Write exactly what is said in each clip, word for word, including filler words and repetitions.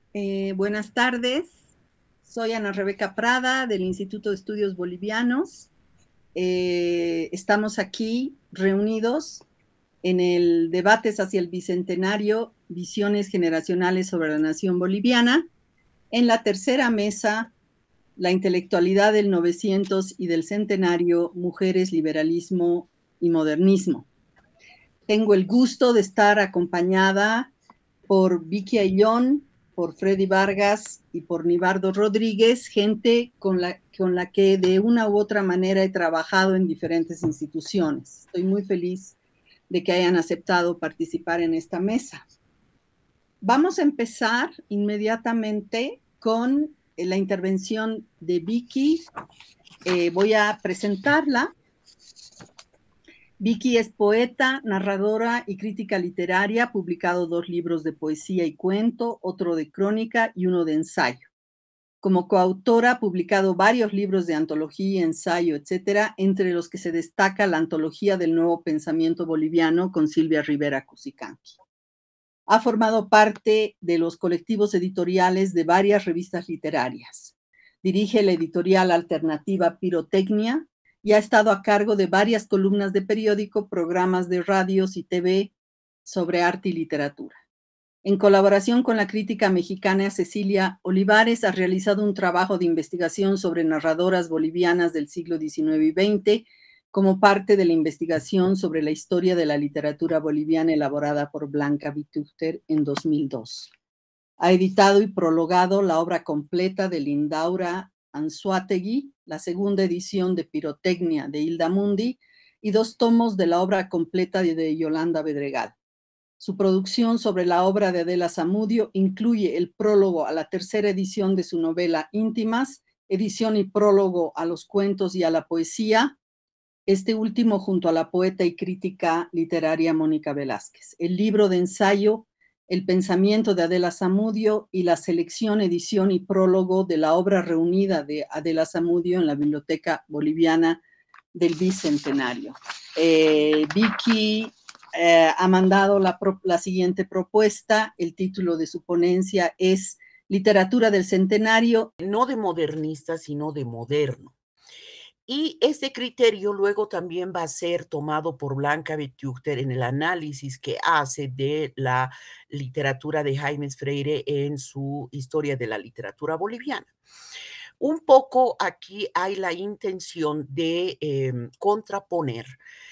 Eh, buenas tardes, soy Ana Rebeca Prada del Instituto de Estudios Bolivianos. Eh, estamos aquí reunidos en el Debates hacia el Bicentenario, Visiones Generacionales sobre la Nación Boliviana, en la tercera mesa, La intelectualidad del novecientos y del centenario, Mujeres, Liberalismo y Modernismo. Tengo el gusto de estar acompañada por Vicky Ayllón, por Freddy Vargas y por Nibardo Rodríguez, gente con la, con la que de una u otra manera he trabajado en diferentes instituciones. Estoy muy feliz de que hayan aceptado participar en esta mesa. Vamos a empezar inmediatamente con la intervención de Vicky. Eh, voy a presentarla. Vicky es poeta, narradora y crítica literaria, ha publicado dos libros de poesía y cuento, otro de crónica y uno de ensayo. Como coautora ha publicado varios libros de antología, ensayo, etcétera, entre los que se destaca la antología del nuevo pensamiento boliviano con Silvia Rivera Cusicanqui. Ha formado parte de los colectivos editoriales de varias revistas literarias. Dirige la editorial alternativa Pirotecnia y ha estado a cargo de varias columnas de periódico, programas de radios y T V sobre arte y literatura. En colaboración con la crítica mexicana Cecilia Olivares, ha realizado un trabajo de investigación sobre narradoras bolivianas del siglo diecinueve y veinte, como parte de la investigación sobre la historia de la literatura boliviana elaborada por Blanca Vitúster en dos mil dos. Ha editado y prologado la obra completa de Lindaura Anzoátegui, la segunda edición de Pirotecnia de Hilda Mundi y dos tomos de la obra completa de Yolanda Bedregal. Su producción sobre la obra de Adela Zamudio incluye el prólogo a la tercera edición de su novela Íntimas, edición y prólogo a los cuentos y a la poesía, este último junto a la poeta y crítica literaria Mónica Velázquez. El libro de ensayo El pensamiento de Adela Zamudio y la selección, edición y prólogo de la obra reunida de Adela Zamudio en la Biblioteca Boliviana del Bicentenario. Eh, Vicky eh, ha mandado la, la siguiente propuesta. El título de su ponencia es Literatura del Centenario. No de modernista, sino de moderno. Y ese criterio luego también va a ser tomado por Blanca Betjugter en el análisis que hace de la literatura de Jaime Freire en su Historia de la Literatura Boliviana. Un poco aquí hay la intención de eh, contraponer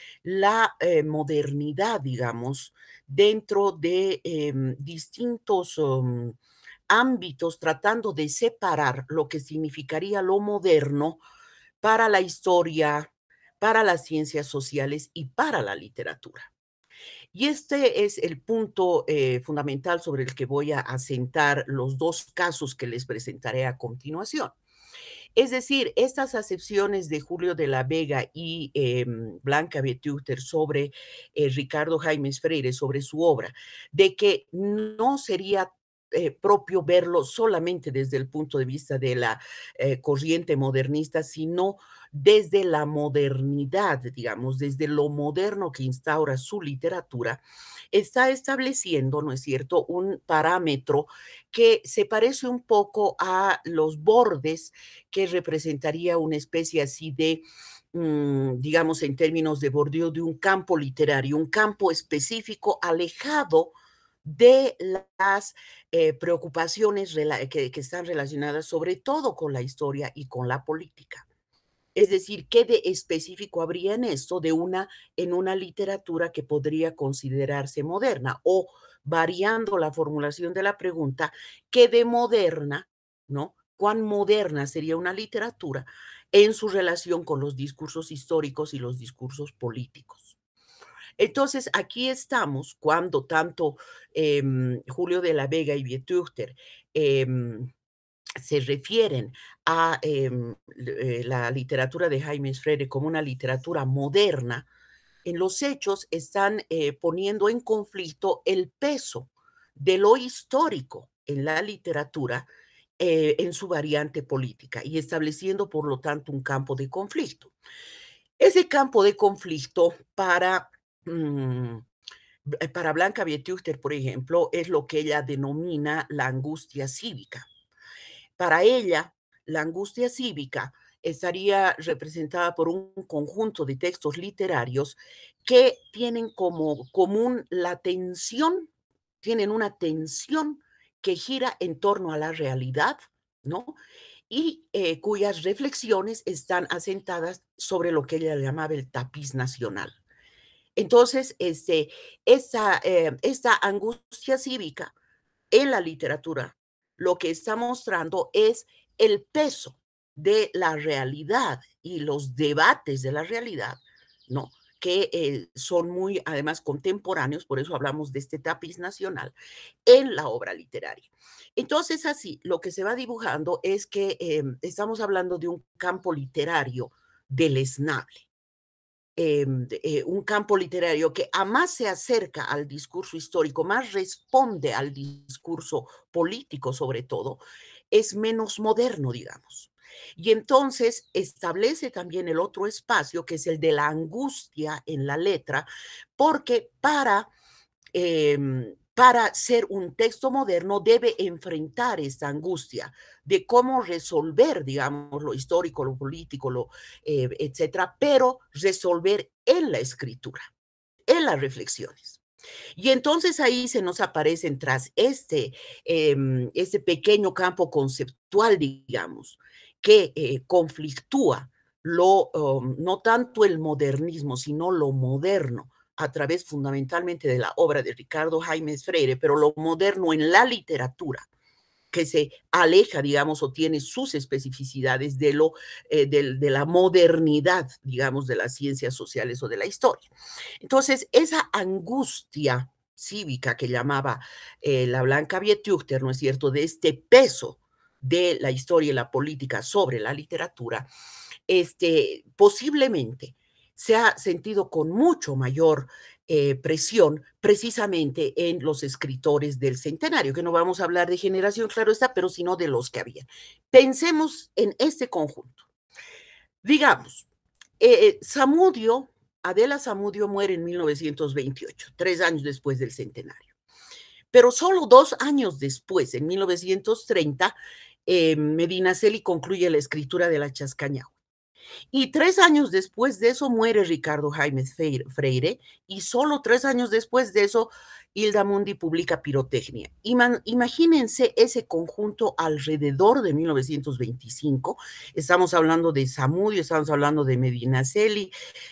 la eh, modernidad, digamos, dentro de eh, distintos um, ámbitos, tratando de separar lo que significaría lo moderno para la historia, para las ciencias sociales y para la literatura. Y este es el punto eh, fundamental sobre el que voy a asentar los dos casos que les presentaré a continuación. Es decir, estas acepciones de Julio de la Vega y eh, Blanca Betjugter sobre eh, Ricardo Jaimes Freire, sobre su obra, de que no sería eh, propio verlo solamente desde el punto de vista de la eh, corriente modernista, sino desde la modernidad, digamos, desde lo moderno que instaura su literatura, está estableciendo, ¿no es cierto?, un parámetro que se parece un poco a los bordes que representaría una especie así de, mm, digamos, en términos de bordeo de un campo literario, un campo específico alejado de las eh, preocupaciones que, que están relacionadas sobre todo con la historia y con la política. Es decir, ¿qué de específico habría en esto de una, en una literatura que podría considerarse moderna? O, variando la formulación de la pregunta, ¿qué de moderna, no? ¿Cuán moderna sería una literatura en su relación con los discursos históricos y los discursos políticos? Entonces, aquí estamos cuando tanto eh, Julio de la Vega y Betjugter eh, se refieren a eh, la literatura de Jaime Freire como una literatura moderna, en los hechos están eh, poniendo en conflicto el peso de lo histórico en la literatura eh, en su variante política y estableciendo, por lo tanto, un campo de conflicto. Ese campo de conflicto para... Mmm, para Blanca Vietúchter, por ejemplo, es lo que ella denomina la angustia cívica. Para ella, la angustia cívica estaría representada por un conjunto de textos literarios que tienen como común la tensión, tienen una tensión que gira en torno a la realidad, ¿no? Y eh, cuyas reflexiones están asentadas sobre lo que ella llamaba el tapiz nacional. Entonces, este, esta, eh, esta angustia cívica en la literatura lo que está mostrando es el peso de la realidad y los debates de la realidad, ¿no? Que eh, son muy, además, contemporáneos, por eso hablamos de este tapiz nacional, en la obra literaria. Entonces, así, lo que se va dibujando es que eh, estamos hablando de un campo literario deleznable, eh, eh, un campo literario que a más se acerca al discurso histórico, más responde al discurso político sobre todo, es menos moderno, digamos. Y entonces establece también el otro espacio, que es el de la angustia en la letra, porque para eh, para ser un texto moderno debe enfrentar esta angustia de cómo resolver, digamos, lo histórico, lo político, lo, eh, etcétera, pero resolver en la escritura, en las reflexiones. Y entonces ahí se nos aparecen tras este, eh, este pequeño campo conceptual, digamos, que eh, conflictúa lo, um, no tanto el modernismo, sino lo moderno, a través fundamentalmente de la obra de Ricardo Jaimes Freire, pero lo moderno en la literatura, que se aleja, digamos, o tiene sus especificidades de, lo, eh, de, de la modernidad, digamos, de las ciencias sociales o de la historia. Entonces, esa angustia cívica que llamaba eh, la Blanca Vietúchter, ¿no es cierto?, de este peso de la historia y la política sobre la literatura, este, posiblemente se ha sentido con mucho mayor eh, presión precisamente en los escritores del centenario, que no vamos a hablar de generación, claro está, pero sino de los que había. Pensemos en este conjunto. Digamos, eh, Zamudio, Adela Zamudio muere en mil novecientos veintiocho, tres años después del centenario. Pero solo dos años después, en mil novecientos treinta, eh, Medinaceli concluye la escritura de la Chascañahua. Y tres años después de eso muere Ricardo Jaimes Freire, y solo tres años después de eso Hilda Mundi publica Pirotecnia. Imagínense ese conjunto alrededor de mil novecientos veinticinco. Estamos hablando de Zamudio, estamos hablando de Medinaceli,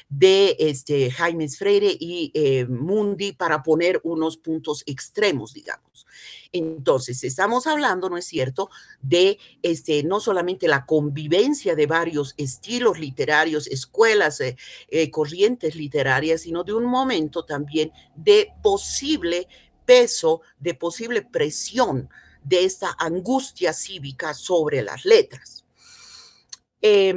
de este, Jaimes Freire y eh, Mundi, para poner unos puntos extremos, digamos. Entonces, estamos hablando, ¿no es cierto?, de este, no solamente la convivencia de varios estilos literarios, escuelas, eh, eh, corrientes literarias, sino de un momento también de posible peso, de posible presión de esta angustia cívica sobre las letras. Eh,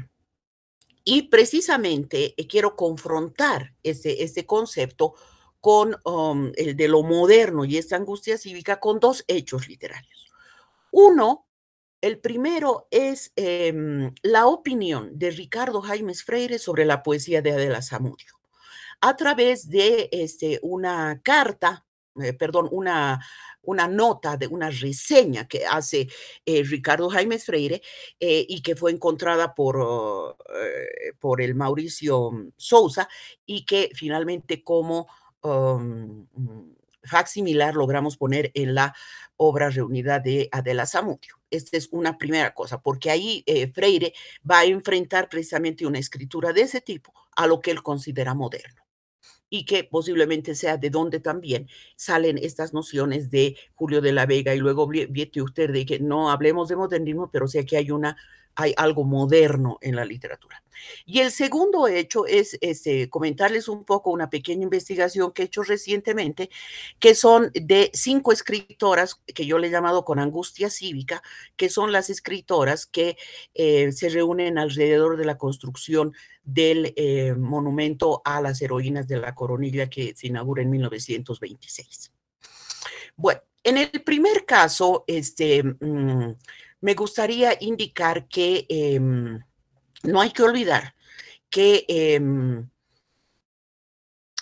y precisamente eh, quiero confrontar ese, ese concepto con um, el de lo moderno y esta angustia cívica con dos hechos literarios. Uno, el primero es eh, la opinión de Ricardo Jaimes Freire sobre la poesía de Adela Zamudio, a través de este, una carta, eh, perdón, una, una nota, de una reseña que hace eh, Ricardo Jaimes Freire eh, y que fue encontrada por, uh, eh, por el Mauricio Sousa, y que finalmente como um, facsimilar logramos poner en la obra reunida de Adela Zamudio. Esta es una primera cosa, porque ahí eh, Freire va a enfrentar precisamente una escritura de ese tipo a lo que él considera moderno, y que posiblemente sea de donde también salen estas nociones de Julio de la Vega y luego Vietúchter, de que no hablemos de modernismo, pero sí que hay una hay algo moderno en la literatura. Y el segundo hecho es este, comentarles un poco una pequeña investigación que he hecho recientemente, que son de cinco escritoras que yo le he llamado con angustia cívica, que son las escritoras que eh, se reúnen alrededor de la construcción del eh, monumento a las heroínas de la Coronilla, que se inaugura en mil novecientos veintiséis. Bueno, en el primer caso, este, mmm, me gustaría indicar que eh, no hay que olvidar que eh,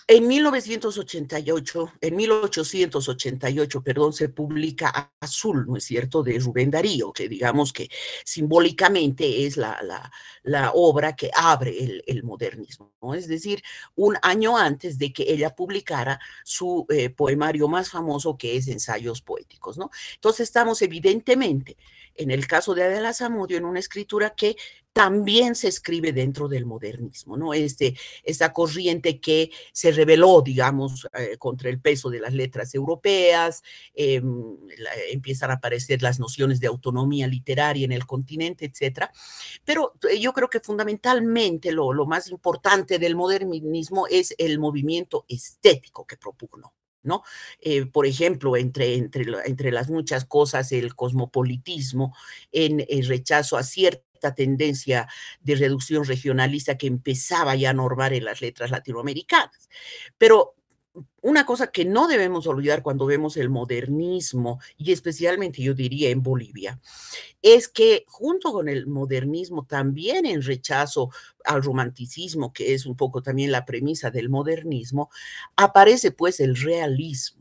En mil novecientos ochenta y ocho, en mil ochocientos ochenta y ocho, perdón, se publica Azul, ¿no es cierto?, de Rubén Darío, que digamos que simbólicamente es la, la, la obra que abre el, el modernismo, ¿no? Es decir, un año antes de que ella publicara su eh, poemario más famoso, que es Ensayos Poéticos, ¿no? Entonces estamos evidentemente, en el caso de Adela Zamudio, en una escritura que también se escribe dentro del modernismo, ¿no? Este, esta corriente que se rebeló, digamos, eh, contra el peso de las letras europeas, eh, la, empiezan a aparecer las nociones de autonomía literaria en el continente, etcétera. Pero eh, yo creo que fundamentalmente lo, lo más importante del modernismo es el movimiento estético que propugnó. ¿No? Eh, por ejemplo, entre, entre, entre las muchas cosas, el cosmopolitismo en el rechazo a cierta tendencia de reducción regionalista que empezaba ya a normar en las letras latinoamericanas. Pero una cosa que no debemos olvidar cuando vemos el modernismo, y especialmente yo diría en Bolivia, es que junto con el modernismo, también en rechazo al romanticismo, que es un poco también la premisa del modernismo, aparece pues el realismo.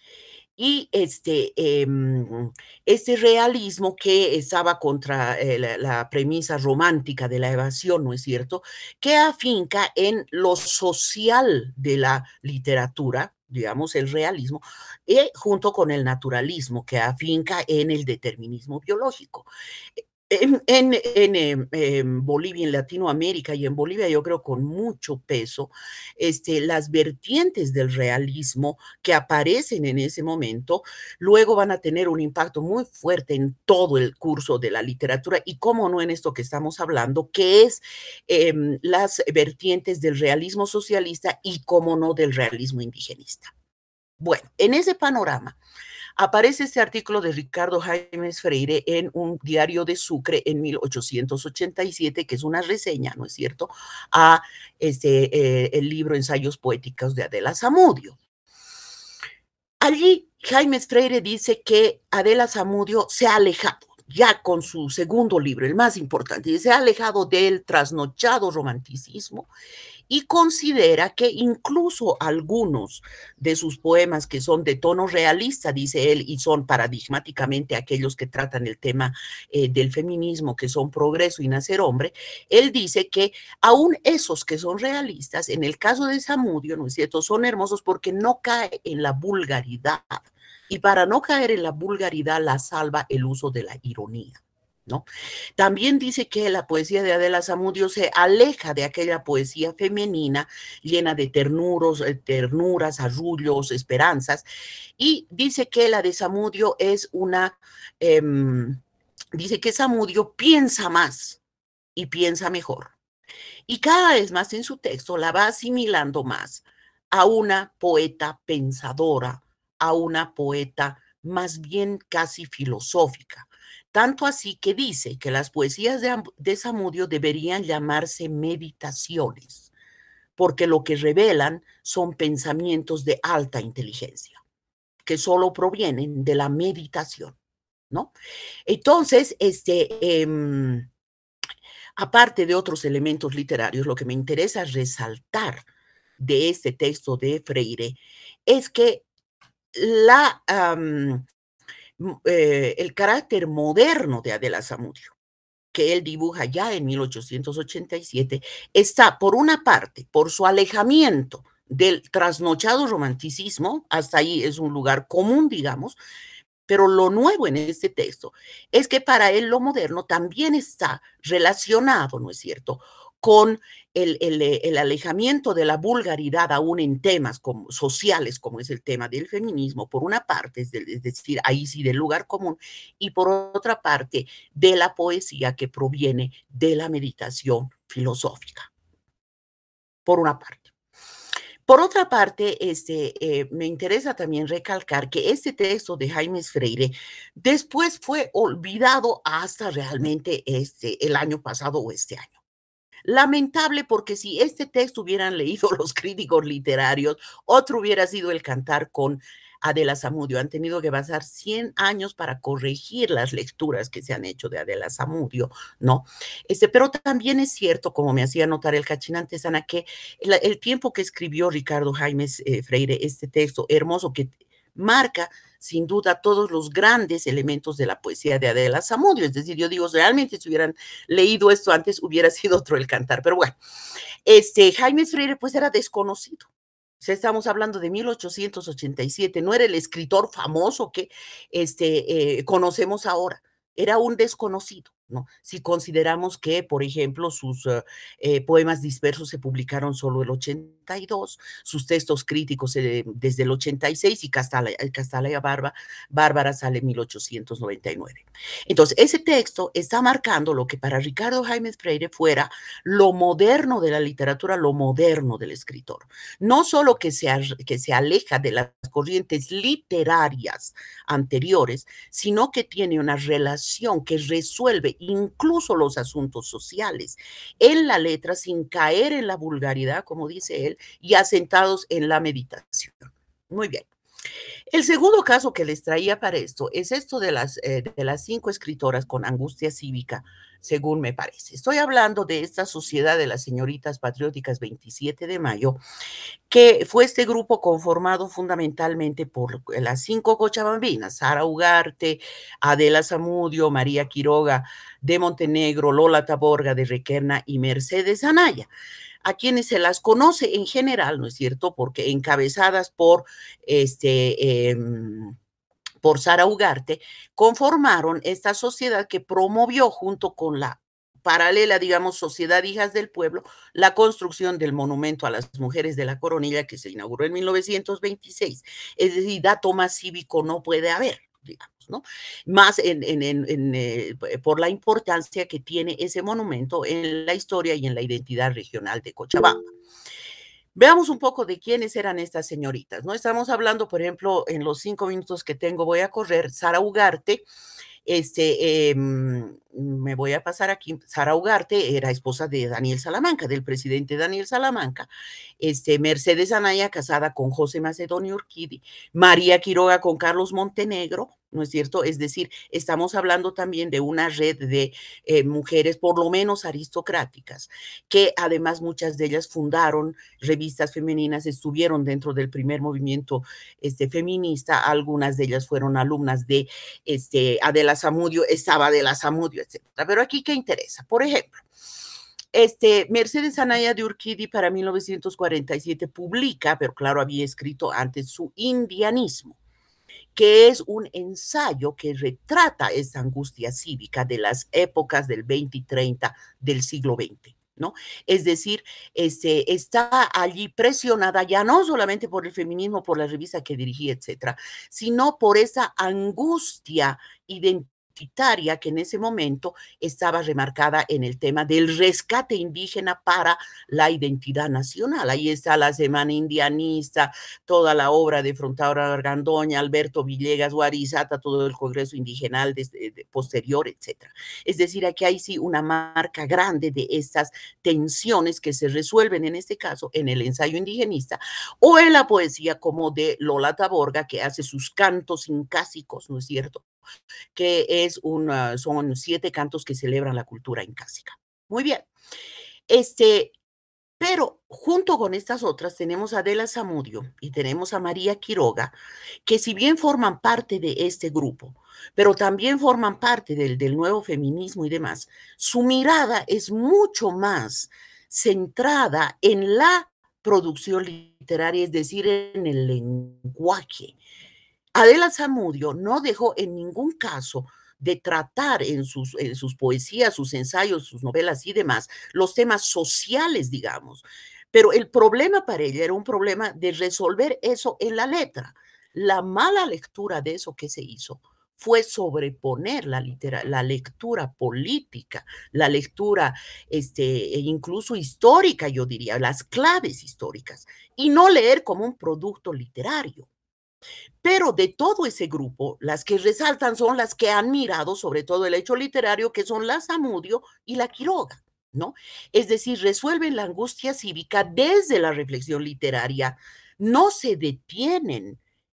Y este, eh, este realismo que estaba contra eh, la, la, premisa romántica de la evasión, ¿no es cierto?, que afinca en lo social de la literatura, digamos, el realismo, y junto con el naturalismo, que afinca en el determinismo biológico. En, en, en, en, Bolivia, en Latinoamérica y en Bolivia, yo creo con mucho peso, este, las vertientes del realismo que aparecen en ese momento, luego van a tener un impacto muy fuerte en todo el curso de la literatura y cómo no en esto que estamos hablando, que es eh, las vertientes del realismo socialista y cómo no del realismo indigenista. Bueno, en ese panorama, aparece este artículo de Ricardo Jaimes Freire en un diario de Sucre en mil ochocientos ochenta y siete, que es una reseña, ¿no es cierto?, a este, eh, el libro Ensayos Poéticos de Adela Zamudio. Allí Jaimes Freire dice que Adela Zamudio se ha alejado, ya con su segundo libro, el más importante, se ha alejado del trasnochado romanticismo y considera que incluso algunos de sus poemas que son de tono realista, dice él, y son paradigmáticamente aquellos que tratan el tema eh, del feminismo, que son Progreso y Nacer Hombre, él dice que aún esos que son realistas, en el caso de Zamudio, ¿no es cierto?, son hermosos porque no cae en la vulgaridad. Y para no caer en la vulgaridad la salva el uso de la ironía. ¿No? También dice que la poesía de Adela Zamudio se aleja de aquella poesía femenina llena de ternuros, ternuras, arrullos, esperanzas, y dice que la de Zamudio es una, eh, dice que Zamudio piensa más y piensa mejor. Y cada vez más en su texto la va asimilando más a una poeta pensadora, a una poeta más bien casi filosófica. Tanto así que dice que las poesías de, de Zamudio deberían llamarse meditaciones, porque lo que revelan son pensamientos de alta inteligencia, que solo provienen de la meditación, ¿no? Entonces, este, eh, aparte de otros elementos literarios, lo que me interesa resaltar de este texto de Freire es que la... Um, Eh, el carácter moderno de Adela Zamudio, que él dibuja ya en mil ochocientos ochenta y siete, está por una parte por su alejamiento del trasnochado romanticismo, hasta ahí es un lugar común, digamos, pero lo nuevo en este texto es que para él lo moderno también está relacionado, ¿no es cierto?, con el, el, el alejamiento de la vulgaridad aún en temas como, sociales, como es el tema del feminismo, por una parte, es, de, es decir, ahí sí del lugar común, y por otra parte, de la poesía que proviene de la meditación filosófica, por una parte. Por otra parte, este, eh, me interesa también recalcar que este texto de Jaimes Freire después fue olvidado hasta realmente este, el año pasado o este año. Lamentable, porque si este texto hubieran leído los críticos literarios, otro hubiera sido el cantar con Adela Zamudio. Han tenido que pasar cien años para corregir las lecturas que se han hecho de Adela Zamudio, ¿no? Este, pero también es cierto, como me hacía notar el Cachinante Sana, que el, el tiempo que escribió Ricardo Jaimes eh, Freire este texto hermoso que marca sin duda todos los grandes elementos de la poesía de Adela Zamudio. Es decir, yo digo, realmente si hubieran leído esto antes hubiera sido otro el cantar. Pero bueno, este, Jaime Freire pues era desconocido. O sea, estamos hablando de mil ochocientos ochenta y siete, no era el escritor famoso que este, eh, conocemos ahora, era un desconocido, ¿no? Si consideramos que, por ejemplo, sus uh, eh, poemas dispersos se publicaron solo el ochenta y dos, sus textos críticos eh, desde el ochenta y seis y Castalla, Castalla Barba, Bárbara sale en mil ochocientos noventa y nueve. Entonces, ese texto está marcando lo que para Ricardo Jaime Freire fuera lo moderno de la literatura, lo moderno del escritor. No solo que se, que se aleja de las corrientes literarias anteriores, sino que tiene una relación que resuelve incluso los asuntos sociales en la letra sin caer en la vulgaridad, como dice él, y asentados en la meditación. Muy bien. El segundo caso que les traía para esto es esto de las, eh, de las cinco escritoras con angustia cívica, según me parece. Estoy hablando de esta Sociedad de las Señoritas Patrióticas veintisiete de mayo, que fue este grupo conformado fundamentalmente por las cinco cochabambinas: Sara Ugarte, Adela Zamudio, María Quiroga de Montenegro, Lola Taborga de Requerna y Mercedes Anaya, a quienes se las conoce en general, ¿no es cierto?, porque encabezadas por este... Eh, por Sara Ugarte, conformaron esta sociedad que promovió junto con la paralela, digamos, Sociedad Hijas del Pueblo, la construcción del monumento a las mujeres de la Coronilla que se inauguró en mil novecientos veintiséis. Es decir, dato más cívico no puede haber, digamos, ¿no? Más en, en, en, en, eh, por la importancia que tiene ese monumento en la historia y en la identidad regional de Cochabamba. Veamos un poco de quiénes eran estas señoritas, ¿no? Estamos hablando, por ejemplo, en los cinco minutos que tengo voy a correr. Sara Ugarte, este, eh, me voy a pasar aquí. Sara Ugarte era esposa de Daniel Salamanca, del presidente Daniel Salamanca. Este, Mercedes Anaya, casada con José Macedonio Urquidi. María Quiroga con Carlos Montenegro, ¿no es cierto? Es decir, estamos hablando también de una red de eh, mujeres, por lo menos aristocráticas, que además muchas de ellas fundaron revistas femeninas, estuvieron dentro del primer movimiento este, feminista, algunas de ellas fueron alumnas de este, Adela Zamudio, estaba Adela Zamudio, etcétera. Pero aquí, ¿qué interesa? Por ejemplo, este, Mercedes Anaya de Urquidi para mil novecientos cuarenta y siete publica, pero claro, había escrito antes, su Indianismo, que es un ensayo que retrata esa angustia cívica de las épocas del veinte y treinta del siglo veinte. ¿No? Es decir, este, está allí presionada ya no solamente por el feminismo, por la revista que dirigía, etcétera, sino por esa angustia identitaria que en ese momento estaba remarcada en el tema del rescate indígena para la identidad nacional. Ahí está la Semana Indianista, toda la obra de Frontaura Argandoña, Alberto Villegas, Guarizata, todo el Congreso Indigenal de, de, posterior, etcétera. Es decir, aquí hay sí una marca grande de estas tensiones que se resuelven en este caso en el ensayo indigenista o en la poesía como de Lola Taborga, que hace sus cantos incásicos, ¿no es cierto?, que es una, son siete cantos que celebran la cultura incásica. Muy bien. Este, pero junto con estas otras tenemos a Adela Zamudio y tenemos a María Quiroga, que si bien forman parte de este grupo, pero también forman parte del, del nuevo feminismo y demás, su mirada es mucho más centrada en la producción literaria, es decir, en el lenguaje. Adela Zamudio no dejó en ningún caso de tratar en sus, en sus poesías, sus ensayos, sus novelas y demás, los temas sociales, digamos. Pero el problema para ella era un problema de resolver eso en la letra. La mala lectura de eso que se hizo fue sobreponer la, litera, la lectura política, la lectura este, incluso histórica, yo diría, las claves históricas, y no leer como un producto literario. Pero de todo ese grupo, las que resaltan son las que han mirado sobre todo el hecho literario, que son la Zamudio y la Quiroga, ¿no? Es decir, resuelven la angustia cívica desde la reflexión literaria, no se detienen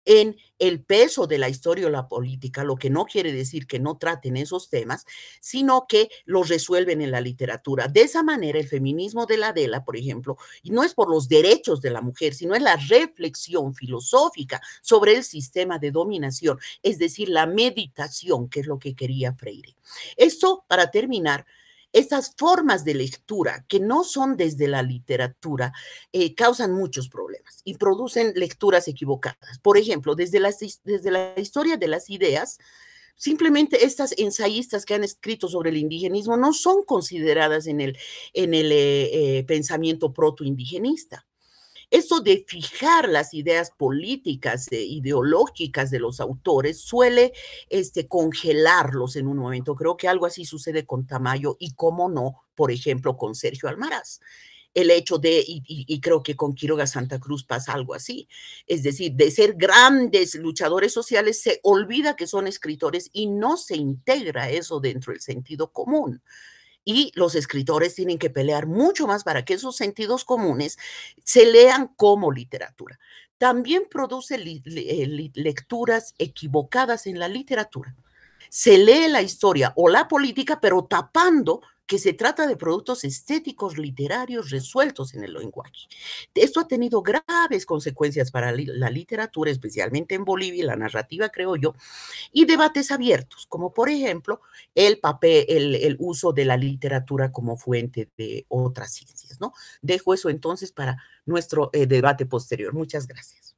en el peso de la historia o la política, lo que no quiere decir que no traten esos temas, sino que los resuelven en la literatura. De esa manera, el feminismo de la Adela, por ejemplo, y no es por los derechos de la mujer, sino es la reflexión filosófica sobre el sistema de dominación, es decir, la meditación, que es lo que quería Freire. Esto, para terminar, estas formas de lectura que no son desde la literatura eh, causan muchos problemas y producen lecturas equivocadas. Por ejemplo, desde, las, desde la historia de las ideas, simplemente estas ensayistas que han escrito sobre el indigenismo no son consideradas en el, en el eh, eh, pensamiento protoindigenista. Eso de fijar las ideas políticas, e ideológicas de los autores suele este, congelarlos en un momento. Creo que algo así sucede con Tamayo y, cómo no, por ejemplo, con Sergio Almaraz. El hecho de, y, y, y, creo que con Quiroga Santa Cruz pasa algo así, es decir, de ser grandes luchadores sociales, se olvida que son escritores y no se integra eso dentro del sentido común. Y los escritores tienen que pelear mucho más para que esos sentidos comunes se lean como literatura. También produce li, li, lecturas equivocadas en la literatura. Se lee la historia o la política, pero tapando que se trata de productos estéticos literarios resueltos en el lenguaje. Esto ha tenido graves consecuencias para la literatura, especialmente en Bolivia, la narrativa, creo yo, y debates abiertos, como por ejemplo el papel, el, el uso de la literatura como fuente de otras ciencias, ¿no? Dejo eso entonces para nuestro eh, debate posterior. Muchas gracias.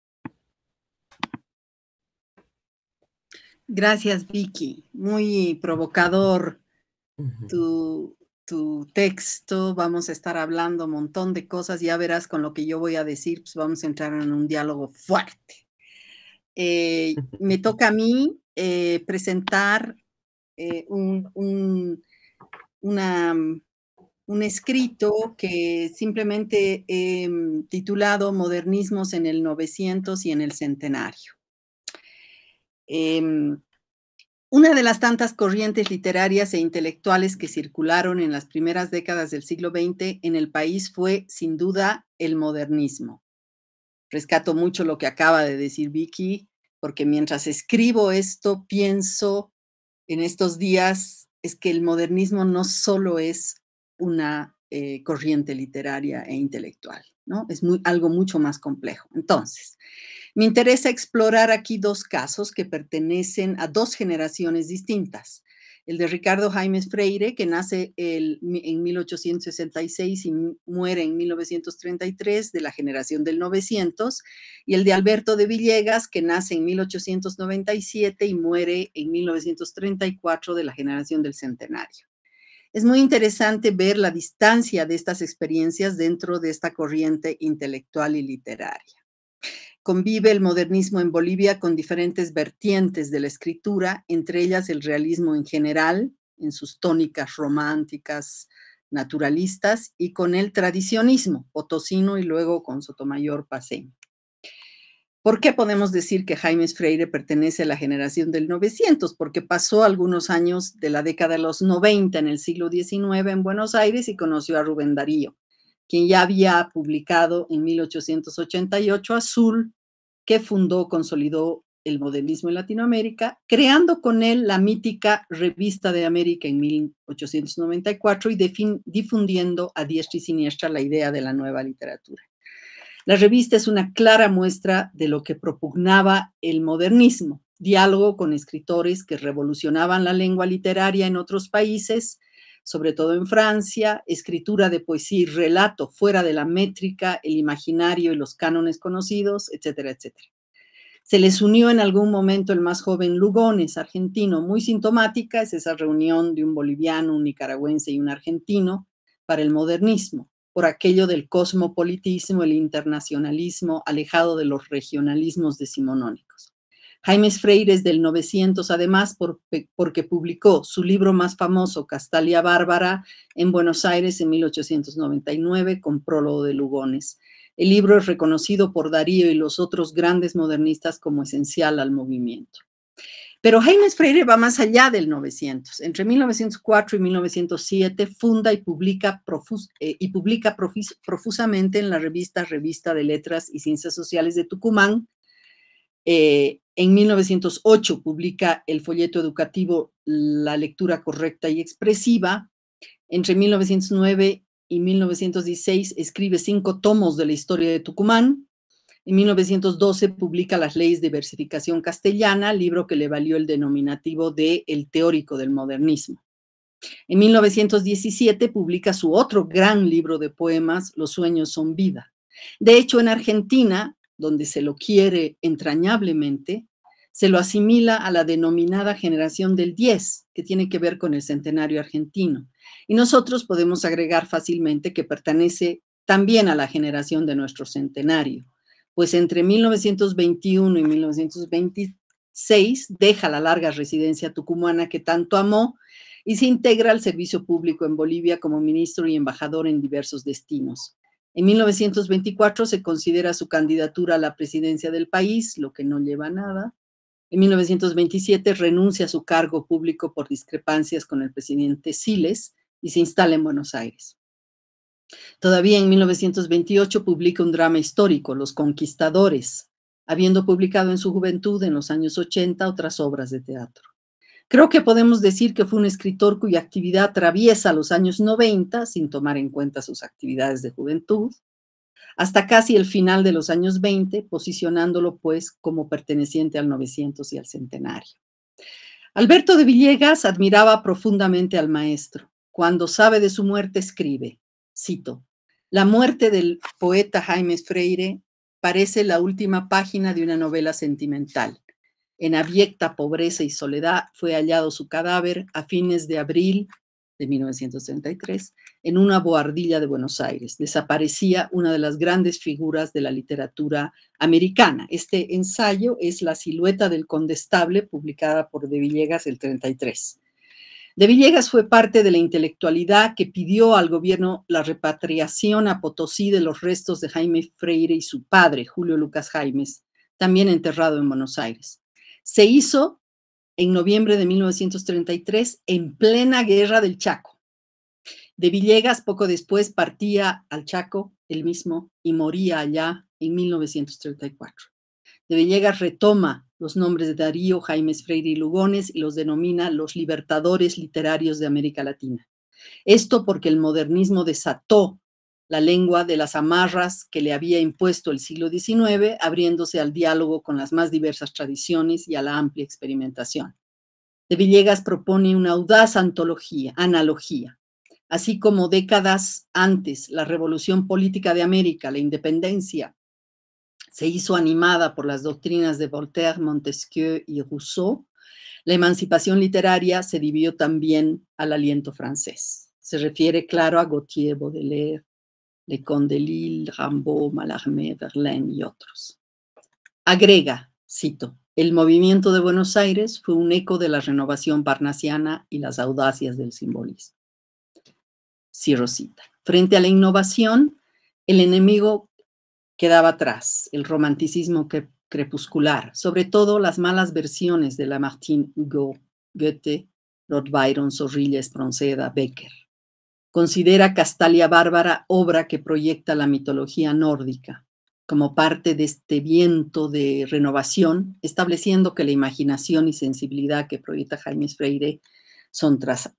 Gracias, Vicky. Muy provocador tu, tu texto. Vamos a estar hablando un montón de cosas. Ya verás con lo que yo voy a decir, pues vamos a entrar en un diálogo fuerte. Eh, me toca a mí eh, presentar eh, un, un, una, un escrito que simplemente he titulado Modernismos en el novecientos y en el Centenario. Eh, Una de las tantas corrientes literarias e intelectuales que circularon en las primeras décadas del siglo veinte en el país fue, sin duda, el modernismo. Rescato mucho lo que acaba de decir Vicky, porque mientras escribo esto, pienso en estos días, es que el modernismo no solo es una eh, corriente literaria e intelectual, ¿no? Es muy, algo mucho más complejo. Entonces, me interesa explorar aquí dos casos que pertenecen a dos generaciones distintas. El de Ricardo Jaimes Freire, que nace el, en mil ochocientos sesenta y seis y muere en mil novecientos treinta y tres, de la generación del novecientos, y el de Alberto de Villegas, que nace en mil ochocientos noventa y siete y muere en mil novecientos treinta y cuatro, de la generación del centenario. Es muy interesante ver la distancia de estas experiencias dentro de esta corriente intelectual y literaria. Convive el modernismo en Bolivia con diferentes vertientes de la escritura, entre ellas el realismo en general, en sus tónicas románticas, naturalistas, y con el tradicionismo potosino y luego con Sotomayor paceño. ¿Por qué podemos decir que Jaimes Freire pertenece a la generación del novecientos? Porque pasó algunos años de la década de los noventa en el siglo diecinueve en Buenos Aires y conoció a Rubén Darío, quien ya había publicado en mil ochocientos ochenta y ocho Azul, que fundó, consolidó el modernismo en Latinoamérica, creando con él la mítica Revista de América en mil ochocientos noventa y cuatro y difundiendo a diestra y siniestra la idea de la nueva literatura. La revista es una clara muestra de lo que propugnaba el modernismo, diálogo con escritores que revolucionaban la lengua literaria en otros países, sobre todo en Francia, escritura de poesía y relato fuera de la métrica, el imaginario y los cánones conocidos, etcétera, etcétera. Se les unió en algún momento el más joven Lugones, argentino. Muy sintomática es esa reunión de un boliviano, un nicaragüense y un argentino para el modernismo, por aquello del cosmopolitismo, el internacionalismo, alejado de los regionalismos decimonónicos. Jaimes Freire es del novecientos, además, por, porque publicó su libro más famoso, Castalia Bárbara, en Buenos Aires en mil ochocientos noventa y nueve, con prólogo de Lugones. El libro es reconocido por Darío y los otros grandes modernistas como esencial al movimiento. Pero Jaimes Freire va más allá del novecientos. Entre mil novecientos cuatro y mil novecientos siete funda y publica, profus, eh, y publica profus, profusamente en la revista Revista de Letras y Ciencias Sociales de Tucumán, Eh, en mil novecientos ocho publica el folleto educativo La lectura correcta y expresiva. Entre mil novecientos nueve y mil novecientos dieciséis escribe cinco tomos de la historia de Tucumán. En mil novecientos doce publica Las leyes de versificación castellana, libro que le valió el denominativo de El teórico del modernismo. En mil novecientos diecisiete publica su otro gran libro de poemas, Los sueños son vida. De hecho, en Argentina, donde se lo quiere entrañablemente, se lo asimila a la denominada generación del diez, que tiene que ver con el centenario argentino. Y nosotros podemos agregar fácilmente que pertenece también a la generación de nuestro centenario, pues entre mil novecientos veintiuno y mil novecientos veintiséis deja la larga residencia tucumana que tanto amó y se integra al servicio público en Bolivia como ministro y embajador en diversos destinos. En mil novecientos veinticuatro se considera su candidatura a la presidencia del país, lo que no lleva a nada. En mil novecientos veintisiete renuncia a su cargo público por discrepancias con el presidente Siles y se instala en Buenos Aires. Todavía en mil novecientos veintiocho publica un drama histórico, Los Conquistadores, habiendo publicado en su juventud, en los años ochenta, otras obras de teatro. Creo que podemos decir que fue un escritor cuya actividad atraviesa los años noventa, sin tomar en cuenta sus actividades de juventud, hasta casi el final de los años veinte, posicionándolo pues como perteneciente al novecientos y al centenario. Alberto de Villegas admiraba profundamente al maestro. Cuando sabe de su muerte escribe, cito, la muerte del poeta Jaime Freire parece la última página de una novela sentimental. En abyecta pobreza y soledad fue hallado su cadáver a fines de abril de mil novecientos treinta y tres en una bohardilla de Buenos Aires. Desaparecía una de las grandes figuras de la literatura americana. Este ensayo es La silueta del condestable, publicada por de Villegas el treinta y tres. De Villegas fue parte de la intelectualidad que pidió al gobierno la repatriación a Potosí de los restos de Jaime Freire y su padre, Julio Lucas Jaimes, también enterrado en Buenos Aires. Se hizo en noviembre de mil novecientos treinta y tres en plena guerra del Chaco. De Villegas poco después partía al Chaco él mismo y moría allá en mil novecientos treinta y cuatro. De Villegas retoma los nombres de Darío, Jaimes Freire y Lugones y los denomina los libertadores literarios de América Latina. Esto porque el modernismo desató la lengua de las amarras que le había impuesto el siglo diecinueve, abriéndose al diálogo con las más diversas tradiciones y a la amplia experimentación. De Villegas propone una audaz antología, analogía. Así como décadas antes la revolución política de América, la independencia, se hizo animada por las doctrinas de Voltaire, Montesquieu y Rousseau, la emancipación literaria se debió también al aliento francés. Se refiere, claro, a Gautier, Baudelaire, Leconte de Lille, Rimbaud, Mallarmé, Verlaine y otros. Agrega, cito, el movimiento de Buenos Aires fue un eco de la renovación parnasiana y las audacias del simbolismo. Cierro cita. Frente a la innovación, el enemigo quedaba atrás, el romanticismo crepuscular, sobre todo las malas versiones de Lamartine, Hugo, Goethe, Lord Byron, Zorrilla, Espronceda, Becker. Considera Castalia Bárbara obra que proyecta la mitología nórdica como parte de este viento de renovación, estableciendo que la imaginación y sensibilidad que proyecta Jaime Freire son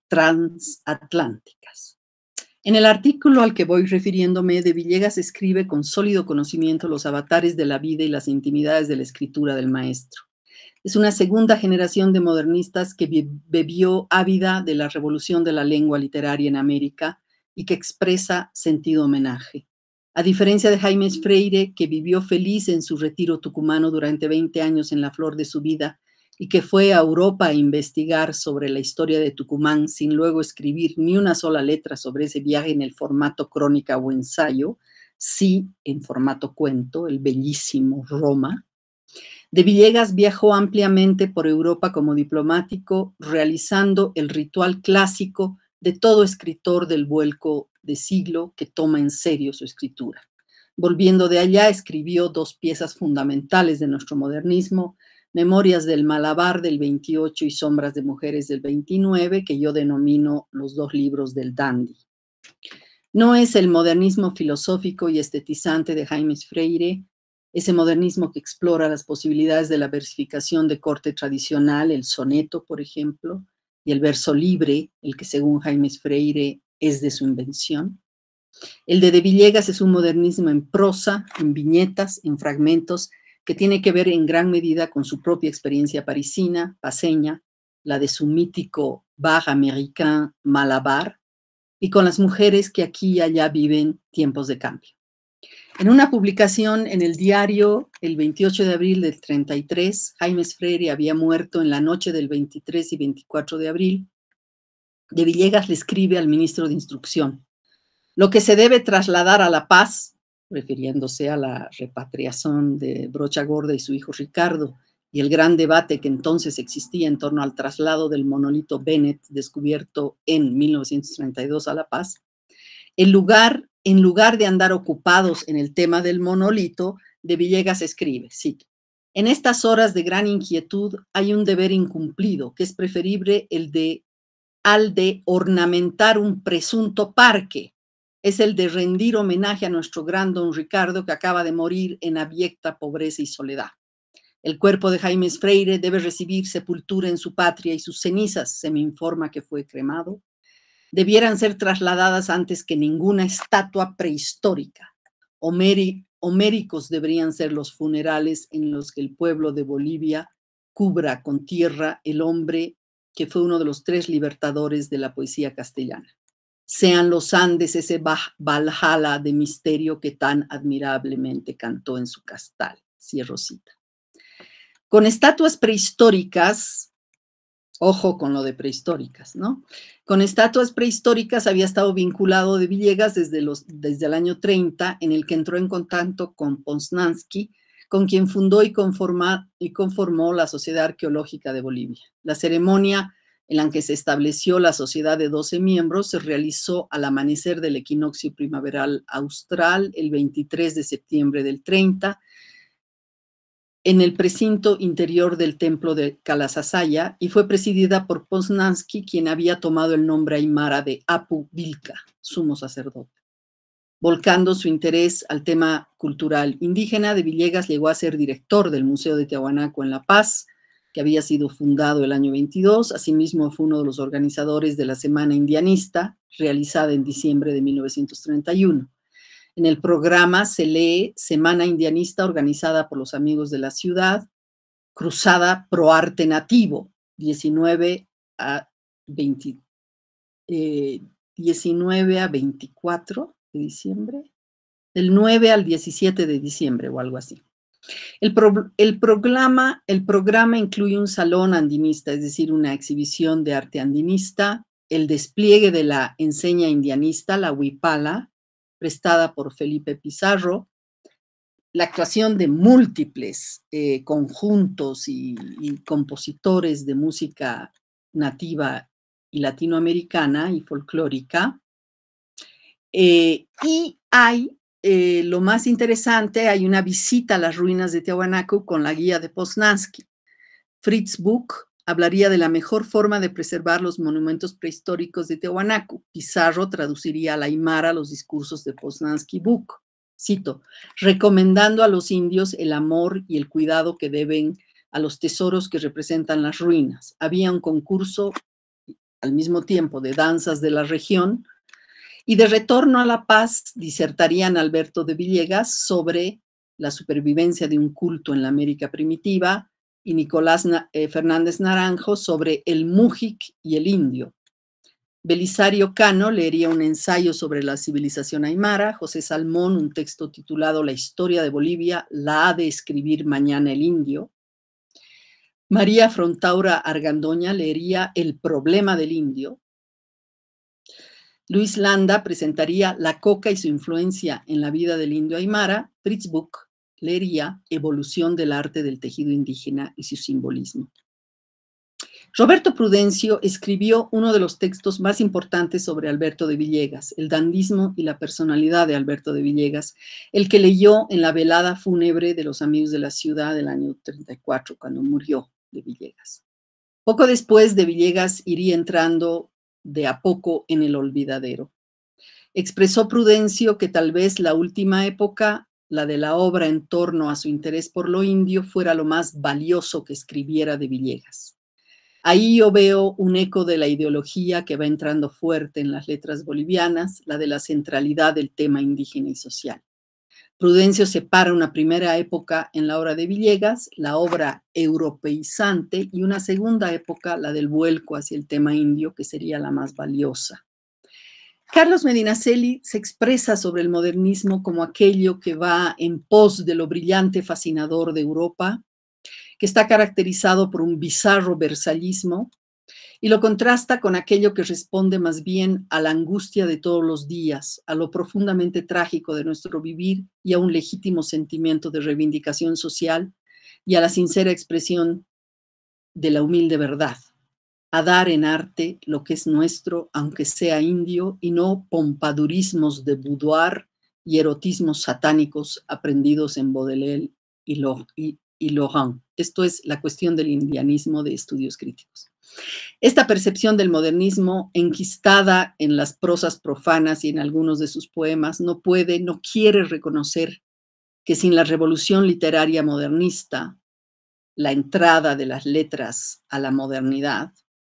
transatlánticas. En el artículo al que voy refiriéndome, de Villegas escribe con sólido conocimiento los avatares de la vida y las intimidades de la escritura del maestro. Es una segunda generación de modernistas que bebió ávida de la revolución de la lengua literaria en América y que expresa sentido homenaje. A diferencia de Jaime Freire, que vivió feliz en su retiro tucumano durante veinte años en la flor de su vida y que fue a Europa a investigar sobre la historia de Tucumán sin luego escribir ni una sola letra sobre ese viaje en el formato crónica o ensayo, sí en formato cuento, el bellísimo Roma. De Villegas viajó ampliamente por Europa como diplomático, realizando el ritual clásico de todo escritor del vuelco de siglo que toma en serio su escritura. Volviendo de allá, escribió dos piezas fundamentales de nuestro modernismo, Memorias del Malabar del veintiocho y Sombras de Mujeres del veintinueve, que yo denomino los dos libros del dandy. No es el modernismo filosófico y estetizante de Jaime Freire ese modernismo que explora las posibilidades de la versificación de corte tradicional, el soneto, por ejemplo, y el verso libre, el que según Jaime Freire es de su invención. El de De Villegas es un modernismo en prosa, en viñetas, en fragmentos, que tiene que ver en gran medida con su propia experiencia parisina, paseña, la de su mítico bar américain Malabar, y con las mujeres que aquí y allá viven tiempos de cambio. En una publicación en el diario el veintiocho de abril del treinta y tres, Jaime Freire había muerto en la noche del veintitrés y veinticuatro de abril, De Villegas le escribe al ministro de Instrucción: lo que se debe trasladar a La Paz, refiriéndose a la repatriación de Brocha Gorda y su hijo Ricardo, y el gran debate que entonces existía en torno al traslado del monolito Bennett descubierto en mil novecientos treinta y dos a La Paz, el lugar, en lugar de andar ocupados en el tema del monolito, De Villegas escribe, cito: en estas horas de gran inquietud hay un deber incumplido, que es preferible el de, al de ornamentar un presunto parque, es el de rendir homenaje a nuestro gran don Ricardo que acaba de morir en abyecta pobreza y soledad. El cuerpo de Jaime Freire debe recibir sepultura en su patria y sus cenizas, se me informa que fue cremado, debieran ser trasladadas antes que ninguna estatua prehistórica. Homeri, homéricos deberían ser los funerales en los que el pueblo de Bolivia cubra con tierra el hombre que fue uno de los tres libertadores de la poesía castellana. Sean los Andes ese Valhalla de misterio que tan admirablemente cantó en su castal. Cierro cita. Con estatuas prehistóricas, ojo con lo de prehistóricas, ¿no? Con estatuas prehistóricas había estado vinculado De Villegas desde, los, desde el año treinta, en el que entró en contacto con Poznański, con quien fundó y, conforma, y conformó la Sociedad Arqueológica de Bolivia. La ceremonia en la que se estableció la sociedad de doce miembros se realizó al amanecer del equinoccio primaveral austral, el veintitrés de septiembre del treinta, en el precinto interior del templo de Calasasaya, y fue presidida por Poznański, quien había tomado el nombre aymara de Apu Vilca, sumo sacerdote. Volcando su interés al tema cultural indígena, De Villegas llegó a ser director del Museo de Tiahuanaco en La Paz, que había sido fundado el año veintidós. Asimismo, fue uno de los organizadores de la Semana Indianista, realizada en diciembre de mil novecientos treinta y uno. En el programa se lee Semana Indianista organizada por los amigos de la ciudad, Cruzada Pro Arte Nativo, diecinueve a veinte, eh, diecinueve a veinticuatro de diciembre, del nueve al diecisiete de diciembre o algo así. El, pro, el, programa, el programa incluye un salón andinista, es decir, una exhibición de arte andinista, el despliegue de la enseña indianista, la huipala, prestada por Felipe Pizarro, la actuación de múltiples eh, conjuntos y, y compositores de música nativa y latinoamericana y folclórica. Eh, y hay, eh, lo más interesante, hay una visita a las ruinas de Tiahuanaco con la guía de Poznański. Fritz Buch hablaría de la mejor forma de preservar los monumentos prehistóricos de Tiahuanaco. Pizarro traduciría al aymara los discursos de Poznański Buch. Cito: recomendando a los indios el amor y el cuidado que deben a los tesoros que representan las ruinas. Había un concurso al mismo tiempo de danzas de la región, y de retorno a La Paz disertarían Alberto de Villegas sobre la supervivencia de un culto en la América primitiva y Nicolás eh, Fernández Naranjo sobre el mújic y el indio. Belisario Cano leería un ensayo sobre la civilización aymara, José Salmón un texto titulado La historia de Bolivia, la ha de escribir mañana el indio. María Frontaura Argandoña leería El problema del indio. Luis Landa presentaría La coca y su influencia en la vida del indio aymara. Fritz Buch leería Evolución del arte del tejido indígena y su simbolismo. Roberto Prudencio escribió uno de los textos más importantes sobre Alberto de Villegas, el dandismo y la personalidad de Alberto de Villegas, el que leyó en la velada fúnebre de los amigos de la ciudad del año treinta y cuatro, cuando murió de Villegas. Poco después, de Villegas iría entrando de a poco en el olvidadero. Expresó Prudencio que tal vez la última época la de la obra en torno a su interés por lo indio, fuera lo más valioso que escribiera de Villegas. Ahí yo veo un eco de la ideología que va entrando fuerte en las letras bolivianas, la de la centralidad del tema indígena y social. Prudencio separa una primera época en la obra de Villegas, la obra europeizante, y una segunda época, la del vuelco hacia el tema indio, que sería la más valiosa. Carlos Medinaceli se expresa sobre el modernismo como aquello que va en pos de lo brillante fascinador de Europa, que está caracterizado por un bizarro versallismo, y lo contrasta con aquello que responde más bien a la angustia de todos los días, a lo profundamente trágico de nuestro vivir y a un legítimo sentimiento de reivindicación social y a la sincera expresión de la humilde verdad, a dar en arte lo que es nuestro, aunque sea indio, y no pompadurismos de boudoir y erotismos satánicos aprendidos en Baudelaire y, y, y Laurent. Esto es la cuestión del indianismo de estudios críticos. Esta percepción del modernismo, enquistada en las prosas profanas y en algunos de sus poemas, no puede, no quiere reconocer que sin la revolución literaria modernista, la entrada de las letras a la modernidad,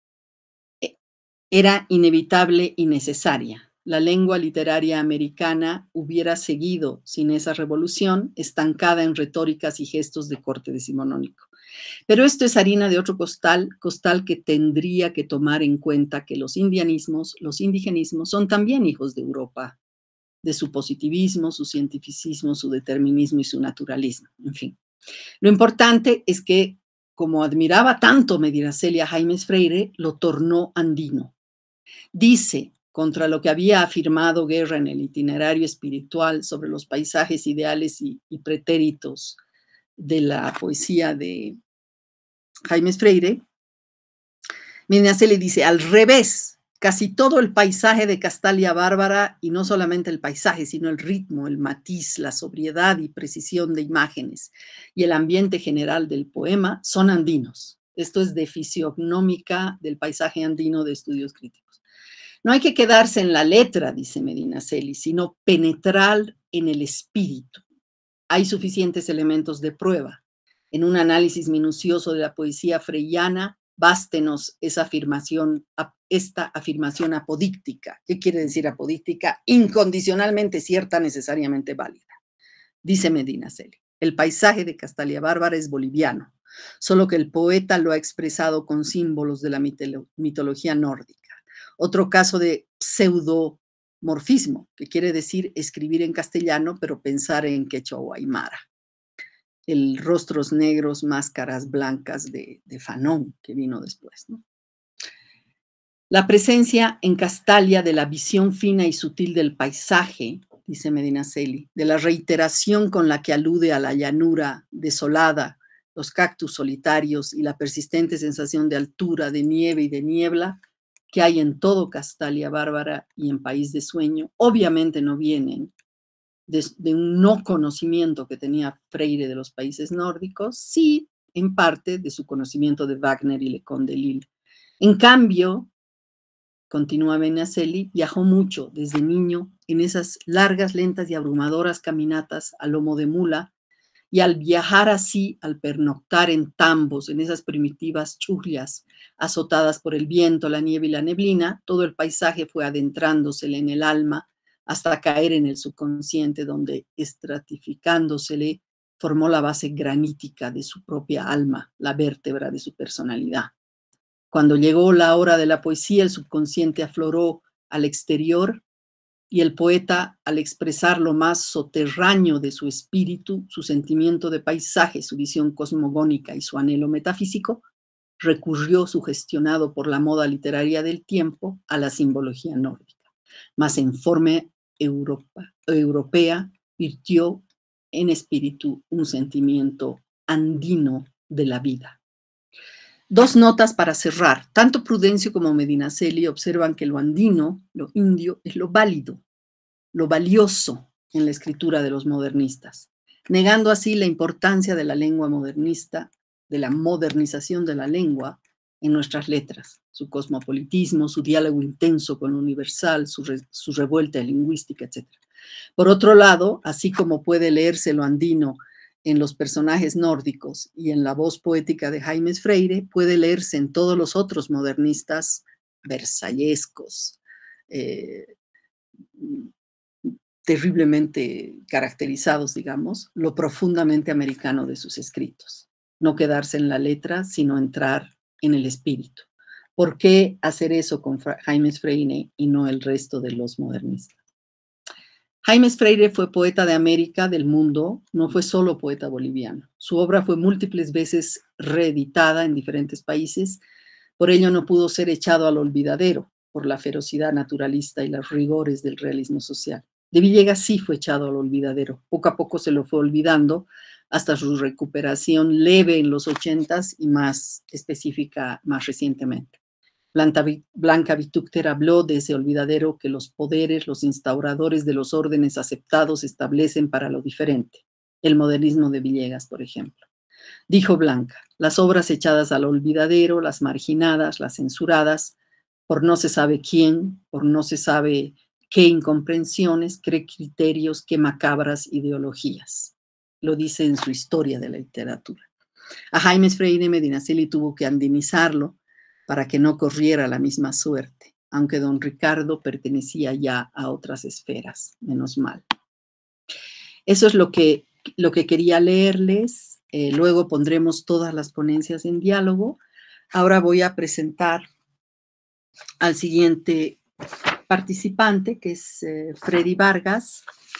era inevitable y necesaria. La lengua literaria americana hubiera seguido sin esa revolución, estancada en retóricas y gestos de corte decimonónico. Pero esto es harina de otro costal, costal que tendría que tomar en cuenta que los indianismos, los indigenismos son también hijos de Europa, de su positivismo, su cientificismo, su determinismo y su naturalismo, en fin. Lo importante es que, como admiraba tanto Medinaceli a Jaime Freire, lo tornó andino. Dice, contra lo que había afirmado Guerra en el itinerario espiritual sobre los paisajes ideales y, y pretéritos de la poesía de Jaime Freire, Medinaceli dice, al revés, casi todo el paisaje de Castalia Bárbara, y no solamente el paisaje, sino el ritmo, el matiz, la sobriedad y precisión de imágenes y el ambiente general del poema son andinos. Esto es de Fisiognómica del paisaje andino de estudios críticos. No hay que quedarse en la letra, dice Medinaceli, sino penetrar en el espíritu. Hay suficientes elementos de prueba. En un análisis minucioso de la poesía freyana, bástenos esa afirmación, esta afirmación apodíctica. ¿Qué quiere decir apodíctica? Incondicionalmente cierta, necesariamente válida. Dice Medinaceli, el paisaje de Castalia Bárbara es boliviano, solo que el poeta lo ha expresado con símbolos de la mitolo- mitología nórdica. Otro caso de pseudomorfismo, que quiere decir escribir en castellano, pero pensar en quechua o aymara. El Rostros Negros, Máscaras Blancas de, de Fanon, que vino después, ¿no? La presencia en Castalia de la visión fina y sutil del paisaje, dice Medinaceli, de la reiteración con la que alude a la llanura desolada, los cactus solitarios y la persistente sensación de altura, de nieve y de niebla que hay en todo Castalia Bárbara y en País de Sueño, obviamente no vienen de, de un no conocimiento que tenía Freire de los países nórdicos, sí, en parte de su conocimiento de Wagner y Le Conte de Lille. En cambio, continúa Medinaceli, viajó mucho desde niño en esas largas, lentas y abrumadoras caminatas a lomo de mula, y al viajar así, al pernoctar en tambos, en esas primitivas churrias azotadas por el viento, la nieve y la neblina, todo el paisaje fue adentrándosele en el alma hasta caer en el subconsciente, donde, estratificándosele, formó la base granítica de su propia alma, la vértebra de su personalidad. Cuando llegó la hora de la poesía, el subconsciente afloró al exterior y el poeta, al expresar lo más soterraño de su espíritu, su sentimiento de paisaje, su visión cosmogónica y su anhelo metafísico, recurrió, sugestionado por la moda literaria del tiempo, a la simbología nórdica. Mas en forma Europa, europea, virtió en espíritu un sentimiento andino de la vida. Dos notas para cerrar. Tanto Prudencio como Medinaceli observan que lo andino, lo indio, es lo válido, lo valioso en la escritura de los modernistas, negando así la importancia de la lengua modernista, de la modernización de la lengua en nuestras letras, su cosmopolitismo, su diálogo intenso con lo universal, su, re, su revuelta lingüística, etcétera. Por otro lado, así como puede leerse lo andino en los personajes nórdicos y en la voz poética de Jaime Freire, puede leerse en todos los otros modernistas versallescos, eh, terriblemente caracterizados, digamos, lo profundamente americano de sus escritos. No quedarse en la letra, sino entrar en el espíritu. ¿Por qué hacer eso con Jaime Freire y no el resto de los modernistas? Jaime Freire fue poeta de América, del mundo, no fue solo poeta boliviano. Su obra fue múltiples veces reeditada en diferentes países, por ello no pudo ser echado al olvidadero por la ferocidad naturalista y los rigores del realismo social. De Villegas sí fue echado al olvidadero, poco a poco se lo fue olvidando hasta su recuperación leve en los ochentas y más específica más recientemente. Blanca Vitúcter habló de ese olvidadero que los poderes, los instauradores de los órdenes aceptados establecen para lo diferente. El modernismo de Villegas, por ejemplo. Dijo Blanca, las obras echadas al olvidadero, las marginadas, las censuradas, por no se sabe quién, por no se sabe qué incomprensiones, qué criterios, qué macabras ideologías. Lo dice en su Historia de la Literatura. A Jaime Freire Medinaceli tuvo que andinizarlo para que no corriera la misma suerte, aunque don Ricardo pertenecía ya a otras esferas, menos mal. Eso es lo que, lo que quería leerles, eh, luego pondremos todas las ponencias en diálogo. Ahora voy a presentar al siguiente participante, que es eh, Freddy Vargas.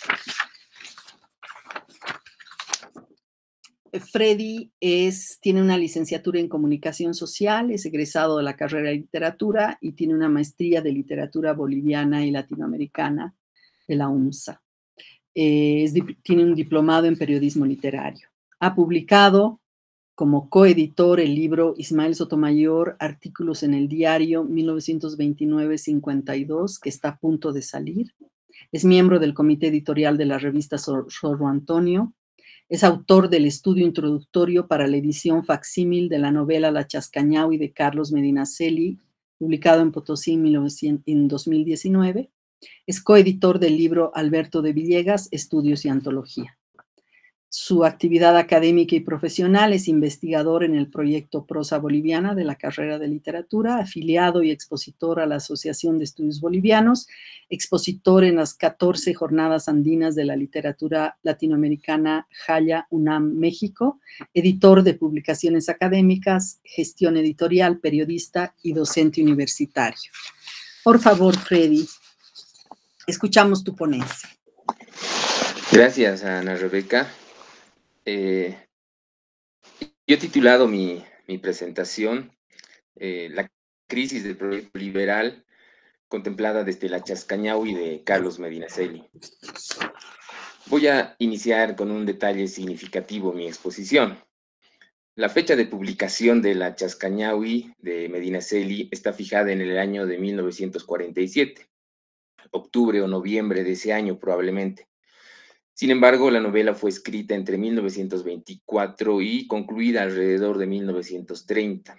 Freddy es, tiene una licenciatura en Comunicación Social, es egresado de la carrera de Literatura y tiene una maestría de Literatura Boliviana y Latinoamericana de la UNSA. Eh, es, tiene un diplomado en Periodismo Literario. Ha publicado como coeditor el libro Ismael Sotomayor, Artículos en el Diario mil novecientos veintinueve cincuenta y dos, que está a punto de salir. Es miembro del comité editorial de la revista Zorro Antonio. Es autor del estudio introductorio para la edición facsímil de la novela La Chascañahui de Carlos Medinaceli, publicado en Potosí en dos mil diecinueve. Es coeditor del libro Alberto de Villegas, Estudios y Antología. Su actividad académica y profesional es investigador en el proyecto Prosa Boliviana de la carrera de Literatura, afiliado y expositor a la Asociación de Estudios Bolivianos, expositor en las catorce Jornadas Andinas de la Literatura Latinoamericana Jaya UNAM México, editor de publicaciones académicas, gestión editorial, periodista y docente universitario. Por favor, Freddy, escuchamos tu ponencia. Gracias, Ana Rebeca. Eh, yo he titulado mi, mi presentación eh, La crisis del proyecto liberal contemplada desde la Chascañahui de Carlos Medinaceli. Voy a iniciar con un detalle significativo en mi exposición. La fecha de publicación de la Chascañahui de Medinaceli está fijada en el año de mil novecientos cuarenta y siete, octubre o noviembre de ese año probablemente. Sin embargo, la novela fue escrita entre mil novecientos veinticuatro y concluida alrededor de mil novecientos treinta.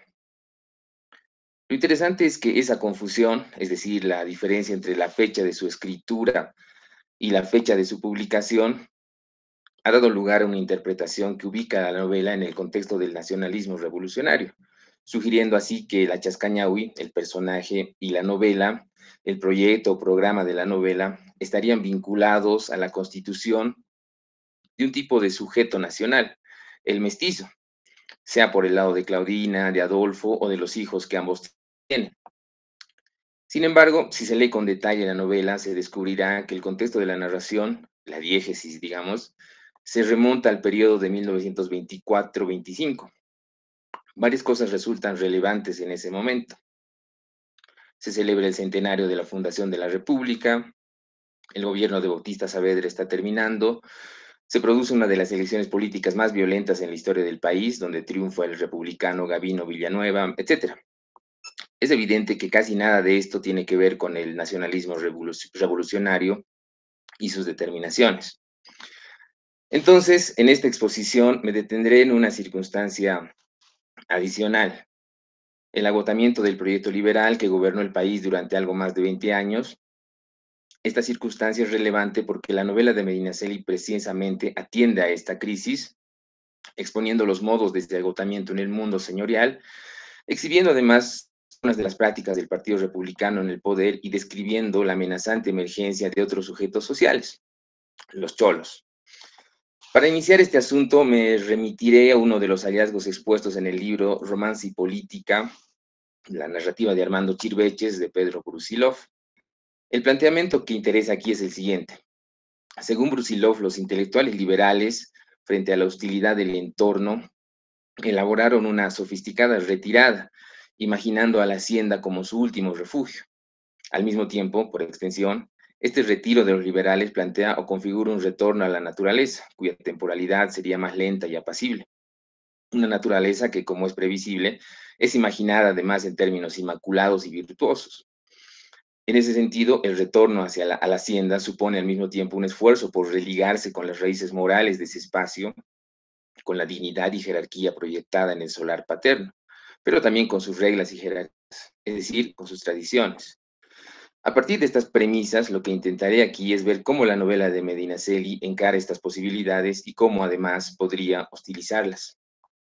Lo interesante es que esa confusión, es decir, la diferencia entre la fecha de su escritura y la fecha de su publicación, ha dado lugar a una interpretación que ubica a la novela en el contexto del nacionalismo revolucionario, sugiriendo así que la Chascañahui, el personaje, y la novela, el proyecto o programa de la novela, estarían vinculados a la constitución de un tipo de sujeto nacional, el mestizo, sea por el lado de Claudina, de Adolfo o de los hijos que ambos tienen. Sin embargo, si se lee con detalle la novela, se descubrirá que el contexto de la narración, la diégesis, digamos, se remonta al periodo de mil novecientos veinticuatro veinticinco. Varias cosas resultan relevantes en ese momento. Se celebra el centenario de la fundación de la República, el gobierno de Bautista Saavedra está terminando, se produce una de las elecciones políticas más violentas en la historia del país, donde triunfa el republicano Gabino Villanueva, etcétera. Es evidente que casi nada de esto tiene que ver con el nacionalismo revolucionario y sus determinaciones. Entonces, en esta exposición me detendré en una circunstancia adicional: el agotamiento del proyecto liberal que gobernó el país durante algo más de veinte años, Esta circunstancia es relevante porque la novela de Medinaceli precisamente atiende a esta crisis, exponiendo los modos de agotamiento en el mundo señorial, exhibiendo además unas de las prácticas del Partido Republicano en el poder y describiendo la amenazante emergencia de otros sujetos sociales, los cholos. Para iniciar este asunto me remitiré a uno de los hallazgos expuestos en el libro Romance y Política, la narrativa de Armando Chirveches de Pedro Brusilov. El planteamiento que interesa aquí es el siguiente. Según Brusilov, los intelectuales liberales, frente a la hostilidad del entorno, elaboraron una sofisticada retirada, imaginando a la hacienda como su último refugio. Al mismo tiempo, por extensión, este retiro de los liberales plantea o configura un retorno a la naturaleza, cuya temporalidad sería más lenta y apacible. Una naturaleza que, como es previsible, es imaginada además en términos inmaculados y virtuosos. En ese sentido, el retorno hacia la, a la hacienda supone al mismo tiempo un esfuerzo por religarse con las raíces morales de ese espacio, con la dignidad y jerarquía proyectada en el solar paterno, pero también con sus reglas y jerarquías, es decir, con sus tradiciones. A partir de estas premisas, lo que intentaré aquí es ver cómo la novela de Medinaceli encara estas posibilidades y cómo además podría hostilizarlas.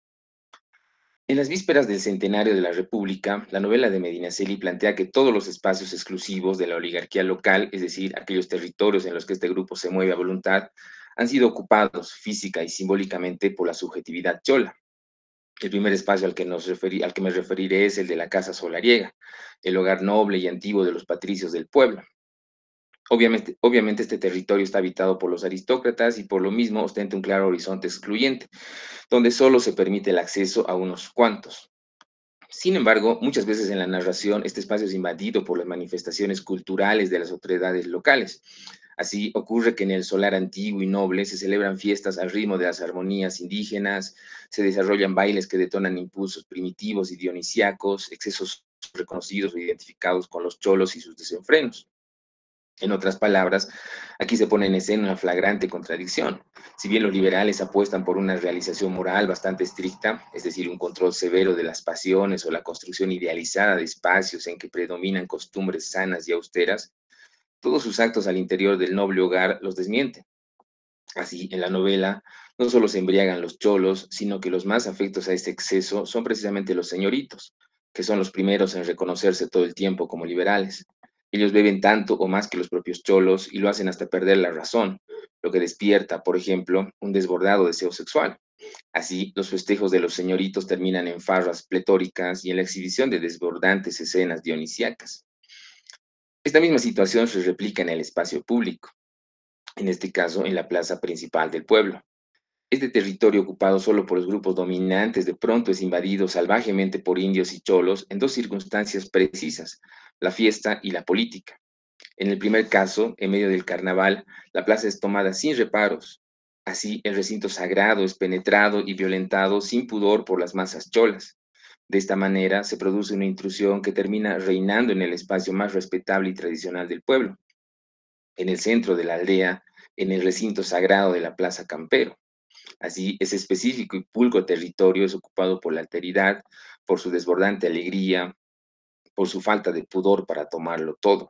En las vísperas del centenario de la República, la novela de Medinaceli plantea que todos los espacios exclusivos de la oligarquía local, es decir, aquellos territorios en los que este grupo se mueve a voluntad, han sido ocupados física y simbólicamente por la subjetividad chola. El primer espacio al que, nos referi- al que me referiré es el de la Casa Solariega, el hogar noble y antiguo de los patricios del pueblo. Obviamente, obviamente este territorio está habitado por los aristócratas y por lo mismo ostenta un claro horizonte excluyente, donde solo se permite el acceso a unos cuantos. Sin embargo, muchas veces en la narración este espacio es invadido por las manifestaciones culturales de las autoridades locales. Así ocurre que en el solar antiguo y noble se celebran fiestas al ritmo de las armonías indígenas, se desarrollan bailes que detonan impulsos primitivos y dionisíacos, excesos reconocidos o identificados con los cholos y sus desenfrenos. En otras palabras, aquí se pone en escena una flagrante contradicción. Si bien los liberales apuestan por una realización moral bastante estricta, es decir, un control severo de las pasiones o la construcción idealizada de espacios en que predominan costumbres sanas y austeras, todos sus actos al interior del noble hogar los desmienten. Así, en la novela, no solo se embriagan los cholos, sino que los más afectos a este exceso son precisamente los señoritos, que son los primeros en reconocerse todo el tiempo como liberales. Ellos beben tanto o más que los propios cholos y lo hacen hasta perder la razón, lo que despierta, por ejemplo, un desbordado deseo sexual. Así, los festejos de los señoritos terminan en farras pletóricas y en la exhibición de desbordantes escenas dionisíacas. Esta misma situación se replica en el espacio público, en este caso en la plaza principal del pueblo. Este territorio ocupado solo por los grupos dominantes de pronto es invadido salvajemente por indios y cholos en dos circunstancias precisas, la fiesta y la política. En el primer caso, en medio del carnaval, la plaza es tomada sin reparos. Así, el recinto sagrado es penetrado y violentado sin pudor por las masas cholas. De esta manera, se produce una intrusión que termina reinando en el espacio más respetable y tradicional del pueblo, en el centro de la aldea, en el recinto sagrado de la Plaza Campero. Así, ese específico y pulcro territorio es ocupado por la alteridad, por su desbordante alegría, por su falta de pudor para tomarlo todo.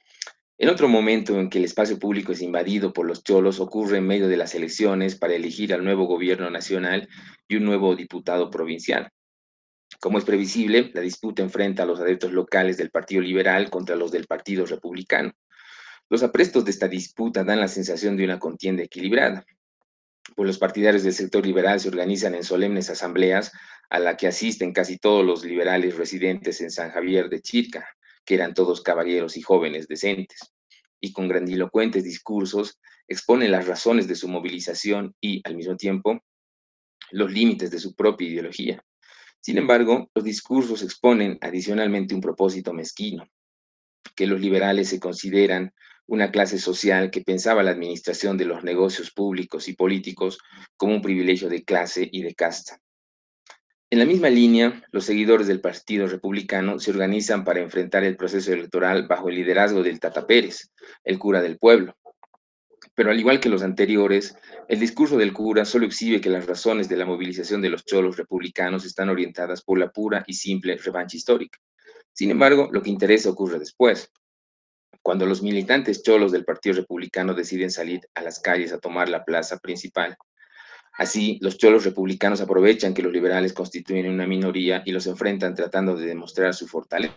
En otro momento en que el espacio público es invadido por los cholos ocurre en medio de las elecciones para elegir al nuevo gobierno nacional y un nuevo diputado provincial. Como es previsible, la disputa enfrenta a los adeptos locales del Partido Liberal contra los del Partido Republicano. Los aprestos de esta disputa dan la sensación de una contienda equilibrada, pues los partidarios del sector liberal se organizan en solemnes asambleas a la que asisten casi todos los liberales residentes en San Javier de Chirca, que eran todos caballeros y jóvenes decentes, y con grandilocuentes discursos exponen las razones de su movilización y, al mismo tiempo, los límites de su propia ideología. Sin embargo, los discursos exponen adicionalmente un propósito mezquino, que los liberales se consideran una clase social que pensaba la administración de los negocios públicos y políticos como un privilegio de clase y de casta. En la misma línea, los seguidores del Partido Republicano se organizan para enfrentar el proceso electoral bajo el liderazgo del Tata Pérez, el cura del pueblo. Pero al igual que los anteriores, el discurso del cura solo exhibe que las razones de la movilización de los cholos republicanos están orientadas por la pura y simple revancha histórica. Sin embargo, lo que interesa ocurre después. Cuando los militantes cholos del Partido Republicano deciden salir a las calles a tomar la plaza principal, así los cholos republicanos aprovechan que los liberales constituyen una minoría y los enfrentan tratando de demostrar su fortaleza.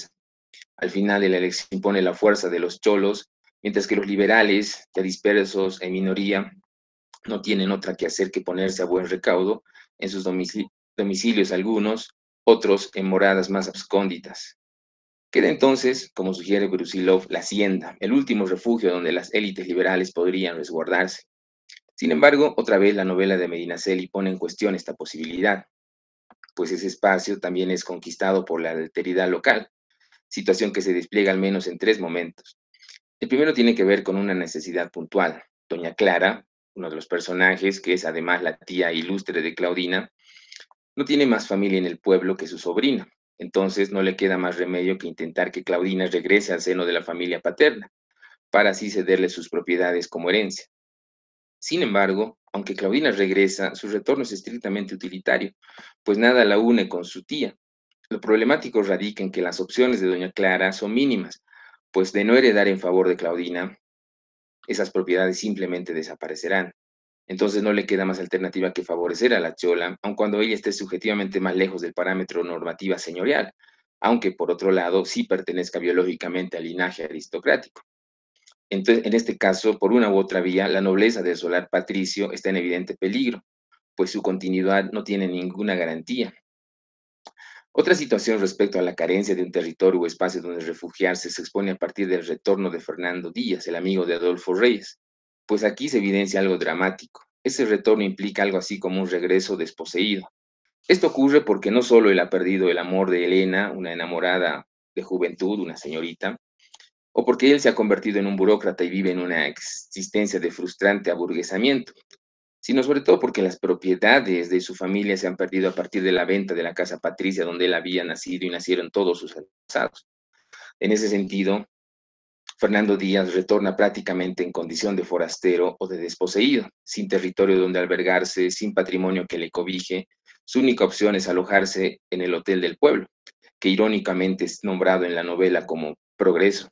Al final de la elección impone la fuerza de los cholos, mientras que los liberales, ya dispersos en minoría, no tienen otra que hacer que ponerse a buen recaudo en sus domicili- domicilios algunos, otros en moradas más abscónditas. Queda entonces, como sugiere Brusilov, la hacienda, el último refugio donde las élites liberales podrían resguardarse. Sin embargo, otra vez la novela de Medinaceli pone en cuestión esta posibilidad, pues ese espacio también es conquistado por la alteridad local, situación que se despliega al menos en tres momentos. El primero tiene que ver con una necesidad puntual. Doña Clara, uno de los personajes, que es además la tía ilustre de Claudina, no tiene más familia en el pueblo que su sobrina. Entonces no le queda más remedio que intentar que Claudina regrese al seno de la familia paterna, para así cederle sus propiedades como herencia. Sin embargo, aunque Claudina regresa, su retorno es estrictamente utilitario, pues nada la une con su tía. Lo problemático radica en que las opciones de doña Clara son mínimas, pues de no heredar en favor de Claudina, esas propiedades simplemente desaparecerán. Entonces no le queda más alternativa que favorecer a la chola, aun cuando ella esté subjetivamente más lejos del parámetro normativa señorial, aunque por otro lado sí pertenezca biológicamente al linaje aristocrático. Entonces, en este caso, por una u otra vía, la nobleza del solar patricio está en evidente peligro, pues su continuidad no tiene ninguna garantía. Otra situación respecto a la carencia de un territorio o espacio donde refugiarse se expone a partir del retorno de Fernando Díaz, el amigo de Adolfo Reyes, pues aquí se evidencia algo dramático. Ese retorno implica algo así como un regreso desposeído. Esto ocurre porque no solo él ha perdido el amor de Elena, una enamorada de juventud, una señorita, o porque él se ha convertido en un burócrata y vive en una existencia de frustrante aburguesamiento, sino sobre todo porque las propiedades de su familia se han perdido a partir de la venta de la casa patricia donde él había nacido y nacieron todos sus antepasados. En ese sentido, Fernando Díaz retorna prácticamente en condición de forastero o de desposeído, sin territorio donde albergarse, sin patrimonio que le cobije. Su única opción es alojarse en el Hotel del Pueblo, que irónicamente es nombrado en la novela como Progreso.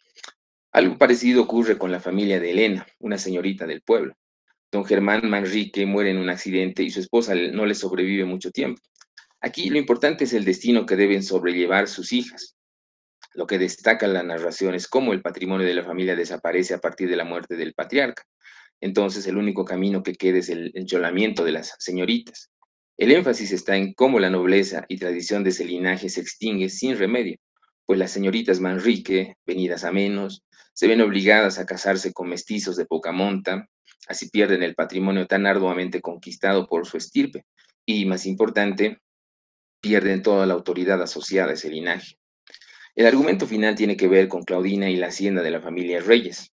Algo parecido ocurre con la familia de Elena, una señorita del pueblo. Don Germán Manrique muere en un accidente y su esposa no le sobrevive mucho tiempo. Aquí lo importante es el destino que deben sobrellevar sus hijas. Lo que destaca la narración es cómo el patrimonio de la familia desaparece a partir de la muerte del patriarca. Entonces el único camino que queda es el encholamiento de las señoritas. El énfasis está en cómo la nobleza y tradición de ese linaje se extingue sin remedio, pues las señoritas Manrique, venidas a menos, se ven obligadas a casarse con mestizos de poca monta, así pierden el patrimonio tan arduamente conquistado por su estirpe, y más importante, pierden toda la autoridad asociada a ese linaje. El argumento final tiene que ver con Claudina y la hacienda de la familia Reyes.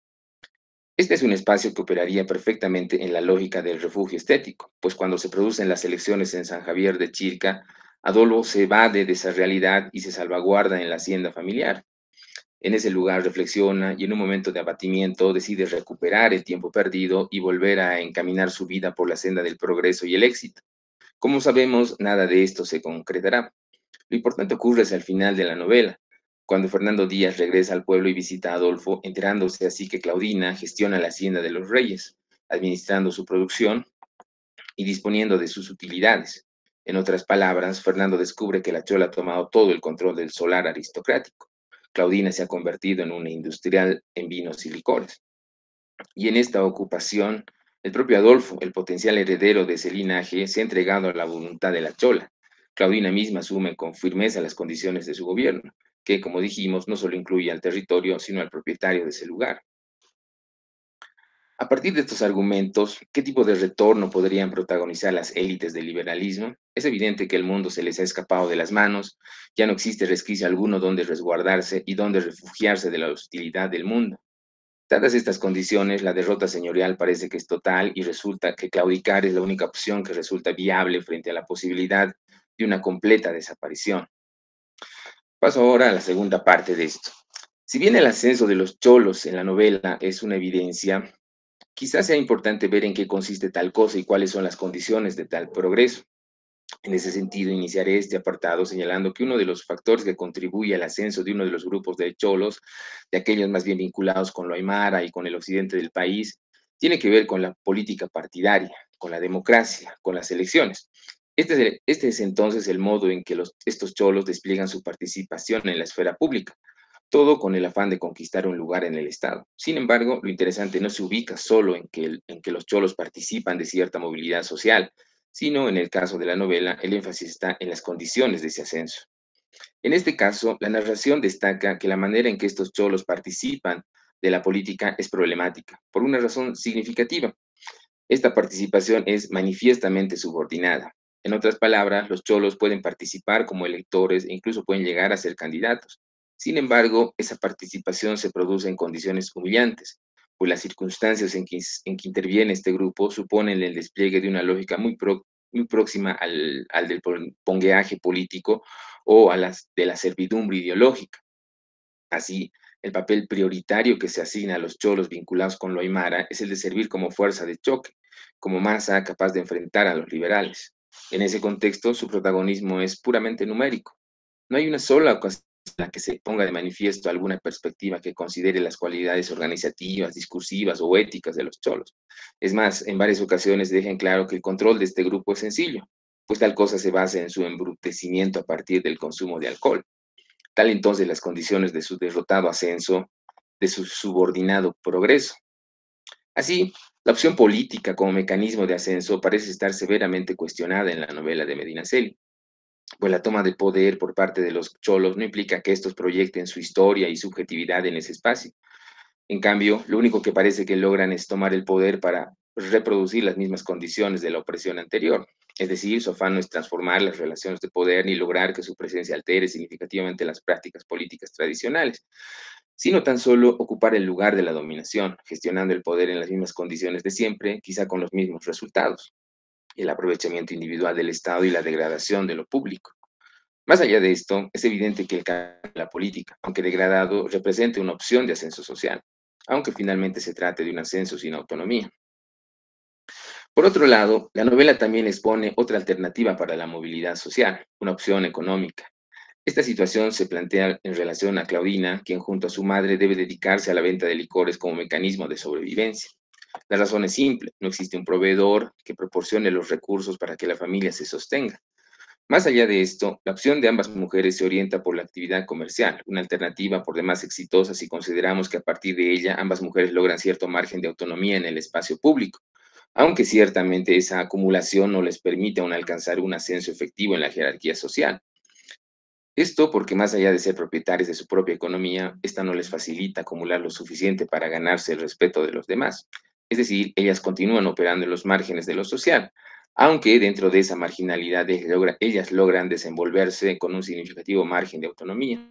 Este es un espacio que operaría perfectamente en la lógica del refugio estético, pues cuando se producen las elecciones en San Javier de Chilca, Adolfo se evade de esa realidad y se salvaguarda en la hacienda familiar. En ese lugar reflexiona y en un momento de abatimiento decide recuperar el tiempo perdido y volver a encaminar su vida por la senda del progreso y el éxito. Como sabemos, nada de esto se concretará. Lo importante ocurre hacia el final de la novela, cuando Fernando Díaz regresa al pueblo y visita a Adolfo, enterándose así que Claudina gestiona la hacienda de los reyes, administrando su producción y disponiendo de sus utilidades. En otras palabras, Fernando descubre que la chola ha tomado todo el control del solar aristocrático. Claudina se ha convertido en una industrial en vinos y licores. Y en esta ocupación, el propio Adolfo, el potencial heredero de ese linaje, se ha entregado a la voluntad de la chola. Claudina misma asume con firmeza las condiciones de su gobierno, que, como dijimos, no solo incluye al territorio, sino al propietario de ese lugar. A partir de estos argumentos, ¿qué tipo de retorno podrían protagonizar las élites del liberalismo? Es evidente que el mundo se les ha escapado de las manos, ya no existe resquicio alguno donde resguardarse y donde refugiarse de la hostilidad del mundo. Dadas estas condiciones, la derrota señorial parece que es total y resulta que claudicar es la única opción que resulta viable frente a la posibilidad de una completa desaparición. Paso ahora a la segunda parte de esto. Si bien el ascenso de los cholos en la novela es una evidencia, quizás sea importante ver en qué consiste tal cosa y cuáles son las condiciones de tal progreso. En ese sentido, iniciaré este apartado señalando que uno de los factores que contribuye al ascenso de uno de los grupos de cholos, de aquellos más bien vinculados con lo aymara y con el occidente del país, tiene que ver con la política partidaria, con la democracia, con las elecciones. Este es, el- este es entonces el modo en que los, estos cholos despliegan su participación en la esfera pública, todo con el afán de conquistar un lugar en el Estado. Sin embargo, lo interesante no se ubica solo en que, el- en que los cholos participan de cierta movilidad social, sino en el caso de la novela, el énfasis está en las condiciones de ese ascenso. En este caso, la narración destaca que la manera en que estos cholos participan de la política es problemática, por una razón significativa. Esta participación es manifiestamente subordinada. En otras palabras, los cholos pueden participar como electores e incluso pueden llegar a ser candidatos. Sin embargo, esa participación se produce en condiciones humillantes, pues las circunstancias en que, en que interviene este grupo suponen el despliegue de una lógica muy, pro, muy próxima al, al del pongueaje político o a las de la servidumbre ideológica. Así, el papel prioritario que se asigna a los cholos vinculados con lo aymara es el de servir como fuerza de choque, como masa capaz de enfrentar a los liberales. En ese contexto, su protagonismo es puramente numérico. No hay una sola ocasión en la que se ponga de manifiesto alguna perspectiva que considere las cualidades organizativas, discursivas o éticas de los cholos. Es más, en varias ocasiones dejan claro que el control de este grupo es sencillo, pues tal cosa se basa en su embrutecimiento a partir del consumo de alcohol. Tal entonces las condiciones de su derrotado ascenso, de su subordinado progreso. Así, la opción política como mecanismo de ascenso parece estar severamente cuestionada en la novela de Medinaceli, pues la toma de poder por parte de los cholos no implica que estos proyecten su historia y subjetividad en ese espacio. En cambio, lo único que parece que logran es tomar el poder para reproducir las mismas condiciones de la opresión anterior. Es decir, su afán no es transformar las relaciones de poder ni lograr que su presencia altere significativamente las prácticas políticas tradicionales, sino tan solo ocupar el lugar de la dominación, gestionando el poder en las mismas condiciones de siempre, quizá con los mismos resultados, el aprovechamiento individual del Estado y la degradación de lo público. Más allá de esto, es evidente que el cambio en la política, aunque degradado, representa una opción de ascenso social, aunque finalmente se trate de un ascenso sin autonomía. Por otro lado, la novela también expone otra alternativa para la movilidad social, una opción económica. Esta situación se plantea en relación a Claudina, quien junto a su madre debe dedicarse a la venta de licores como mecanismo de sobrevivencia. La razón es simple, no existe un proveedor que proporcione los recursos para que la familia se sostenga. Más allá de esto, la opción de ambas mujeres se orienta por la actividad comercial, una alternativa por demás exitosa si consideramos que a partir de ella ambas mujeres logran cierto margen de autonomía en el espacio público, aunque ciertamente esa acumulación no les permite aún alcanzar un ascenso efectivo en la jerarquía social. Esto porque más allá de ser propietarios de su propia economía, esta no les facilita acumular lo suficiente para ganarse el respeto de los demás. Es decir, ellas continúan operando en los márgenes de lo social, aunque dentro de esa marginalidad ellas, logra- ellas logran desenvolverse con un significativo margen de autonomía.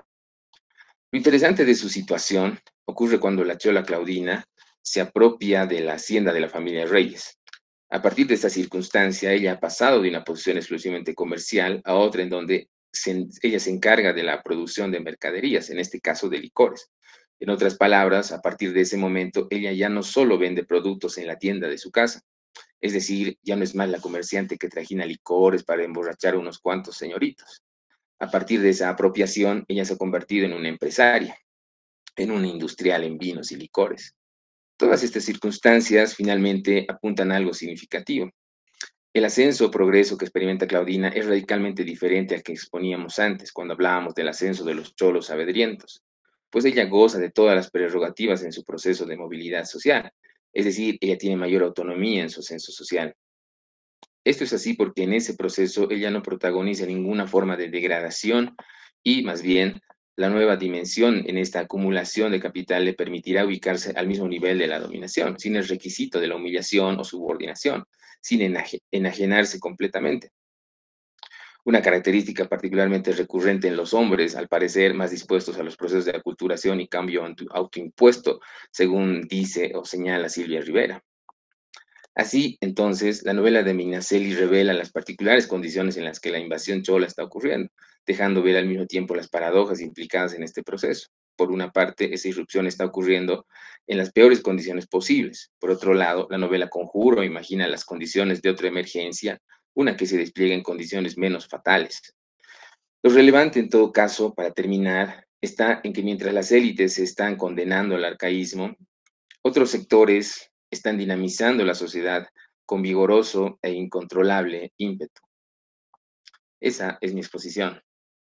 Lo interesante de su situación ocurre cuando la chola Claudina se apropia de la hacienda de la familia Reyes. A partir de esta circunstancia, ella ha pasado de una posición exclusivamente comercial a otra en donde se- ella se encarga de la producción de mercaderías, en este caso de licores. En otras palabras, a partir de ese momento, ella ya no solo vende productos en la tienda de su casa, es decir, ya no es más la comerciante que trajina licores para emborrachar a unos cuantos señoritos. A partir de esa apropiación, ella se ha convertido en una empresaria, en una industrial en vinos y licores. Todas estas circunstancias finalmente apuntan a algo significativo. El ascenso o progreso que experimenta Claudina es radicalmente diferente al que exponíamos antes cuando hablábamos del ascenso de los cholos avedrientos, pues ella goza de todas las prerrogativas en su proceso de movilidad social, es decir, ella tiene mayor autonomía en su ascenso social. Esto es así porque en ese proceso ella no protagoniza ninguna forma de degradación y más bien la nueva dimensión en esta acumulación de capital le permitirá ubicarse al mismo nivel de la dominación, sin el requisito de la humillación o subordinación, sin enaje- enajenarse completamente. Una característica particularmente recurrente en los hombres, al parecer más dispuestos a los procesos de aculturación y cambio auto- autoimpuesto, según dice o señala Silvia Rivera. Así, entonces, la novela de Minaceli revela las particulares condiciones en las que la invasión chola está ocurriendo, dejando ver al mismo tiempo las paradojas implicadas en este proceso. Por una parte, esa irrupción está ocurriendo en las peores condiciones posibles. Por otro lado, la novela conjura o imagina las condiciones de otra emergencia una que se despliega en condiciones menos fatales. Lo relevante, en todo caso, para terminar, está en que mientras las élites están condenando al arcaísmo, otros sectores están dinamizando la sociedad con vigoroso e incontrolable ímpetu. Esa es mi exposición.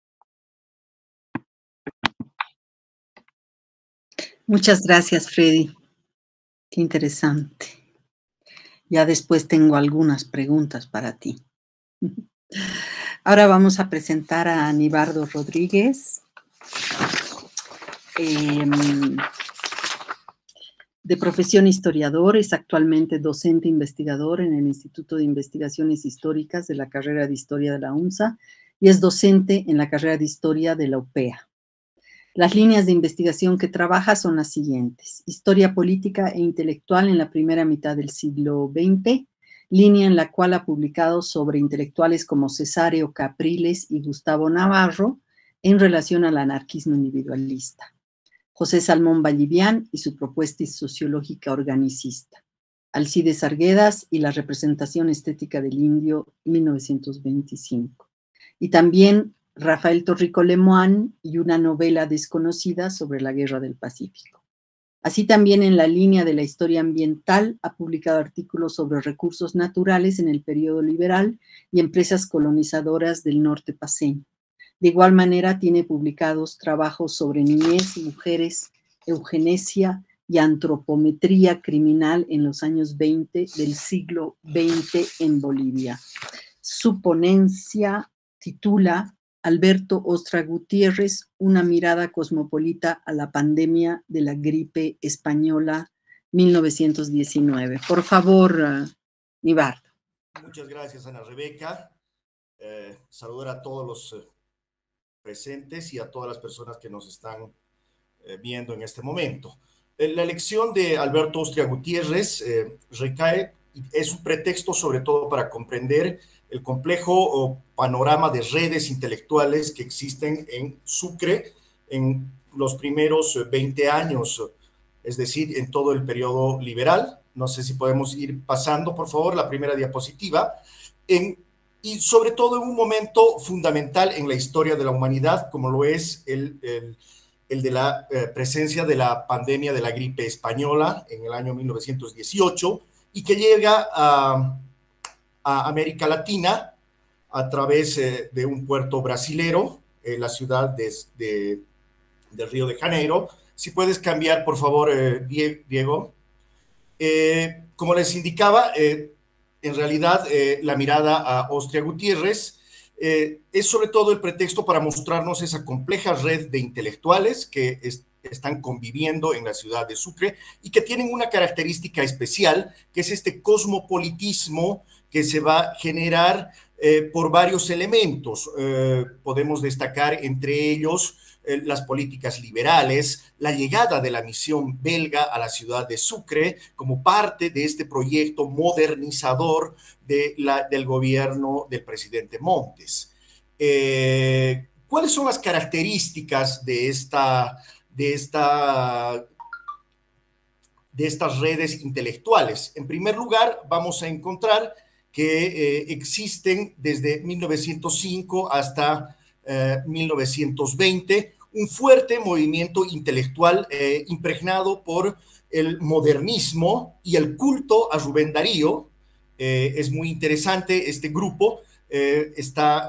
Muchas gracias, Freddy. Qué interesante. Ya después tengo algunas preguntas para ti. Ahora vamos a presentar a Nibardo Rodríguez, eh, de profesión historiador, es actualmente docente investigador en el Instituto de Investigaciones Históricas de la carrera de Historia de la UNSA y es docente en la carrera de Historia de la U P E A. Las líneas de investigación que trabaja son las siguientes: historia política e intelectual en la primera mitad del siglo veinte, línea en la cual ha publicado sobre intelectuales como Cesáreo Capriles y Gustavo Navarro en relación al anarquismo individualista. José Salmón Vallivián y su propuesta sociológica organicista. Alcides Arguedas y la representación estética del indio, mil novecientos veinticinco. Y también Rafael Torrico Lemoine y una novela desconocida sobre la Guerra del Pacífico. Así también en la línea de la historia ambiental ha publicado artículos sobre recursos naturales en el periodo liberal y empresas colonizadoras del norte paceño. De igual manera tiene publicados trabajos sobre niñez, mujeres, eugenesia y antropometría criminal en los años veinte del siglo veinte en Bolivia. Su ponencia titula Alberto Ostra Gutiérrez, una mirada cosmopolita a la pandemia de la gripe española mil novecientos diecinueve. Por favor, uh, Nibardo. Muchas gracias, Ana Rebeca. Eh, saludar a todos los eh, presentes y a todas las personas que nos están eh, viendo en este momento. Eh, la elección de Alberto Ostra Gutiérrez eh, recae, es un pretexto sobre todo para comprender el complejo panorama de redes intelectuales que existen en Sucre en los primeros veinte años, es decir, en todo el periodo liberal. No sé si podemos ir pasando, por favor, la primera diapositiva. En, y sobre todo en un momento fundamental en la historia de la humanidad, como lo es el, el, el de la eh, presencia de la pandemia de la gripe española en el año mil novecientos dieciocho y que llega a... a América Latina a través eh, de un puerto brasilero, eh, la ciudad de, de, de Río de Janeiro. Si puedes cambiar, por favor, eh, Diego. Eh, como les indicaba, eh, en realidad eh, la mirada a Ostra Gutiérrez eh, es sobre todo el pretexto para mostrarnos esa compleja red de intelectuales que es, están conviviendo en la ciudad de Sucre y que tienen una característica especial, que es este cosmopolitismo que se va a generar eh, por varios elementos. Eh, podemos destacar entre ellos eh, las políticas liberales, la llegada de la misión belga a la ciudad de Sucre como parte de este proyecto modernizador de la, del gobierno del presidente Montes. Eh, ¿Cuáles son las características de esta, de esta de estas redes intelectuales? En primer lugar, vamos a encontrar que eh, existen desde mil novecientos cinco hasta eh, mil novecientos veinte un fuerte movimiento intelectual eh, impregnado por el modernismo y el culto a Rubén Darío. Eh, es muy interesante este grupo, eh, está,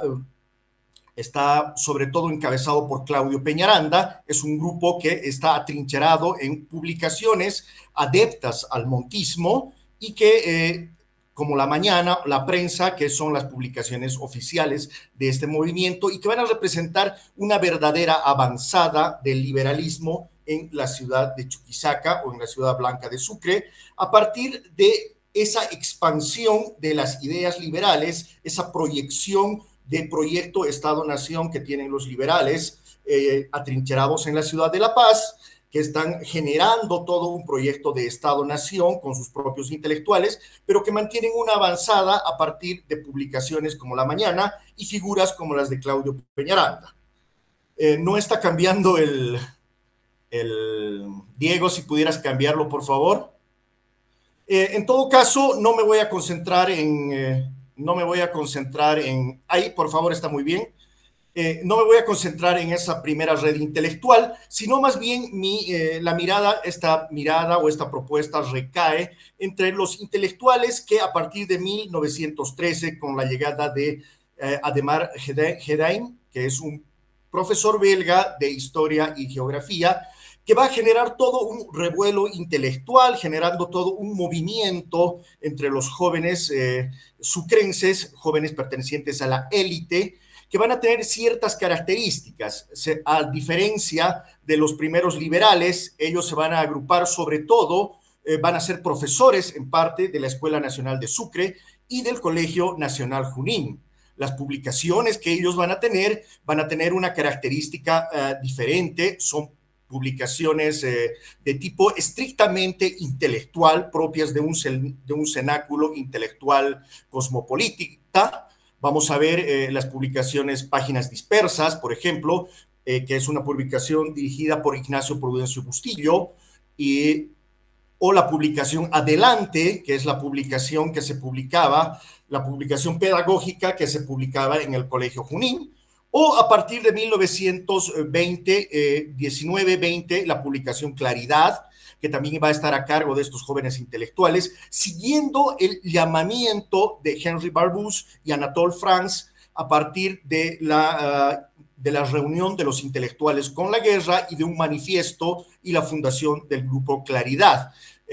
está sobre todo encabezado por Claudio Peñaranda, es un grupo que está atrincherado en publicaciones adeptas al montismo y que eh, como La Mañana, La Prensa, que son las publicaciones oficiales de este movimiento y que van a representar una verdadera avanzada del liberalismo en la ciudad de Chuquisaca o en la ciudad blanca de Sucre, a partir de esa expansión de las ideas liberales, esa proyección de proyecto Estado-Nación que tienen los liberales eh, atrincherados en la ciudad de La Paz, que están generando todo un proyecto de Estado-Nación con sus propios intelectuales, pero que mantienen una avanzada a partir de publicaciones como La Mañana y figuras como las de Claudio Peñaranda. Eh, no está cambiando el, el... Diego, si pudieras cambiarlo, por favor. Eh, en todo caso, no me voy a concentrar en, eh, no me voy a concentrar en... Ahí, por favor, está muy bien. Eh, no me voy a concentrar en esa primera red intelectual, sino más bien mi, eh, la mirada, esta mirada o esta propuesta recae entre los intelectuales que a partir de mil novecientos trece, con la llegada de eh, Ademar Gedeim, que es un profesor belga de historia y geografía, que va a generar todo un revuelo intelectual, generando todo un movimiento entre los jóvenes eh, sucrenses, jóvenes pertenecientes a la élite, que van a tener ciertas características. A diferencia de los primeros liberales, ellos se van a agrupar sobre todo, eh, van a ser profesores en parte de la Escuela Nacional de Sucre y del Colegio Nacional Junín. Las publicaciones que ellos van a tener van a tener una característica uh, diferente, son publicaciones eh, de tipo estrictamente intelectual, propias de un, de un cenáculo intelectual cosmopolita. Vamos a ver eh, las publicaciones Páginas Dispersas, por ejemplo, eh, que es una publicación dirigida por Ignacio Prudencio Bustillo, y, o la publicación Adelante, que es la publicación que se publicaba, la publicación pedagógica que se publicaba en el Colegio Junín, o a partir de mil novecientos veinte, eh, diecinueve veinte, la publicación Claridad, que también va a estar a cargo de estos jóvenes intelectuales, siguiendo el llamamiento de Henry Barbusse y Anatole France a partir de la, uh, de la reunión de los intelectuales con la guerra y de un manifiesto y la fundación del grupo Claridad.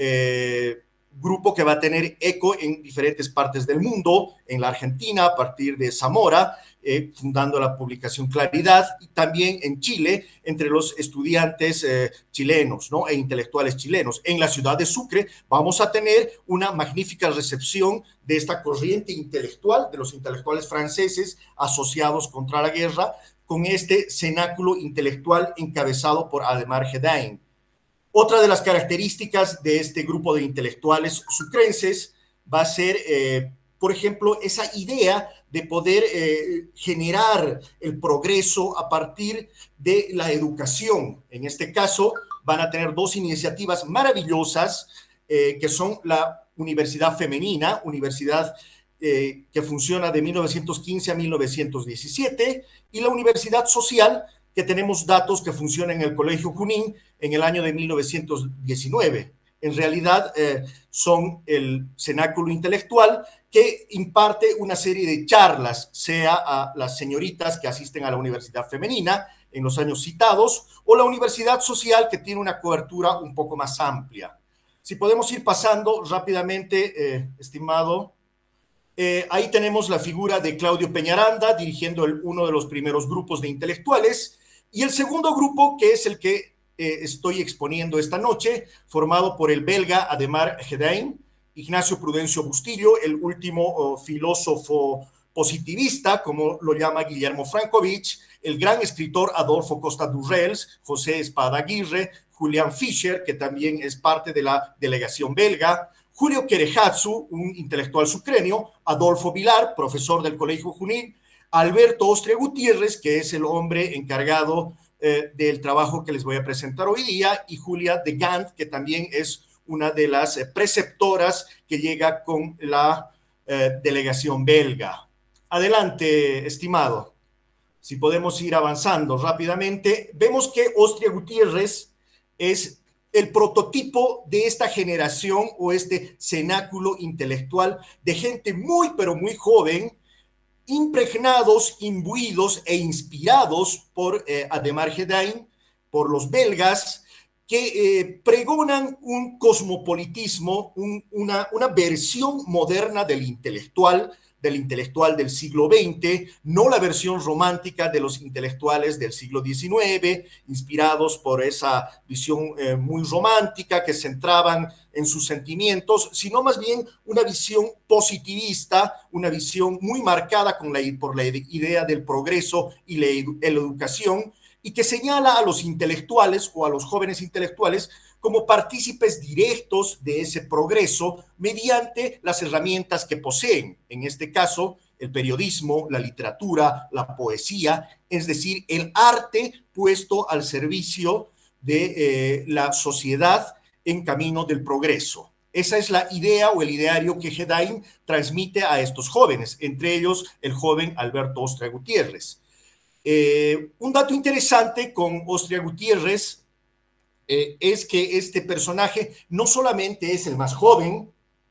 Eh, grupo que va a tener eco en diferentes partes del mundo, en la Argentina a partir de Zamora, eh, fundando la publicación Claridad, y también en Chile, entre los estudiantes eh, chilenos, ¿no? E intelectuales chilenos. En la ciudad de Sucre vamos a tener una magnífica recepción de esta corriente intelectual, de los intelectuales franceses asociados contra la guerra, con este cenáculo intelectual encabezado por Ademar Gedeim. Otra de las características de este grupo de intelectuales sucrenses va a ser, eh, por ejemplo, esa idea de poder eh, generar el progreso a partir de la educación. En este caso, van a tener dos iniciativas maravillosas, eh, que son la Universidad Femenina, universidad eh, que funciona de mil novecientos quince a mil novecientos diecisiete, y la Universidad Social, que tenemos datos que funciona en el Colegio Junín en el año de mil novecientos diecinueve. En realidad eh, son el cenáculo intelectual que imparte una serie de charlas, sea a las señoritas que asisten a la Universidad Femenina en los años citados, o la Universidad Social, que tiene una cobertura un poco más amplia. Si podemos ir pasando rápidamente, eh, estimado, eh, ahí tenemos la figura de Claudio Peñaranda dirigiendo el, uno de los primeros grupos de intelectuales, y el segundo grupo, que es el que eh, estoy exponiendo esta noche, formado por el belga Ademar Gedeim, Ignacio Prudencio Bustillo, el último oh, filósofo positivista, como lo llama Guillermo Frankovich, el gran escritor Adolfo Costa Durrels, José Espada Aguirre, Julián Fischer, que también es parte de la delegación belga, Julio Querehatsu, un intelectual sucrenio, Adolfo Vilar, profesor del Colegio Junín, Alberto Ostria Gutiérrez, que es el hombre encargado eh, del trabajo que les voy a presentar hoy día, y Julia de Gant, que también es una de las eh, preceptoras que llega con la eh, delegación belga. Adelante, estimado. Si podemos ir avanzando rápidamente, vemos que Ostria Gutiérrez es el prototipo de esta generación o este cenáculo intelectual de gente muy, pero muy joven, impregnados, imbuidos e inspirados por eh, Ademar Gedeim, por los belgas, que eh, pregonan un cosmopolitismo, un, una, una versión moderna del intelectual, del intelectual del siglo veinte, no la versión romántica de los intelectuales del siglo diecinueve, inspirados por esa visión eh, muy romántica que centraban en sus sentimientos, sino más bien una visión positivista, una visión muy marcada con la, por la idea del progreso y la, la educación, y que señala a los intelectuales o a los jóvenes intelectuales como partícipes directos de ese progreso mediante las herramientas que poseen, en este caso, el periodismo, la literatura, la poesía, es decir, el arte puesto al servicio de eh, la sociedad en camino del progreso. Esa es la idea o el ideario que Hedain transmite a estos jóvenes, entre ellos el joven Alberto Ostria Gutiérrez. Eh, un dato interesante con Ostria Gutiérrez eh, es que este personaje no solamente es el más joven,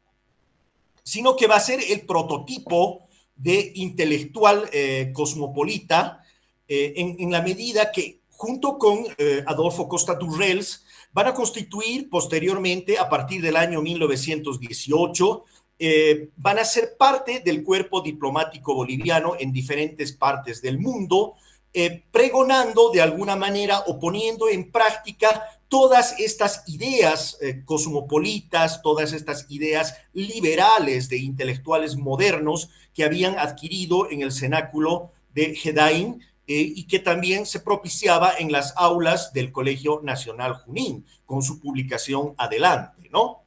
sino que va a ser el prototipo de intelectual eh, cosmopolita eh, en, en la medida que junto con eh, Adolfo Costa Durrells van a constituir posteriormente, a partir del año mil novecientos dieciocho, eh, van a ser parte del cuerpo diplomático boliviano en diferentes partes del mundo, eh, pregonando de alguna manera o poniendo en práctica todas estas ideas eh, cosmopolitas, todas estas ideas liberales de intelectuales modernos que habían adquirido en el cenáculo de Hedain, Eh, y que también se propiciaba en las aulas del Colegio Nacional Junín, con su publicación Adelante, ¿no?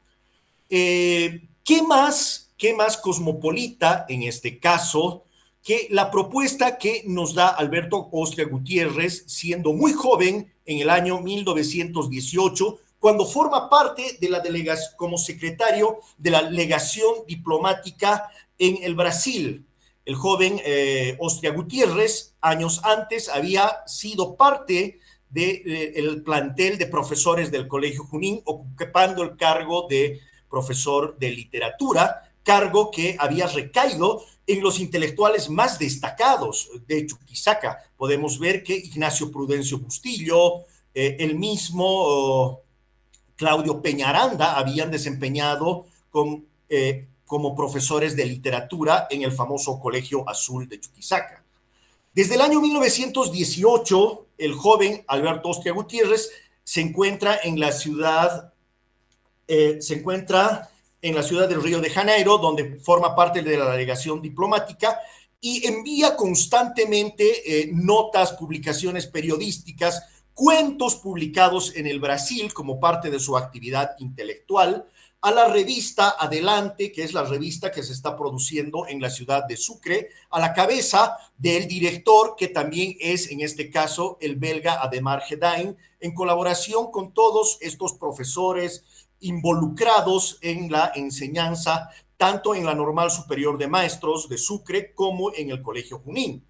Eh, ¿qué más, qué más cosmopolita en este caso que la propuesta que nos da Alberto Ostria Gutiérrez, siendo muy joven en el año mil novecientos dieciocho, cuando forma parte de la delegación, como secretario de la legación diplomática en el Brasil? El joven eh, Ostria Gutiérrez, años antes, había sido parte del de, plantel de profesores del Colegio Junín, ocupando el cargo de profesor de literatura, cargo que había recaído en los intelectuales más destacados de Chuquisaca. Podemos ver que Ignacio Prudencio Bustillo, eh, el mismo oh, Claudio Peñaranda habían desempeñado con... Eh, como profesores de literatura en el famoso Colegio Azul de Chuquisaca. Desde el año mil novecientos dieciocho, el joven Alberto Ostria Gutiérrez se encuentra en la ciudad, eh, se encuentra en la ciudad del Río de Janeiro, donde forma parte de la delegación diplomática y envía constantemente eh, notas, publicaciones periodísticas, cuentos publicados en el Brasil como parte de su actividad intelectual, a la revista Adelante, que es la revista que se está produciendo en la ciudad de Sucre, a la cabeza del director, que también es, en este caso, el belga Ademar Hedain, en colaboración con todos estos profesores involucrados en la enseñanza, tanto en la Normal Superior de Maestros de Sucre como en el Colegio Junín.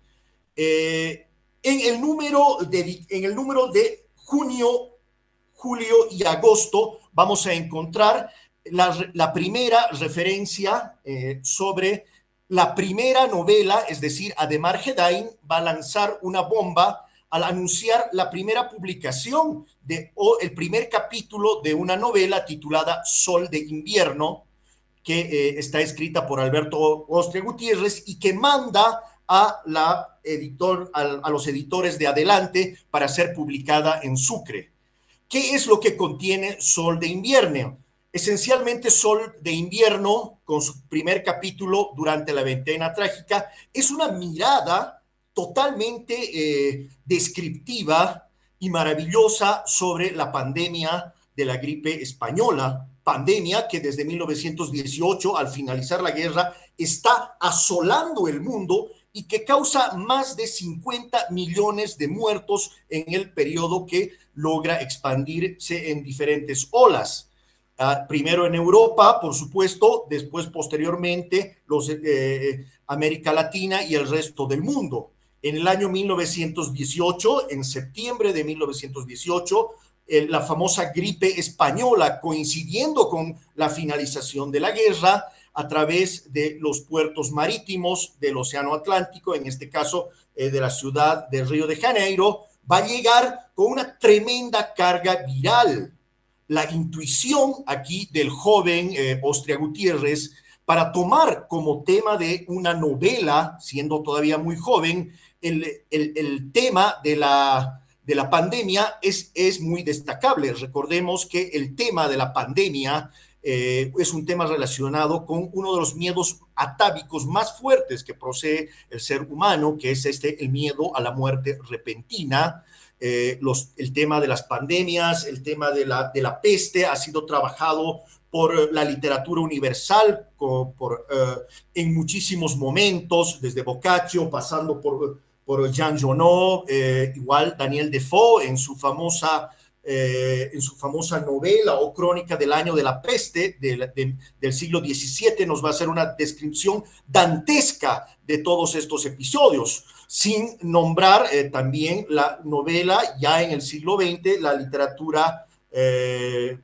Eh, en, el número de, en el número de junio, julio y agosto vamos a encontrar La, la primera referencia eh, sobre la primera novela, es decir, Ademar Hedain va a lanzar una bomba al anunciar la primera publicación de, o el primer capítulo de una novela titulada Sol de Invierno, que eh, está escrita por Alberto Ostria Gutiérrez y que manda a, la editor, a, a los editores de Adelante para ser publicada en Sucre. ¿Qué es lo que contiene Sol de Invierno? Esencialmente, Sol de Invierno, con su primer capítulo durante la veintena trágica, es una mirada totalmente eh, descriptiva y maravillosa sobre la pandemia de la gripe española, pandemia que desde mil novecientos dieciocho, al finalizar la guerra, está asolando el mundo y que causa más de cincuenta millones de muertos en el periodo que logra expandirse en diferentes olas. Uh, primero en Europa, por supuesto, después posteriormente los, eh, América Latina y el resto del mundo. En el año mil novecientos dieciocho, en septiembre de mil novecientos dieciocho, eh, la famosa gripe española, coincidiendo con la finalización de la guerra, a través de los puertos marítimos del Océano Atlántico, en este caso eh, de la ciudad de Río de Janeiro, va a llegar con una tremenda carga viral. La intuición aquí del joven eh, Ostria Gutiérrez para tomar como tema de una novela, siendo todavía muy joven, el, el, el tema de la, de la pandemia es, es muy destacable. Recordemos que el tema de la pandemia eh, es un tema relacionado con uno de los miedos atávicos más fuertes que posee el ser humano, que es este, el miedo a la muerte repentina. Eh, los, el tema de las pandemias, el tema de la, de la peste ha sido trabajado por la literatura universal por, por, uh, en muchísimos momentos, desde Boccaccio, pasando por, por Jean Genot, eh, igual Daniel Defoe en su famosa eh, en su famosa novela o crónica del año de la peste de, de, del siglo diecisiete, nos va a hacer una descripción dantesca de todos estos episodios, sin nombrar eh, también la novela ya en el siglo veinte, la literatura, eh,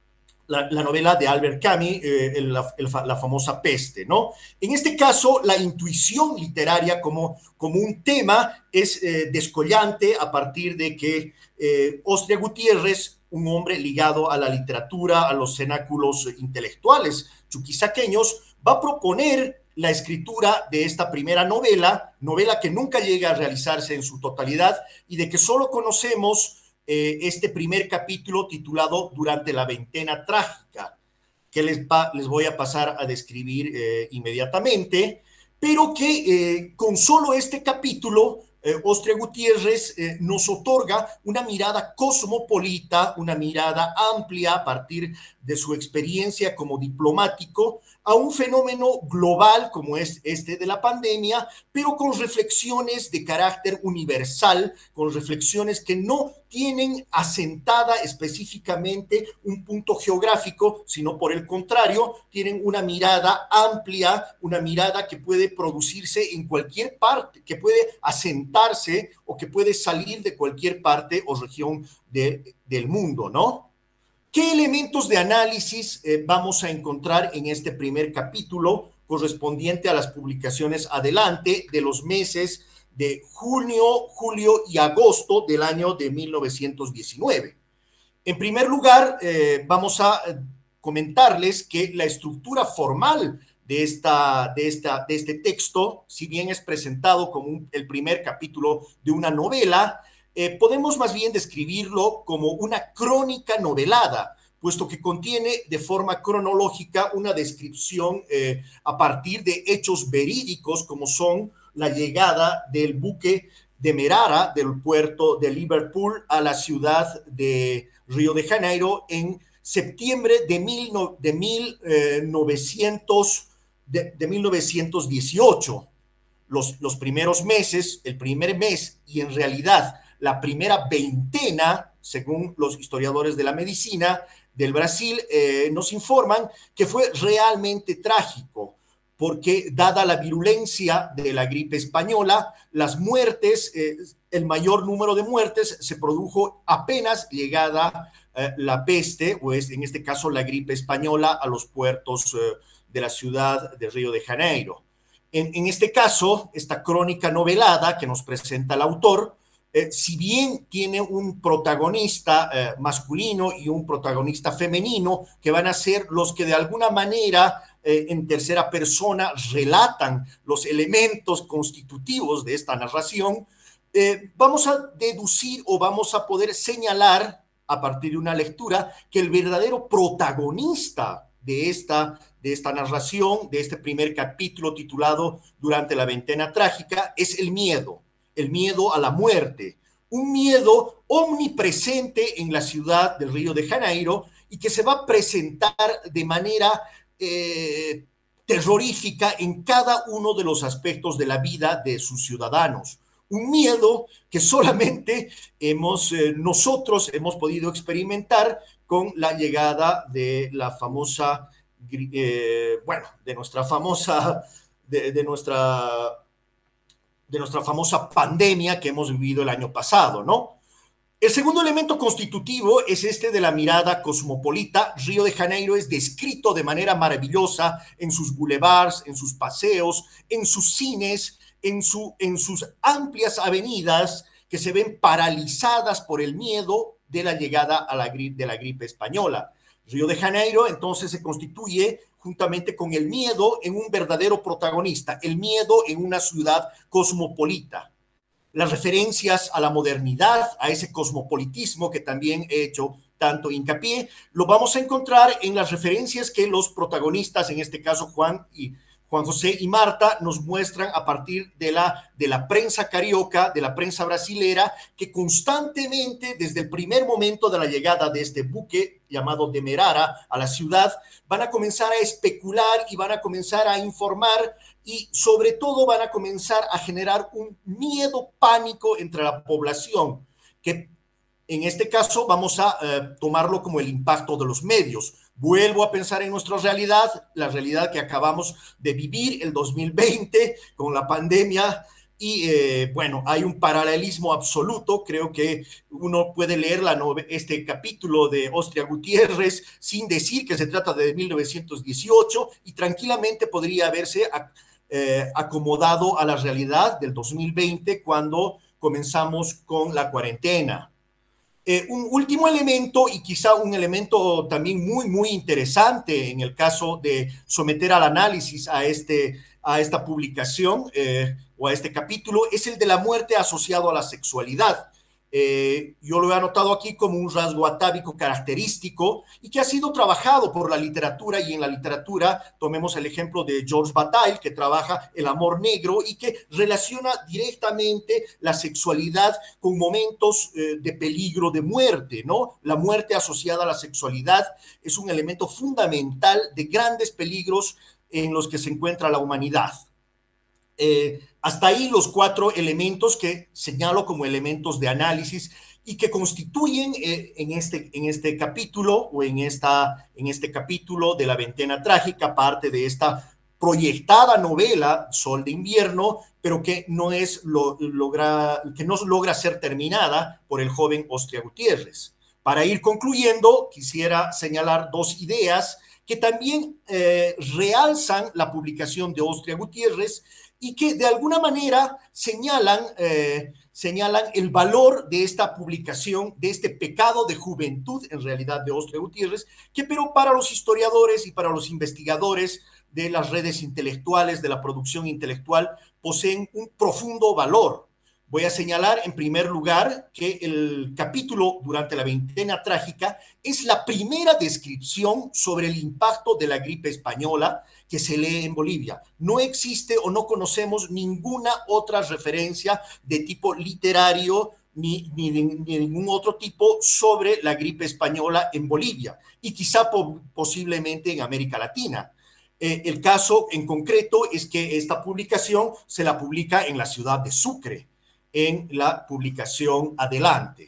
la, la novela de Albert Camus, eh, el, el, la famosa peste, ¿no? En este caso, la intuición literaria como, como un tema es eh, descollante a partir de que eh, Ostria Gutiérrez, un hombre ligado a la literatura, a los cenáculos intelectuales chuquisaqueños, va a proponer la escritura de esta primera novela, novela que nunca llega a realizarse en su totalidad y de que solo conocemos eh, este primer capítulo titulado Durante la veintena trágica, que les, va, les voy a pasar a describir eh, inmediatamente, pero que eh, con solo este capítulo eh, Ostria Gutiérrez eh, nos otorga una mirada cosmopolita, una mirada amplia a partir de su experiencia como diplomático, a un fenómeno global como es este de la pandemia, pero con reflexiones de carácter universal, con reflexiones que no tienen asentada específicamente un punto geográfico, sino por el contrario, tienen una mirada amplia, una mirada que puede producirse en cualquier parte, que puede asentarse o que puede salir de cualquier parte o región de, del mundo, ¿no? ¿Qué elementos de análisis eh, vamos a encontrar en este primer capítulo correspondiente a las publicaciones adelante de los meses de junio, julio y agosto del año de mil novecientos diecinueve? En primer lugar, eh, vamos a comentarles que la estructura formal de, esta, de, esta, de este texto, si bien es presentado como un, el primer capítulo de una novela, Eh, podemos más bien describirlo como una crónica novelada, puesto que contiene de forma cronológica una descripción eh, a partir de hechos verídicos, como son la llegada del buque Demerara del puerto de Liverpool a la ciudad de Río de Janeiro en septiembre de, mil, de, mil, eh, novecientos, de, de mil novecientos dieciocho. Los, los primeros meses, el primer mes y en realidad la primera veintena, según los historiadores de la medicina del Brasil, eh, nos informan que fue realmente trágico, porque dada la virulencia de la gripe española, las muertes, eh, el mayor número de muertes se produjo apenas llegada eh, la peste, o es, en este caso la gripe española, a los puertos eh, de la ciudad de Río de Janeiro. En, en este caso, esta crónica novelada que nos presenta el autor, Eh, si bien tiene un protagonista eh, masculino y un protagonista femenino, que van a ser los que de alguna manera eh, en tercera persona relatan los elementos constitutivos de esta narración, eh, vamos a deducir o vamos a poder señalar a partir de una lectura que el verdadero protagonista de esta, de esta narración, de este primer capítulo titulado Durante la veintena trágica, es el miedo. El miedo a la muerte, un miedo omnipresente en la ciudad del Río de Janeiro y que se va a presentar de manera eh, terrorífica en cada uno de los aspectos de la vida de sus ciudadanos. Un miedo que solamente hemos, eh, nosotros hemos podido experimentar con la llegada de la famosa, eh, bueno, de nuestra famosa, de, de nuestra... de nuestra famosa pandemia que hemos vivido el año pasado, ¿no? El segundo elemento constitutivo es este de la mirada cosmopolita. Río de Janeiro es descrito de manera maravillosa en sus boulevards, en sus paseos, en sus cines, en, su, en sus amplias avenidas que se ven paralizadas por el miedo de la llegada a la, de la gripe española. Río de Janeiro entonces se constituye juntamente con el miedo en un verdadero protagonista, el miedo en una ciudad cosmopolita. Las referencias a la modernidad, a ese cosmopolitismo que también he hecho tanto hincapié, lo vamos a encontrar en las referencias que los protagonistas, en este caso Juan y Juan José y Marta, nos muestran a partir de la, de la prensa carioca, de la prensa brasilera, que constantemente, desde el primer momento de la llegada de este buque llamado Demerara a la ciudad, van a comenzar a especular y van a comenzar a informar y sobre todo van a comenzar a generar un miedo, pánico entre la población, que En este caso vamos a eh, tomarlo como el impacto de los medios. Vuelvo a pensar en nuestra realidad, la realidad que acabamos de vivir el dos mil veinte con la pandemia. Y eh, bueno, hay un paralelismo absoluto. Creo que uno puede leer la este capítulo de Ostria Gutiérrez sin decir que se trata de mil novecientos dieciocho y tranquilamente podría haberse eh, acomodado a la realidad del dos mil veinte cuando comenzamos con la cuarentena. Eh, un último elemento, y quizá un elemento también muy, muy interesante en el caso de someter al análisis a, este, a esta publicación eh, o a este capítulo, es el de la muerte asociado a la sexualidad. Eh, yo lo he anotado aquí como un rasgo atávico característico y que ha sido trabajado por la literatura, y en la literatura tomemos el ejemplo de Georges Bataille, que trabaja el amor negro y que relaciona directamente la sexualidad con momentos eh, de peligro de muerte, ¿no? La muerte asociada a la sexualidad es un elemento fundamental de grandes peligros en los que se encuentra la humanidad. Eh, hasta ahí los cuatro elementos que señalo como elementos de análisis y que constituyen eh, en, este, en este capítulo o en, esta, en este capítulo de La Veintena Trágica, parte de esta proyectada novela Sol de Invierno, pero que no, es lo, logra, que no logra ser terminada por el joven Ostria Gutiérrez. Para ir concluyendo, quisiera señalar dos ideas que también eh, realzan la publicación de Ostria Gutiérrez y que de alguna manera señalan, eh, señalan el valor de esta publicación, de este pecado de juventud, en realidad, de Ostria Gutiérrez, que pero para los historiadores y para los investigadores de las redes intelectuales, de la producción intelectual, poseen un profundo valor. Voy a señalar en primer lugar que el capítulo Durante la Veintena Trágica es la primera descripción sobre el impacto de la gripe española que se lee en Bolivia. No existe o no conocemos ninguna otra referencia de tipo literario ni, ni, de, ni de ningún otro tipo sobre la gripe española en Bolivia y quizá po posiblemente en América Latina. Eh, el caso en concreto es que esta publicación se la publica en la ciudad de Sucre, en la publicación Adelante.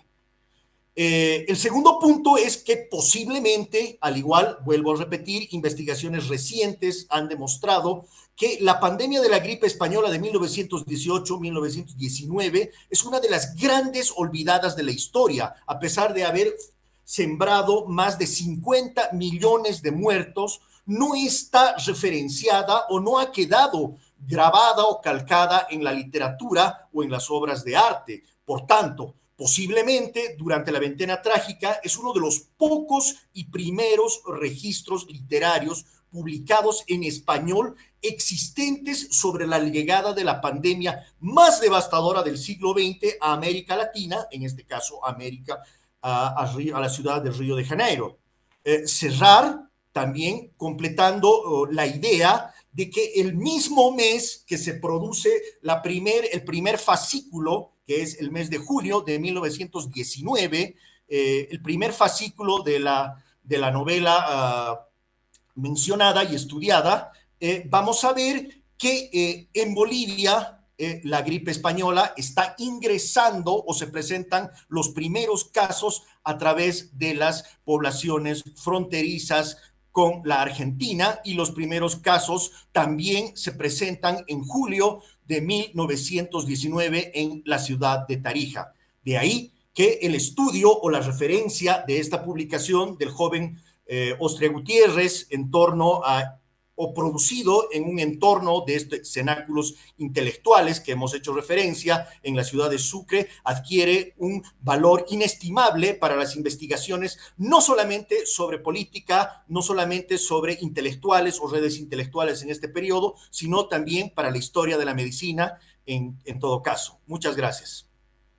Eh, el segundo punto es que posiblemente, al igual, vuelvo a repetir, investigaciones recientes han demostrado que la pandemia de la gripe española de mil novecientos dieciocho a mil novecientos diecinueve es una de las grandes olvidadas de la historia, a pesar de haber sembrado más de cincuenta millones de muertos, no está referenciada o no ha quedado grabada o calcada en la literatura o en las obras de arte. Por tanto, posiblemente Durante la Veintena Trágica es uno de los pocos y primeros registros literarios publicados en español existentes sobre la llegada de la pandemia más devastadora del siglo veinte a América Latina, en este caso América, a, a, a la ciudad de Río de Janeiro. Eh, cerrar también completando oh, la idea de que el mismo mes que se produce la primer, el primer fascículo, que es el mes de julio de mil novecientos diecinueve, eh, el primer fascículo de la, de la novela uh, mencionada y estudiada, eh, vamos a ver que eh, en Bolivia eh, la gripe española está ingresando o se presentan los primeros casos a través de las poblaciones fronterizas con la Argentina, y los primeros casos también se presentan en julio de mil novecientos diecinueve en la ciudad de Tarija. De ahí que el estudio o la referencia de esta publicación del joven eh, Ostria Gutiérrez en torno a o producido en un entorno de estos cenáculos intelectuales que hemos hecho referencia en la ciudad de Sucre, adquiere un valor inestimable para las investigaciones, no solamente sobre política, no solamente sobre intelectuales o redes intelectuales en este periodo, sino también para la historia de la medicina en, en todo caso. Muchas gracias.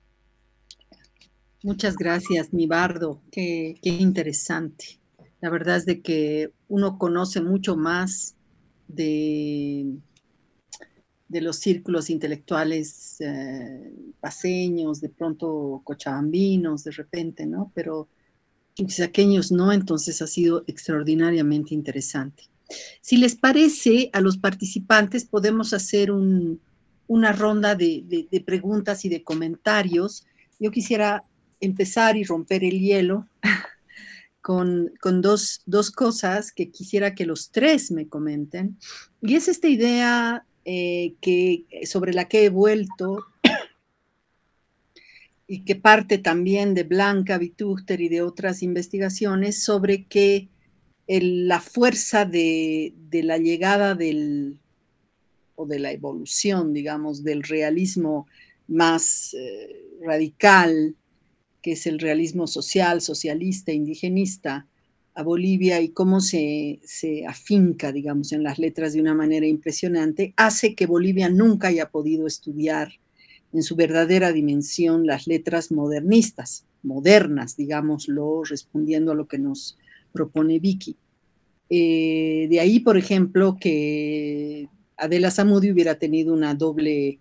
Muchas gracias, Nibardo. Qué, qué interesante. La verdad es de que uno conoce mucho más de, de los círculos intelectuales eh, paseños, de pronto cochabambinos, de repente, ¿no? Pero chuquisaqueños no, entonces ha sido extraordinariamente interesante. Si les parece, a los participantes podemos hacer un, una ronda de, de, de preguntas y de comentarios. Yo quisiera empezar y romper el hielo con, con dos, dos cosas que quisiera que los tres me comenten. Y es esta idea eh, que, sobre la que he vuelto y que parte también de Blanca Vitúchter y de otras investigaciones sobre que el, la fuerza de, de la llegada del, o de la evolución, digamos, del realismo más eh, radical, que es el realismo social, socialista, indigenista, a Bolivia y cómo se, se afinca, digamos, en las letras de una manera impresionante, hace que Bolivia nunca haya podido estudiar en su verdadera dimensión las letras modernistas, modernas, digámoslo, respondiendo a lo que nos propone Vicky. Eh, de ahí, por ejemplo, que Adela Samudi hubiera tenido una doble,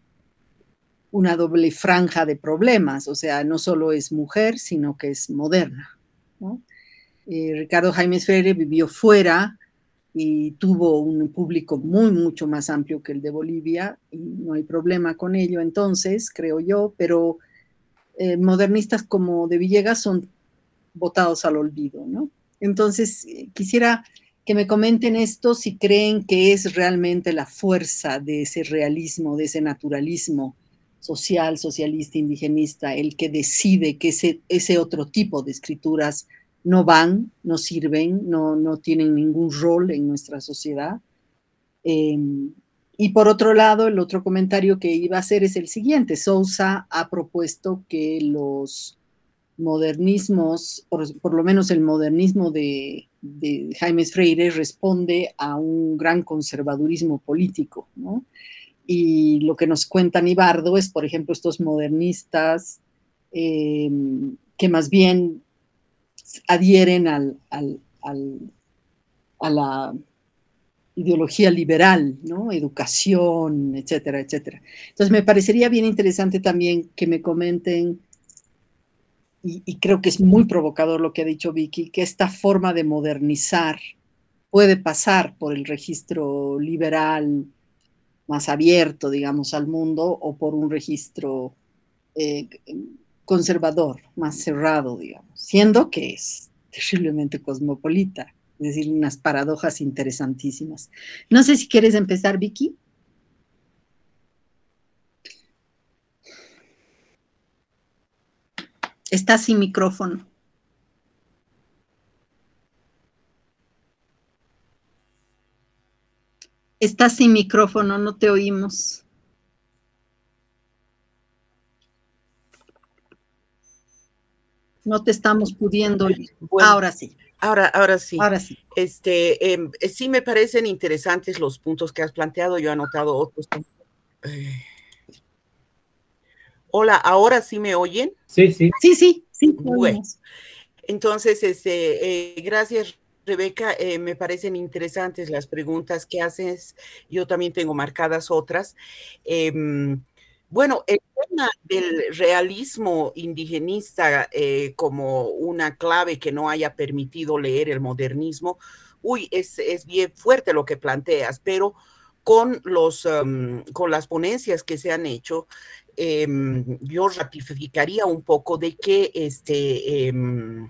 una doble franja de problemas, o sea, no solo es mujer, sino que es moderna, ¿no? Eh, Ricardo Jaimes Freire vivió fuera y tuvo un público muy, mucho más amplio que el de Bolivia, y no hay problema con ello entonces, creo yo, pero eh, modernistas como de Villegas son botados al olvido, ¿no? Entonces, eh, quisiera que me comenten esto, si creen que es realmente la fuerza de ese realismo, de ese naturalismo social, socialista, indigenista, el que decide que ese, ese otro tipo de escrituras no van, no sirven, no, no tienen ningún rol en nuestra sociedad. Eh, y por otro lado, el otro comentario que iba a hacer es el siguiente. Sousa ha propuesto que los modernismos, por, por lo menos el modernismo de, de Jaimes Freire, responde a un gran conservadurismo político, ¿no? Y lo que nos cuenta Nibardo es, por ejemplo, estos modernistas eh, que más bien adhieren al, al, al, a la ideología liberal, ¿no? Educación, etcétera, etcétera. Entonces me parecería bien interesante también que me comenten, y, y creo que es muy provocador lo que ha dicho Vicky, que esta forma de modernizar puede pasar por el registro liberal más abierto, digamos, al mundo, o por un registro eh, conservador, más cerrado, digamos, siendo que es terriblemente cosmopolita, es decir, unas paradojas interesantísimas. No sé si quieres empezar, Vicky. Estás sin micrófono. Estás sin micrófono, no te oímos. No te estamos pudiendo oír. Bueno, ahora sí. Ahora, ahora sí. Ahora sí. Este, eh, sí me parecen interesantes los puntos que has planteado. Yo he anotado otros. Eh. Hola, ¿ahora sí me oyen? Sí, sí. Sí, sí. sí bueno, entonces, este, eh, gracias, Rebeca. Eh, me parecen interesantes las preguntas que haces. Yo también tengo marcadas otras. Eh, Bueno, el tema del realismo indigenista eh, como una clave que no haya permitido leer el modernismo, uy, es, es bien fuerte lo que planteas, pero con, los, um, con las ponencias que se han hecho, eh, yo ratificaría un poco de que este, eh,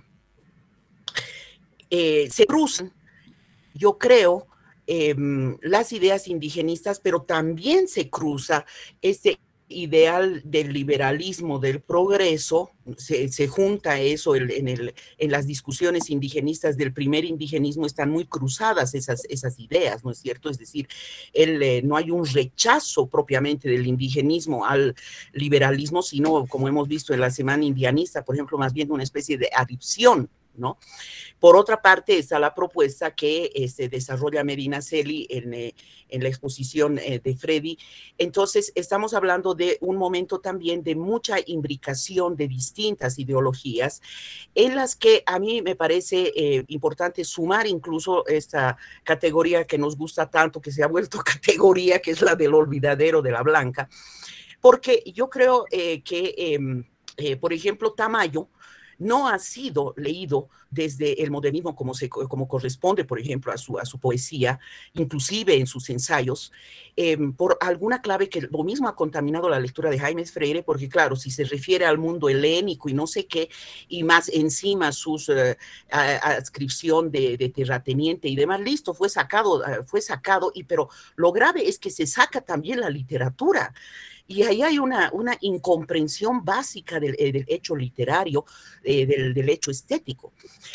eh, se cruzan, yo creo, eh, las ideas indigenistas, pero también se cruza este ideal del liberalismo, del progreso, se, se junta eso en, en, el, en las discusiones indigenistas del primer indigenismo, están muy cruzadas esas, esas ideas, ¿no es cierto? Es decir, el, eh, no hay un rechazo propiamente del indigenismo al liberalismo, sino, como hemos visto en la Semana Indianista, por ejemplo, más bien una especie de adicción, ¿no? Por otra parte, está la propuesta que eh, se desarrolla Medinaceli en, eh, en la exposición eh, de Freddy. Entonces, estamos hablando de un momento también de mucha imbricación de distintas ideologías, en las que a mí me parece eh, importante sumar incluso esta categoría que nos gusta tanto, que se ha vuelto categoría, que es la del olvidadero de la Blanca, porque yo creo eh, que, eh, eh, por ejemplo, Tamayo, no ha sido leído desde el modernismo como, se, como corresponde, por ejemplo, a su, a su poesía, inclusive en sus ensayos, eh, por alguna clave que lo mismo ha contaminado la lectura de Jaime Freire, porque claro, si se refiere al mundo helénico y no sé qué, y más encima sus uh, adscripción de, de terrateniente y demás, listo, fue sacado, uh, fue sacado, y, pero lo grave es que se saca también la literatura. Y ahí hay una, una incomprensión básica del, del hecho literario, eh, del, del hecho estético.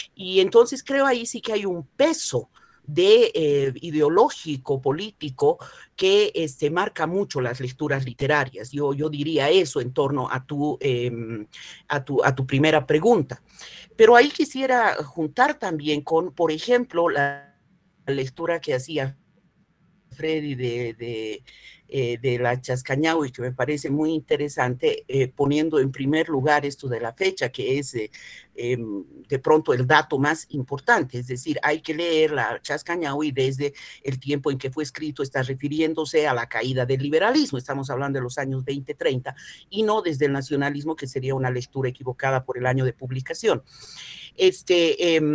Y entonces creo ahí sí que hay un peso de eh, ideológico, político, que este, marca mucho las lecturas literarias. Yo, yo diría eso en torno a tu, eh, a, tu, a tu primera pregunta. Pero ahí quisiera juntar también con, por ejemplo, la lectura que hacía Freddy de, de, eh, de la Chascañahui, que me parece muy interesante, eh, poniendo en primer lugar esto de la fecha, que es eh, eh, de pronto el dato más importante, es decir, hay que leer la Chascañahui desde el tiempo en que fue escrito, está refiriéndose a la caída del liberalismo, estamos hablando de los años veinte, treinta, y no desde el nacionalismo, que sería una lectura equivocada por el año de publicación. Este... Eh,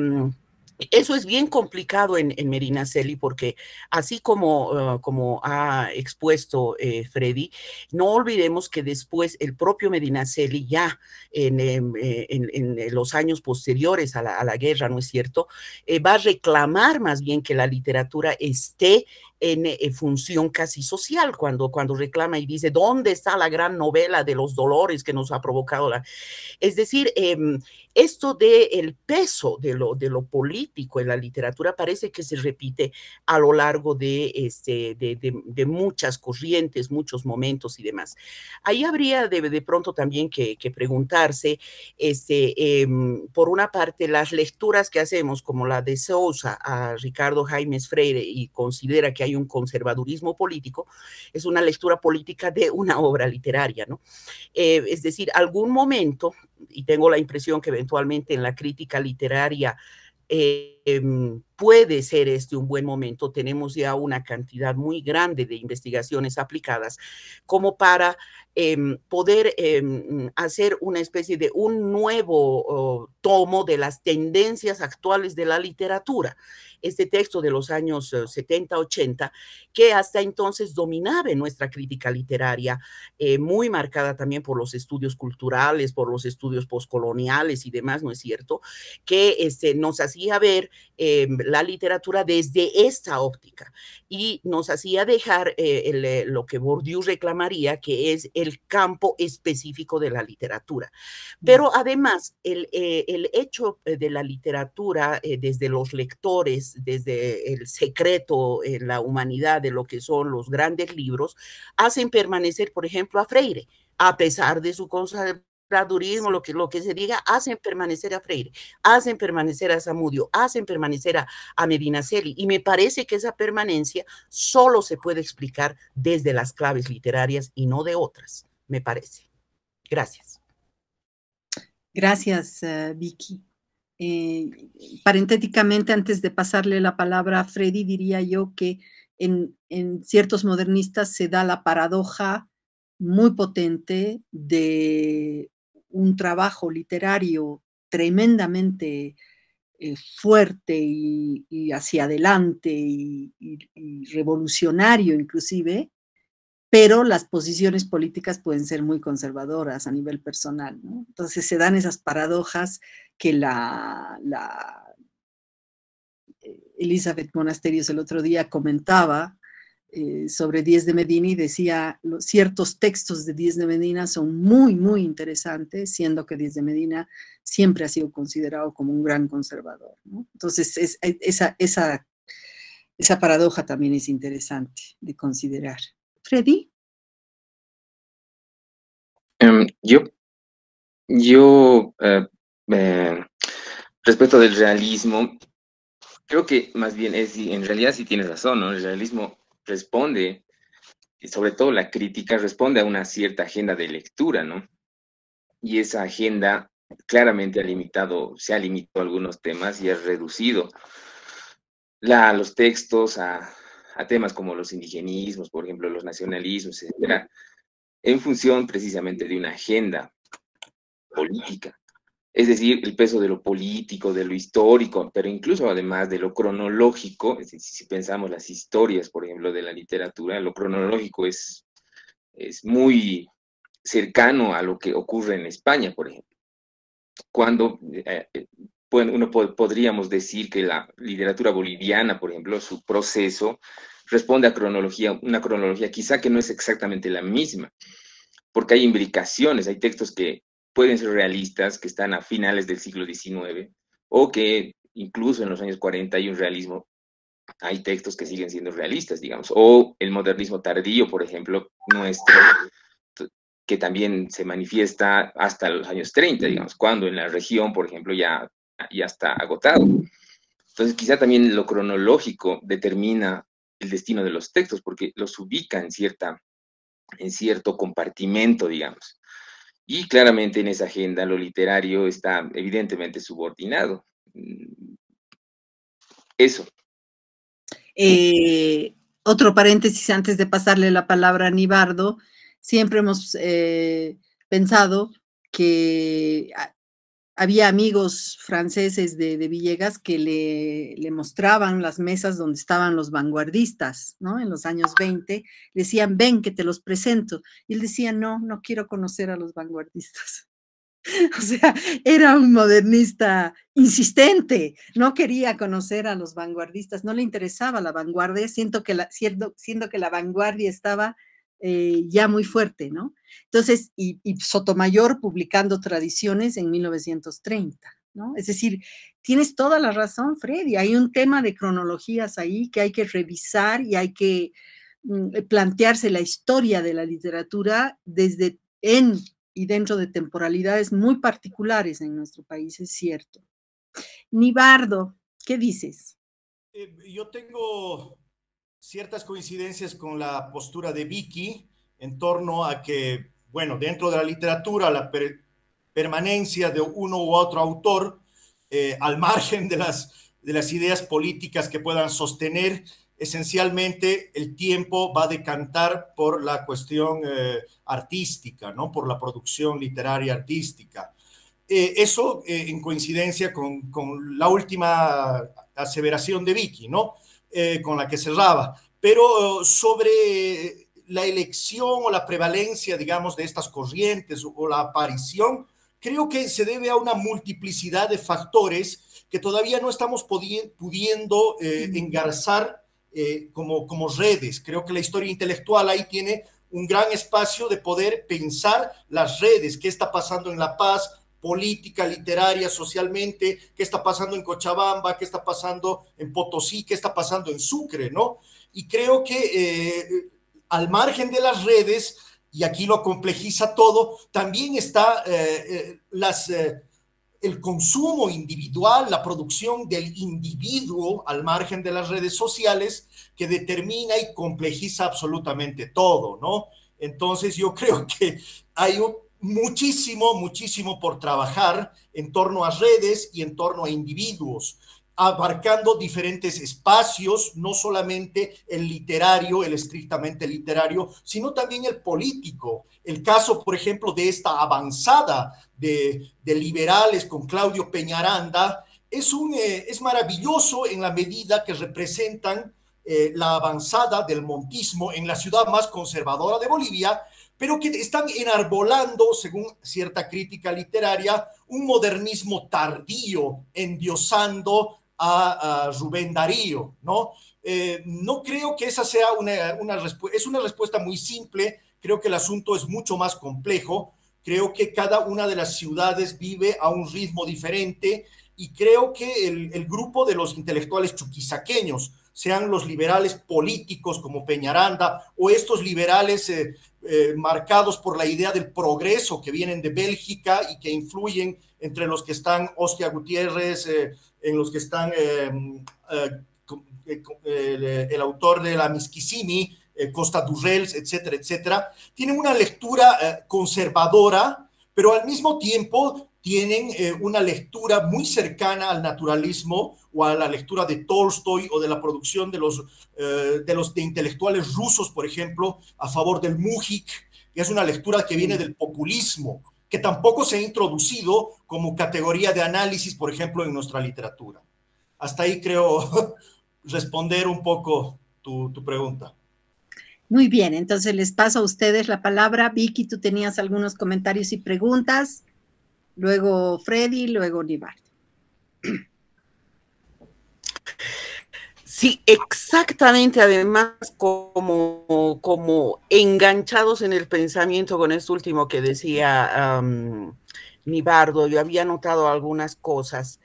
Eso es bien complicado en, en Medinaceli, porque así como, uh, como ha expuesto eh, Freddy, no olvidemos que después el propio Medinaceli, ya en, en, en, en los años posteriores a la, a la guerra, ¿no es cierto?, eh, va a reclamar más bien que la literatura esté en, en función casi social, cuando, cuando reclama y dice, ¿dónde está la gran novela de los dolores que nos ha provocado la... Es decir, eh, esto del peso de lo, de lo político en la literatura parece que se repite a lo largo de, este, de, de, de muchas corrientes, muchos momentos y demás. Ahí habría de, de pronto también que, que preguntarse, este, eh, por una parte, las lecturas que hacemos, como la de Sousa a Ricardo Jaimes Freire, y considera que hay un conservadurismo político, es una lectura política de una obra literaria, ¿no? Eh, es decir, algún momento, y tengo la impresión que eventualmente en la crítica literaria eh, eh, puede ser este un buen momento, tenemos ya una cantidad muy grande de investigaciones aplicadas como para eh, poder eh, hacer una especie de un nuevo oh, tomo de las tendencias actuales de la literatura. Este texto de los años setenta, ochenta, que hasta entonces dominaba en nuestra crítica literaria, eh, muy marcada también por los estudios culturales, por los estudios postcoloniales y demás, ¿no es cierto?, que este, nos hacía ver eh, la literatura desde esta óptica y nos hacía dejar eh, el, lo que Bourdieu reclamaría, que es el campo específico de la literatura. Pero además, el, eh, el hecho de la literatura eh, desde los lectores, desde el secreto en la humanidad de lo que son los grandes libros, hacen permanecer, por ejemplo, a Freire, a pesar de su conservadurismo, lo que, lo que se diga, hacen permanecer a Freire, hacen permanecer a Zamudio, hacen permanecer a, a Medinaceli, y me parece que esa permanencia solo se puede explicar desde las claves literarias y no de otras, me parece. Gracias. Gracias, uh, Vicky. Eh, parentéticamente, antes de pasarle la palabra a Freddy, diría yo que en, en ciertos modernistas se da la paradoja muy potente de un trabajo literario tremendamente eh, fuerte y, y hacia adelante y, y, y revolucionario inclusive, pero las posiciones políticas pueden ser muy conservadoras a nivel personal, ¿no? Entonces se dan esas paradojas que la, la Elizabeth Monasterios el otro día comentaba eh, sobre Díez de Medina y decía, los, ciertos textos de Díez de Medina son muy, muy interesantes, siendo que Díez de Medina siempre ha sido considerado como un gran conservador, ¿no? Entonces es, esa, esa, esa paradoja también es interesante de considerar. Freddy. Um, yo, yo uh, eh, respecto del realismo, creo que más bien es, en realidad sí tienes razón, ¿no? El realismo responde, y sobre todo la crítica responde a una cierta agenda de lectura, ¿no? Y esa agenda claramente ha limitado, se ha limitado a algunos temas y ha reducido la, los textos a, a temas como los indigenismos, por ejemplo, los nacionalismos, etcétera, en función precisamente de una agenda política. Es decir, el peso de lo político, de lo histórico, pero incluso además de lo cronológico. Es decir, si pensamos las historias, por ejemplo, de la literatura, lo cronológico es, es muy cercano a lo que ocurre en España, por ejemplo. Cuando eh, bueno, uno pod podríamos decir que la literatura boliviana, por ejemplo, su proceso responde a cronología, una cronología quizá que no es exactamente la misma, porque hay imbricaciones, hay textos que pueden ser realistas, que están a finales del siglo diecinueve, o que incluso en los años cuarenta hay un realismo, hay textos que siguen siendo realistas, digamos, o el modernismo tardío, por ejemplo, nuestro, que también se manifiesta hasta los años treinta, digamos, cuando en la región, por ejemplo, ya, ya está agotado. Entonces, quizá también lo cronológico determina el destino de los textos, porque los ubica en, cierta, en cierto compartimento, digamos. Y claramente en esa agenda lo literario está evidentemente subordinado. Eso. Eh, otro paréntesis antes de pasarle la palabra a Nibardo. Siempre hemos eh, pensado que había amigos franceses de, de Villegas que le, le mostraban las mesas donde estaban los vanguardistas, ¿no? En los años veinte, le decían, ven que te los presento. Y él decía, no, no quiero conocer a los vanguardistas. O sea, era un modernista insistente, no quería conocer a los vanguardistas, no le interesaba la vanguardia, siento que la, siendo, siendo que la vanguardia estaba eh, ya muy fuerte, ¿no? Entonces, y, y Sotomayor publicando Tradiciones en mil novecientos treinta, ¿no? Es decir, tienes toda la razón, Freddy, hay un tema de cronologías ahí que hay que revisar y hay que mm, plantearse la historia de la literatura desde en y dentro de temporalidades muy particulares en nuestro país, es cierto. Nibardo, ¿qué dices? Eh, yo tengo ciertas coincidencias con la postura de Vicky en torno a que, bueno, dentro de la literatura, la per permanencia de uno u otro autor, eh, al margen de las, de las ideas políticas que puedan sostener, esencialmente el tiempo va a decantar por la cuestión eh, artística, ¿no? Por la producción literaria artística. Eh, eso eh, en coincidencia con, con, la última aseveración de Vicky, ¿no? Eh, con la que cerraba. Pero sobre la elección o la prevalencia, digamos, de estas corrientes o, o la aparición, creo que se debe a una multiplicidad de factores que todavía no estamos pudiendo eh, engarzar eh, como, como redes. Creo que la historia intelectual ahí tiene un gran espacio de poder pensar las redes, qué está pasando en La Paz, política, literaria, socialmente, qué está pasando en Cochabamba, qué está pasando en Potosí, qué está pasando en Sucre, ¿no? Y creo que eh, al margen de las redes, y aquí lo complejiza todo, también está eh, eh, las... Eh, el consumo individual, la producción del individuo al margen de las redes sociales que determina y complejiza absolutamente todo, ¿no? Entonces yo creo que hay un, muchísimo, muchísimo por trabajar en torno a redes y en torno a individuos, abarcando diferentes espacios, no solamente el literario, el estrictamente literario, sino también el político. El caso, por ejemplo, de esta avanzada de, de liberales con Claudio Peñaranda es, un, eh, es maravilloso en la medida que representan eh, la avanzada del montismo en la ciudad más conservadora de Bolivia, pero que están enarbolando, según cierta crítica literaria, un modernismo tardío, endiosando a, a Rubén Darío, ¿no? Eh, no creo que esa sea una, una respuesta, es una respuesta muy simple, creo que el asunto es mucho más complejo, creo que cada una de las ciudades vive a un ritmo diferente y creo que el, el grupo de los intelectuales chuquisaqueños, sean los liberales políticos como Peñaranda o estos liberales eh, eh, marcados por la idea del progreso que vienen de Bélgica y que influyen entre los que están Ostia Gutiérrez, eh, en los que están eh, eh, eh, el autor de la Miskissimi, eh, Costa Durrels, etcétera, etcétera, tienen una lectura eh, conservadora, pero al mismo tiempo tienen eh, una lectura muy cercana al naturalismo o a la lectura de Tolstoy o de la producción de los, eh, de los de intelectuales rusos, por ejemplo, a favor del Mujik, que es una lectura que viene del populismo, que tampoco se ha introducido como categoría de análisis, por ejemplo, en nuestra literatura. Hasta ahí creo responder un poco tu, tu pregunta. Muy bien, entonces les paso a ustedes la palabra. Vicky, tú tenías algunos comentarios y preguntas, luego Freddy, luego Nibardo. Sí, exactamente, además como, como enganchados en el pensamiento con esto último que decía um, Nibardo, yo había notado algunas cosas,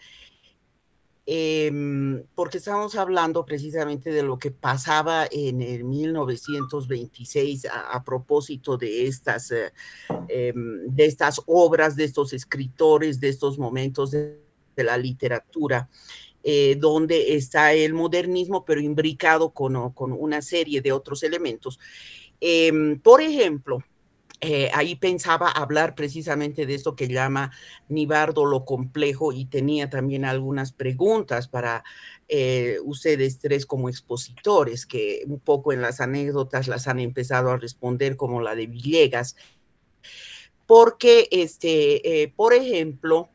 eh, porque estábamos hablando precisamente de lo que pasaba en el mil novecientos veintiséis a, a propósito de estas, eh, eh, de estas obras, de estos escritores, de estos momentos de, de la literatura. Eh, donde está el modernismo, pero imbricado con, con una serie de otros elementos. Eh, por ejemplo, eh, ahí pensaba hablar precisamente de esto que llama Nibardo lo complejo, y tenía también algunas preguntas para eh, ustedes tres como expositores, que un poco en las anécdotas las han empezado a responder, como la de Villegas, porque, este, eh, por ejemplo,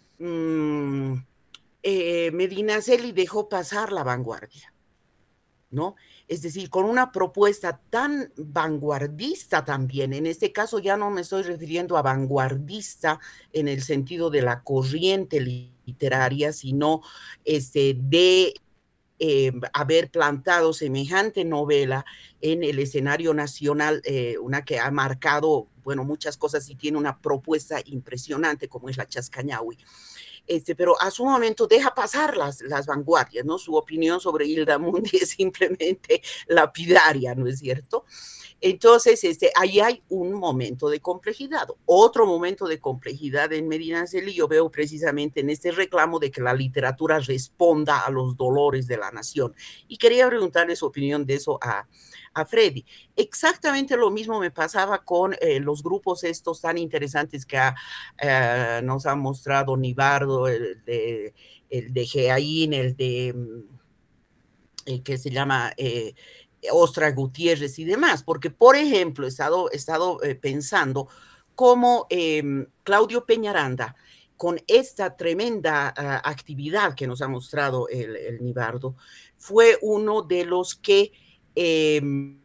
mmm, Eh, Medinaceli dejó pasar la vanguardia, ¿no? Es decir, con una propuesta tan vanguardista también, en este caso ya no me estoy refiriendo a vanguardista en el sentido de la corriente literaria, sino este, de eh, haber plantado semejante novela en el escenario nacional, eh, una que ha marcado, bueno, muchas cosas y tiene una propuesta impresionante como es la Chascañahui. Este, pero a su momento deja pasar las, las vanguardias, ¿no? Su opinión sobre Hilda Mundi es simplemente lapidaria, ¿no es cierto? Entonces, este, ahí hay un momento de complejidad. Otro momento de complejidad en Medinaceli yo veo precisamente en este reclamo de que la literatura responda a los dolores de la nación. Y quería preguntarle su opinión de eso a, a Freddy. Exactamente lo mismo me pasaba con eh, los grupos estos tan interesantes que ha, eh, nos ha mostrado Nibardo, el de, el de Geaín, el de, el que se llama... Eh, Ostra Gutiérrez y demás, porque, por ejemplo, he estado, he estado eh, pensando cómo eh, Claudio Peñaranda, con esta tremenda uh, actividad que nos ha mostrado el, el Nibardo, fue uno de los que eh,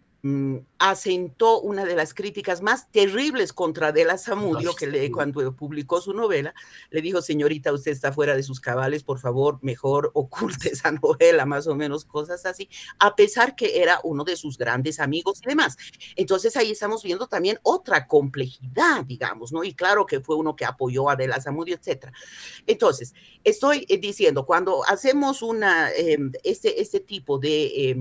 asentó una de las críticas más terribles contra Adela Zamudio, que le, cuando publicó su novela, le dijo: señorita, usted está fuera de sus cabales, por favor, mejor oculte esa novela, más o menos cosas así, a pesar que era uno de sus grandes amigos y demás. Entonces ahí estamos viendo también otra complejidad, digamos, ¿no? Y claro que fue uno que apoyó a Adela Zamudio, etcétera. Entonces, estoy diciendo, cuando hacemos una, eh, este, este tipo de... Eh,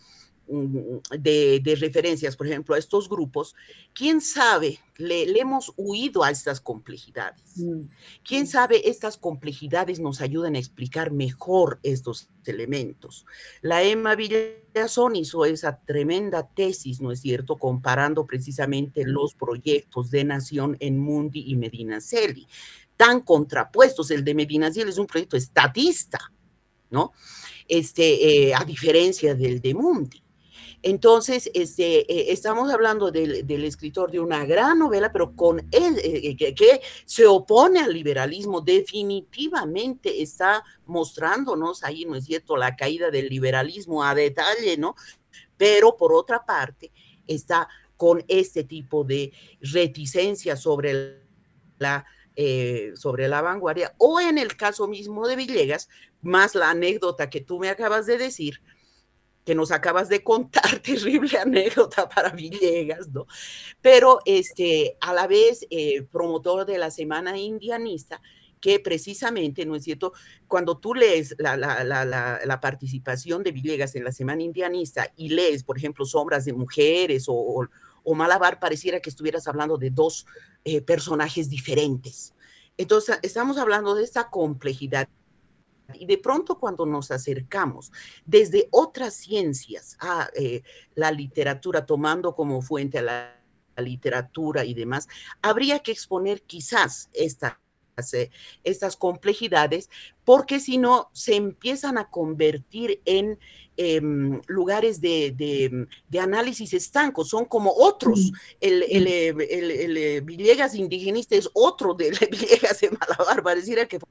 De, de referencias, por ejemplo, a estos grupos, ¿quién sabe? Le, le hemos huido a estas complejidades. Mm. ¿Quién sabe? Estas complejidades nos ayudan a explicar mejor estos elementos. La Emma Villazón hizo esa tremenda tesis, ¿no es cierto?, comparando precisamente los proyectos de Nación en Mundi y Medinaceli, tan contrapuestos. El de Medinaceli es un proyecto estatista, ¿no? Este, eh, a diferencia del de Mundi. Entonces, este, eh, estamos hablando del, del escritor de una gran novela, pero con él, eh, que, que se opone al liberalismo, definitivamente está mostrándonos ahí, ¿no es cierto?, la caída del liberalismo a detalle, ¿no? Pero por otra parte, está con este tipo de reticencia sobre la, eh, sobre la vanguardia, o en el caso mismo de Villegas, más la anécdota que tú me acabas de decir, que nos acabas de contar, terrible anécdota para Villegas, ¿no? Pero este, a la vez eh, promotor de la Semana Indianista, que precisamente, ¿no es cierto?, cuando tú lees la, la, la, la, la participación de Villegas en la Semana Indianista y lees, por ejemplo, Sombras de Mujeres o, o, o Malabar, pareciera que estuvieras hablando de dos eh, personajes diferentes. Entonces, estamos hablando de esta complejidad. Y de pronto cuando nos acercamos desde otras ciencias a eh, la literatura, tomando como fuente a la, la literatura y demás, habría que exponer quizás estas, eh, estas complejidades, porque si no se empiezan a convertir en eh, lugares de, de, de, análisis estancos, son como otros. El, el, el, el, el, el Villegas indigenista es otro del Villegas de Malabar, pareciera que...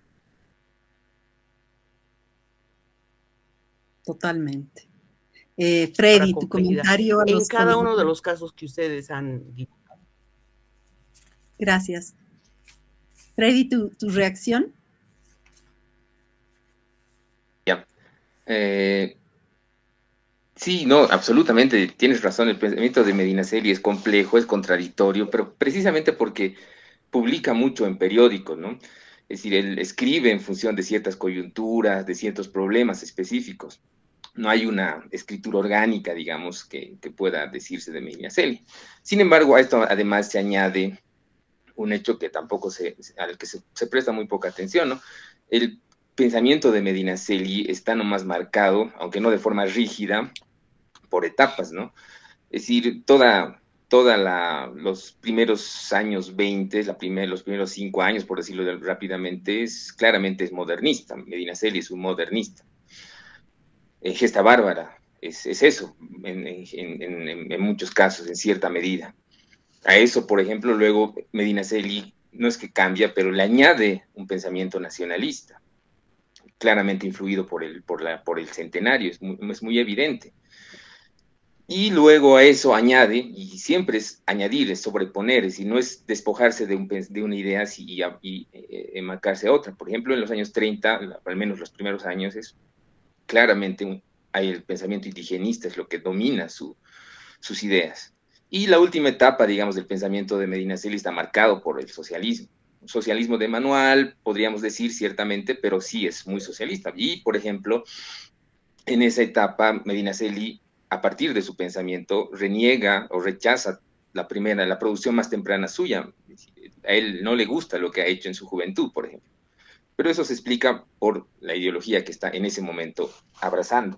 Totalmente. Eh, Freddy, tu comentario. A en los cada uno de los casos que ustedes han dicho. Gracias. Freddy, ¿tu, tu reacción? Ya. Eh, sí, no, absolutamente, tienes razón, el pensamiento de Medinaceli es complejo, es contradictorio, pero precisamente porque publica mucho en periódicos, ¿no? Es decir, él escribe en función de ciertas coyunturas, de ciertos problemas específicos. No hay una escritura orgánica, digamos, que, que pueda decirse de Medinaceli. Sin embargo, a esto además se añade un hecho que tampoco se, al que se, se presta muy poca atención, ¿no? El pensamiento de Medinaceli está nomás marcado, aunque no de forma rígida, por etapas, ¿no? Es decir, toda, toda la, los primeros años veinte, la primer, los primeros cinco años, por decirlo de, rápidamente, es, claramente es modernista. Medinaceli es un modernista. Eh, Gesta Bárbara es, es eso, en, en, en, en muchos casos, en cierta medida. A eso, por ejemplo, luego Medinaceli no es que cambia, pero le añade un pensamiento nacionalista, claramente influido por el, por la, por el centenario, es muy, es muy evidente. Y luego a eso añade, y siempre es añadir, es sobreponer, es decir, no es despojarse de, un, de una idea y, y, y eh, marcarse a otra. Por ejemplo, en los años treinta, al menos los primeros años, es claramente un, hay el pensamiento indigenista, es lo que domina su, sus ideas. Y la última etapa, digamos, del pensamiento de Medinaceli está marcado por el socialismo. Un socialismo de manual, podríamos decir ciertamente, pero sí es muy socialista. Y, por ejemplo, en esa etapa, Medinaceli, a partir de su pensamiento, reniega o rechaza la primera, la producción más temprana suya. A él no le gusta lo que ha hecho en su juventud, por ejemplo. Pero eso se explica por la ideología que está en ese momento abrazando.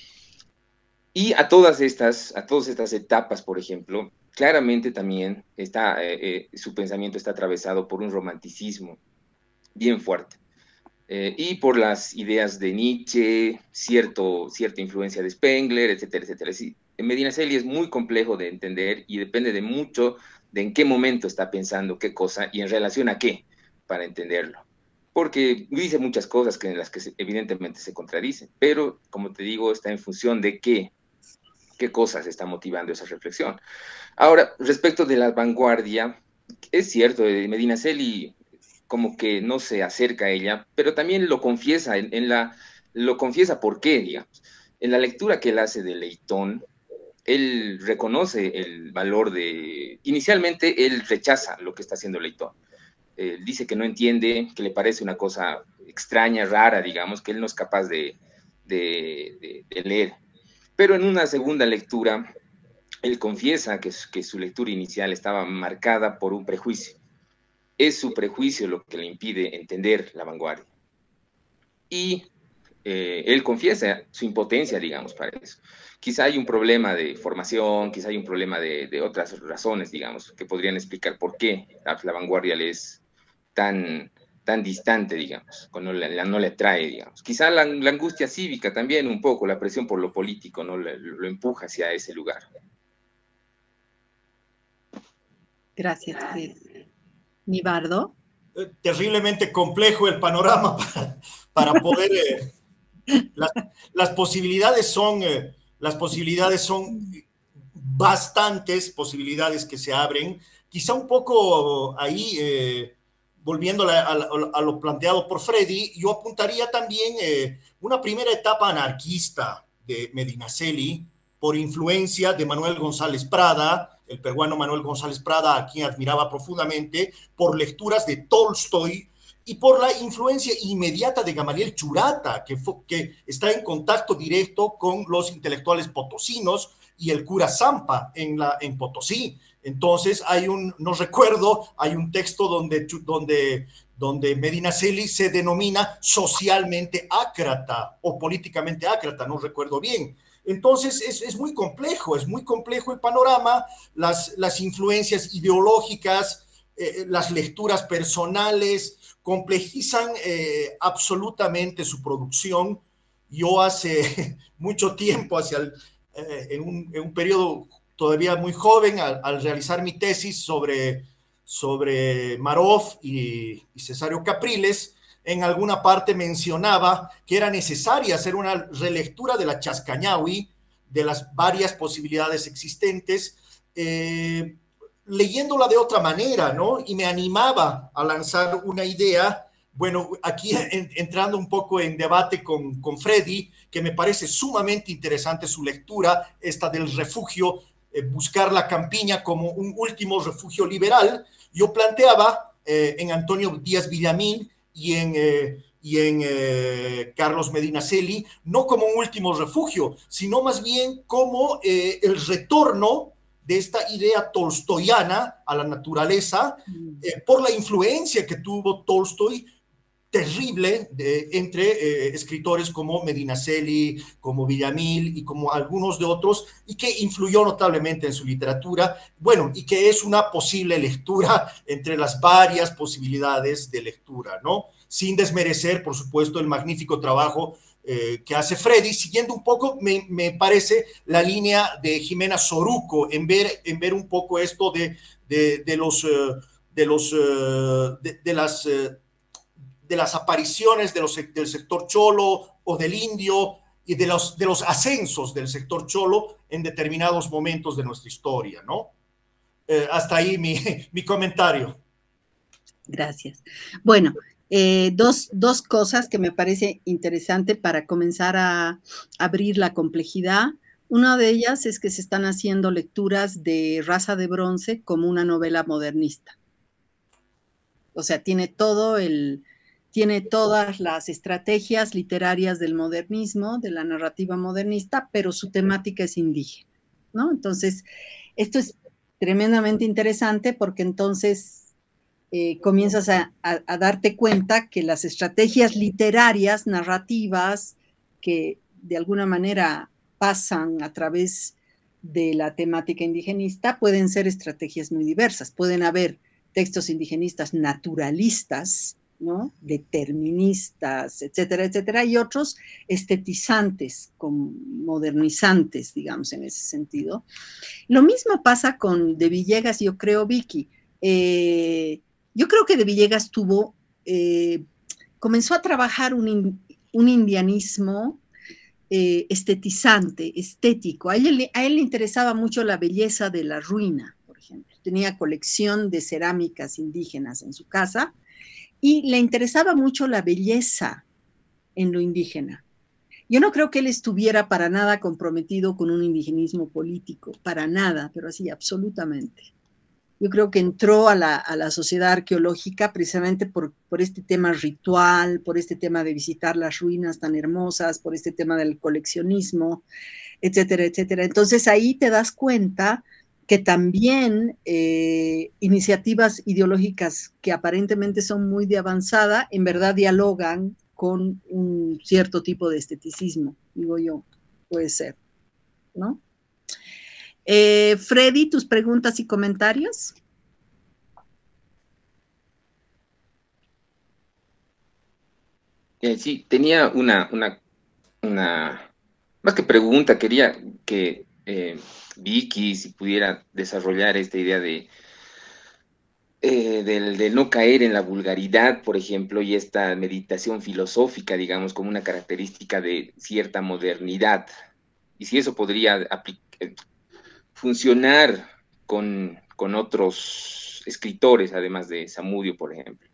Y a todas estas, a todas estas etapas, por ejemplo, claramente también está, eh, eh, su pensamiento está atravesado por un romanticismo bien fuerte. Eh, y por las ideas de Nietzsche, cierto, cierta influencia de Spengler, etcétera, etcétera. Sí, Medinaceli es muy complejo de entender y depende de mucho de en qué momento está pensando qué cosa y en relación a qué para entenderlo. Porque dice muchas cosas que en las que se, evidentemente se contradicen, pero como te digo, está en función de qué, qué cosas está motivando esa reflexión. Ahora, respecto de la vanguardia, es cierto, Medinaceli como que no se acerca a ella, pero también lo confiesa, en, en la, lo confiesa por qué, digamos. En la lectura que él hace de Leitón, él reconoce el valor de... Inicialmente, él rechaza lo que está haciendo Leitón. Eh, dice que no entiende, que le parece una cosa extraña, rara, digamos, que él no es capaz de, de, de, de leer. Pero en una segunda lectura, él confiesa que, que su lectura inicial estaba marcada por un prejuicio. Es su prejuicio lo que le impide entender la vanguardia. Y eh, él confiesa su impotencia, digamos, para eso. Quizá hay un problema de formación, quizá hay un problema de, de otras razones, digamos, que podrían explicar por qué la, la vanguardia le es tan, tan distante, digamos, no le, no le atrae, digamos. Quizá la, la angustia cívica también, un poco, la presión por lo político, ¿no? Lo, lo empuja hacia ese lugar. Gracias, Fred. Nibardo. Eh, terriblemente complejo el panorama para, para poder... Eh, las, las posibilidades son... Eh, las posibilidades son bastantes posibilidades que se abren. Quizá un poco ahí... Eh, volviendo a, a, a, lo planteado por Freddy, yo apuntaría también eh, una primera etapa anarquista de Medinaceli por influencia de Manuel González Prada, el peruano Manuel González Prada, a quien admiraba profundamente, por lecturas de Tolstoy y por la influencia inmediata de Gamaliel Churata, que, fue, que está en contacto directo con los intelectuales potosinos y el cura Zampa en, la, en Potosí. Entonces hay un, no recuerdo, hay un texto donde, donde, donde Medinaceli se denomina socialmente ácrata o políticamente ácrata, no recuerdo bien. Entonces es, es muy complejo, es muy complejo el panorama, las, las influencias ideológicas, eh, las lecturas personales complejizan eh, absolutamente su producción. yo hace mucho tiempo, hacia el, eh, en, un, en un periodo todavía muy joven, al, al realizar mi tesis sobre, sobre Marov y, y Cesario Capriles, en alguna parte mencionaba que era necesaria hacer una relectura de la Chascañahui, de las varias posibilidades existentes, eh, leyéndola de otra manera, ¿no? Y me animaba a lanzar una idea, bueno, aquí en, entrando un poco en debate con, con Freddy, que me parece sumamente interesante su lectura, esta del refugio, eh, buscar la campiña como un último refugio liberal. Yo planteaba eh, en Antonio Díaz Villamil y en, eh, y en eh, Carlos Medinaceli, no como un último refugio, sino más bien como eh, el retorno de esta idea tolstoyana a la naturaleza, eh, por la influencia que tuvo Tolstoy, terrible, de, entre eh, escritores como Medinaceli, como Villamil y como algunos de otros, y que influyó notablemente en su literatura, bueno, y que es una posible lectura entre las varias posibilidades de lectura, ¿no? Sin desmerecer, por supuesto, el magnífico trabajo eh, que hace Freddy, siguiendo un poco, me, me parece, la línea de Jimena Soruco, en ver, en ver un poco esto de, de, de los, uh, de, los uh, de, de las... Uh, de las apariciones de los, del sector cholo o del indio y de los, de los ascensos del sector cholo en determinados momentos de nuestra historia, ¿no? Eh, hasta ahí mi, mi comentario. Gracias. Bueno, eh, dos, dos cosas que me parece interesante para comenzar a abrir la complejidad. Una de ellas es que se están haciendo lecturas de Raza de Bronce como una novela modernista. O sea, tiene todo el... tiene todas las estrategias literarias del modernismo, de la narrativa modernista, pero su temática es indígena, ¿no? Entonces, esto es tremendamente interesante porque entonces eh, comienzas a, a, a darte cuenta que las estrategias literarias, narrativas, que de alguna manera pasan a través de la temática indigenista, pueden ser estrategias muy diversas. Pueden haber textos indigenistas naturalistas, ¿no? Deterministas, etcétera, etcétera, y otros estetizantes, modernizantes, digamos, en ese sentido. Lo mismo pasa con De Villegas, yo creo, Vicky. Eh, yo creo que De Villegas tuvo, eh, comenzó a trabajar un, un indianismo eh, estetizante, estético. A él, a él le interesaba mucho la belleza de la ruina, por ejemplo. Tenía colección de cerámicas indígenas en su casa, y le interesaba mucho la belleza en lo indígena. Yo no creo que él estuviera para nada comprometido con un indigenismo político, para nada, pero así, absolutamente. Yo creo que entró a la, a la sociedad arqueológica precisamente por, por este tema ritual, por este tema de visitar las ruinas tan hermosas, por este tema del coleccionismo, etcétera, etcétera. Entonces ahí te das cuenta que también eh, iniciativas ideológicas que aparentemente son muy de avanzada, en verdad dialogan con un cierto tipo de esteticismo, digo yo, puede ser, ¿no? Eh, Freddy, tus preguntas y comentarios. Eh, sí, tenía una, una, una, más que pregunta, quería que eh, Vicky, si pudiera desarrollar esta idea de, eh, del, de no caer en la vulgaridad, por ejemplo, y esta meditación filosófica, digamos, como una característica de cierta modernidad. Y si eso podría eh, funcionar con, con otros escritores, además de Zamudio, por ejemplo.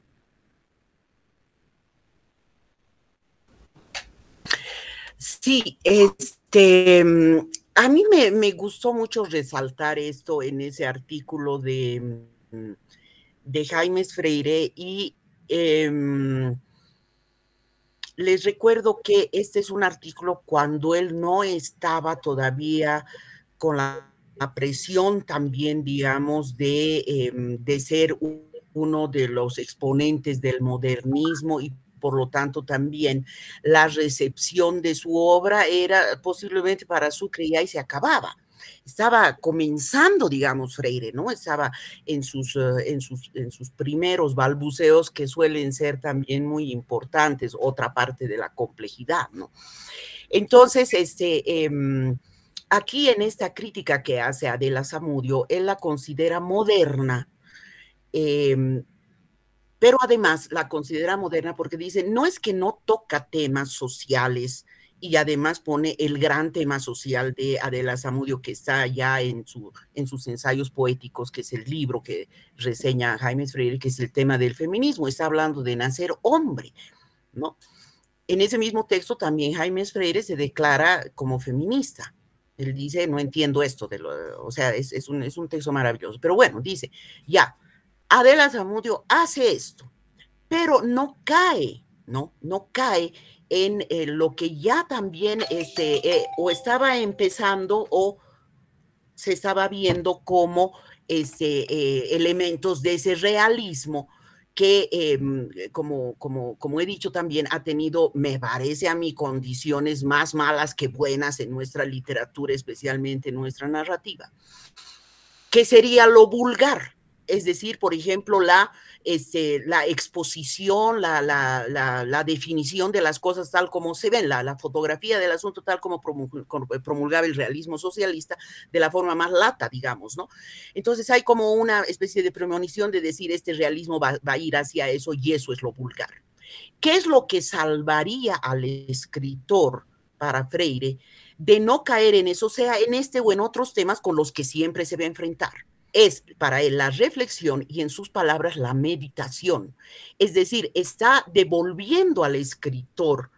Sí, este, a mí me, me gustó mucho resaltar esto en ese artículo de, de Jaimes Freire y eh, les recuerdo que este es un artículo cuando él no estaba todavía con la, la presión también, digamos, de, eh, de ser uno de los exponentes del modernismo y por lo tanto también la recepción de su obra era posiblemente para Sucre y ahí se acababa. estaba comenzando, digamos, Freire, ¿no? Estaba en sus, uh, en sus, en sus primeros balbuceos, que suelen ser también muy importantes, otra parte de la complejidad, ¿no? Entonces, este, eh, aquí en esta crítica que hace Adela Zamudio, él la considera moderna, eh, pero además la considera moderna porque dice, no es que no toca temas sociales, y además pone el gran tema social de Adela Zamudio, que está ya en, su, en sus ensayos poéticos, que es el libro que reseña Jaime Freire, que es el tema del feminismo. Está hablando de nacer hombre, ¿no? En ese mismo texto también Jaime Freire se declara como feminista. Él dice, no entiendo esto, de lo, o sea, es, es, un, es un texto maravilloso. Pero bueno, dice, ya, Adela Zamudio hace esto, pero no cae, ¿no? No cae en eh, lo que ya también este, eh, o estaba empezando o se estaba viendo como este, eh, elementos de ese realismo que, eh, como, como, como he dicho también, ha tenido, me parece a mí, condiciones más malas que buenas en nuestra literatura, especialmente en nuestra narrativa, que sería lo vulgar. Es decir, por ejemplo, la, este, la exposición, la, la, la, la, definición de las cosas tal como se ven, la, la fotografía del asunto tal como promulgaba el realismo socialista de la forma más lata, digamos, ¿no? Entonces hay como una especie de premonición de decir este realismo va, va a ir hacia eso y eso es lo vulgar. ¿Qué es lo que salvaría al escritor para Freire de no caer en eso, sea en este o en otros temas con los que siempre se va a enfrentar? Es para él la reflexión y, en sus palabras, la meditación. Es decir, está devolviendo al escritor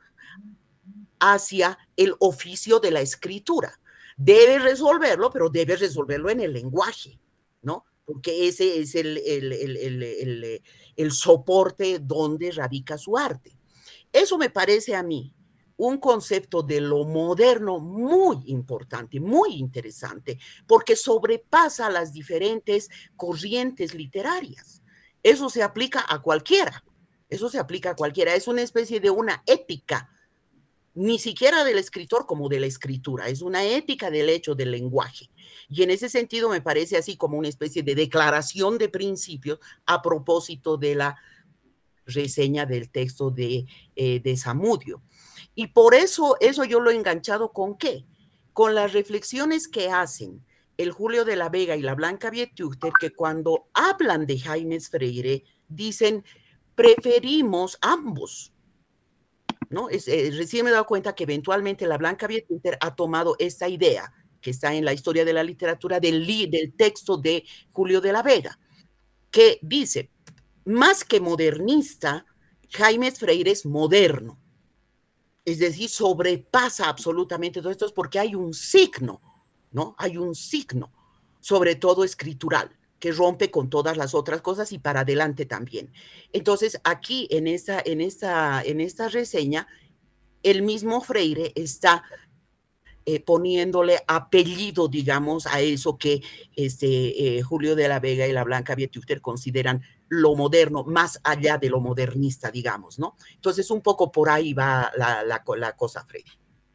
hacia el oficio de la escritura. Debe resolverlo, pero debe resolverlo en el lenguaje, ¿no? Porque ese es el, el, el, el, el, el soporte donde radica su arte. Eso me parece a mí un concepto de lo moderno muy importante, muy interesante, porque sobrepasa las diferentes corrientes literarias. Eso se aplica a cualquiera, eso se aplica a cualquiera, es una especie de una ética, ni siquiera del escritor como de la escritura, es una ética del hecho del lenguaje. Y en ese sentido me parece así como una especie de declaración de principios a propósito de la reseña del texto de, eh, de Zamudio. Y por eso, eso yo lo he enganchado con qué? Con las reflexiones que hacen el Julio de la Vega y la Blanca Vietúchter, que cuando hablan de Jaime Freire, dicen, preferimos ambos, ¿no? Es, eh, recién me he dado cuenta que eventualmente la Blanca Vietúchter ha tomado esta idea, que está en la historia de la literatura, del, del texto de Julio de la Vega, que dice, más que modernista, Jaime Freire es moderno. Es decir, sobrepasa absolutamente todo esto porque hay un signo, ¿no? Hay un signo, sobre todo escritural, que rompe con todas las otras cosas y para adelante también. Entonces, aquí en esta, en esta, en esta reseña, el mismo Freire está eh, poniéndole apellido, digamos, a eso que este, eh, Julio de la Vega y la Blanca Vietúchter consideran lo moderno, más allá de lo modernista, digamos, ¿no? Entonces, un poco por ahí va la, la, la cosa, Freddy.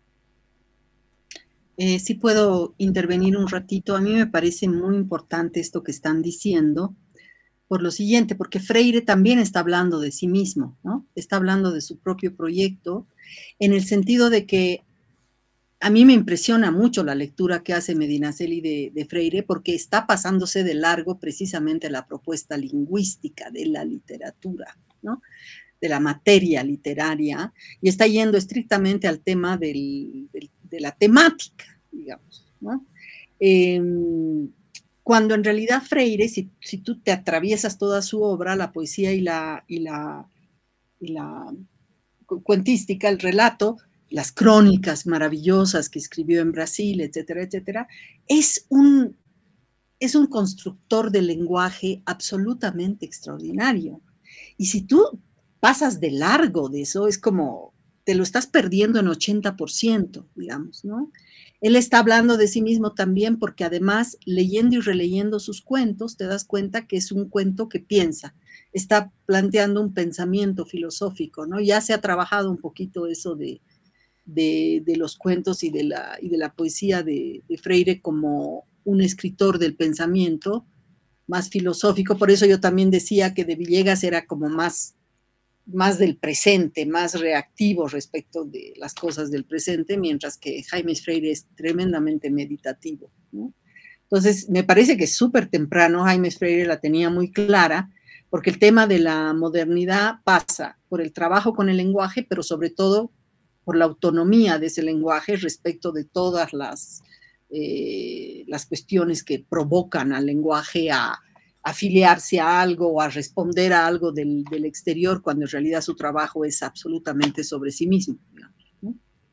Eh, sí puedo intervenir un ratito. A mí me parece muy importante esto que están diciendo, por lo siguiente, porque Freire también está hablando de sí mismo, ¿no? Está hablando de su propio proyecto, en el sentido de que a mí me impresiona mucho la lectura que hace Medinaceli de, de Freire, porque está pasándose de largo precisamente la propuesta lingüística de la literatura, ¿no? De la materia literaria, y está yendo estrictamente al tema del, del, de la temática, digamos, ¿no? Eh, cuando en realidad Freire, si, si tú te atraviesas toda su obra, la poesía y la, y la, y la cuentística, el relato, las crónicas maravillosas que escribió en Brasil, etcétera, etcétera, es un, es un constructor del lenguaje absolutamente extraordinario. Y si tú pasas de largo de eso, es como te lo estás perdiendo en ochenta por ciento, digamos, ¿no? Él está hablando de sí mismo también porque además, leyendo y releyendo sus cuentos, te das cuenta que es un cuento que piensa, está planteando un pensamiento filosófico, ¿no? Ya se ha trabajado un poquito eso de, de, de los cuentos y de la, y de la poesía de, de Freire como un escritor del pensamiento más filosófico. Por eso yo también decía que de Villegas era como más, más del presente, más reactivo respecto de las cosas del presente, mientras que Jaime Freire es tremendamente meditativo, ¿no? Entonces, me parece que súper temprano Jaime Freire la tenía muy clara, porque el tema de la modernidad pasa por el trabajo con el lenguaje, pero sobre todo por la autonomía de ese lenguaje respecto de todas las, eh, las cuestiones que provocan al lenguaje a afiliarse a algo o a responder a algo del, del exterior, cuando en realidad su trabajo es absolutamente sobre sí mismo, digamos, ¿no?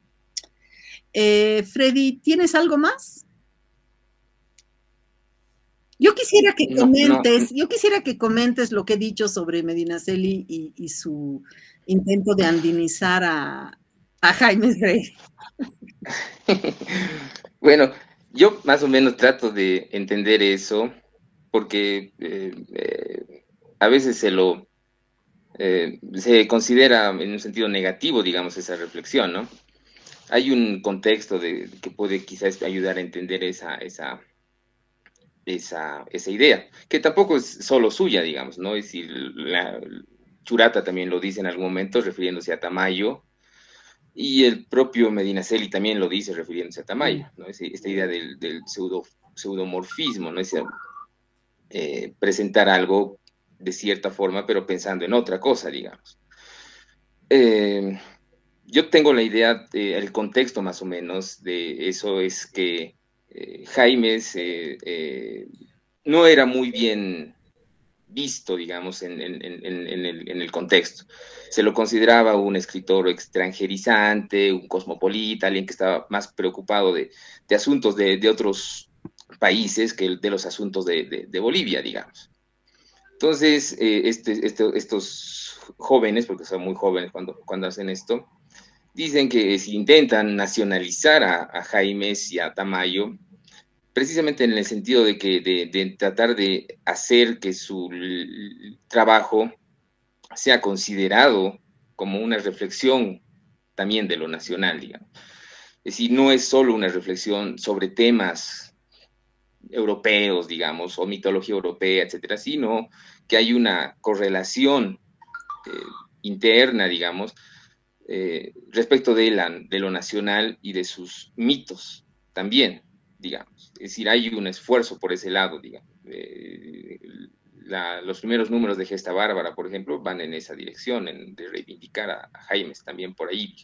Eh, Freddy, ¿tienes algo más? Yo quisiera que No, no, comentes, yo quisiera que comentes lo que he dicho sobre Medinaceli y, y su intento de andinizar a, a Jaime Freire. Bueno, yo más o menos trato de entender eso, porque eh, eh, a veces se lo eh, se considera en un sentido negativo, digamos, esa reflexión, ¿no? Hay un contexto de, que puede quizás ayudar a entender esa, esa, esa, esa idea, que tampoco es solo suya, digamos, ¿no? Es decir, la, Churata también lo dice en algún momento refiriéndose a Tamayo, y el propio Medinaceli también lo dice refiriéndose a Tamayo, ¿no? Es, esta idea del, del pseudo, pseudomorfismo, ¿no? Es eh, presentar algo de cierta forma, pero pensando en otra cosa, digamos. Eh, yo tengo la idea, eh, el contexto más o menos de eso es que eh, Jaimes eh, eh, no era muy bien visto, digamos, en, en, en, en, el, en el contexto. Se lo consideraba un escritor extranjerizante, un cosmopolita, alguien que estaba más preocupado de, de asuntos de, de, otros países que de los asuntos de, de, de Bolivia, digamos. Entonces, eh, este, este, estos jóvenes, porque son muy jóvenes cuando, cuando hacen esto, dicen que si intentan nacionalizar a, a Jaimes y a Tamayo, precisamente en el sentido de que de, de tratar de hacer que su trabajo sea considerado como una reflexión también de lo nacional, digamos. Es decir, no es solo una reflexión sobre temas europeos, digamos, o mitología europea, etcétera, sino que hay una correlación eh, interna, digamos, eh, respecto de, la, de lo nacional y de sus mitos también, digamos. Es decir, hay un esfuerzo por ese lado, digamos. Eh, la, los primeros números de Gesta Bárbara, por ejemplo, van en esa dirección, en, de reivindicar a, a Jaimes también por ahí.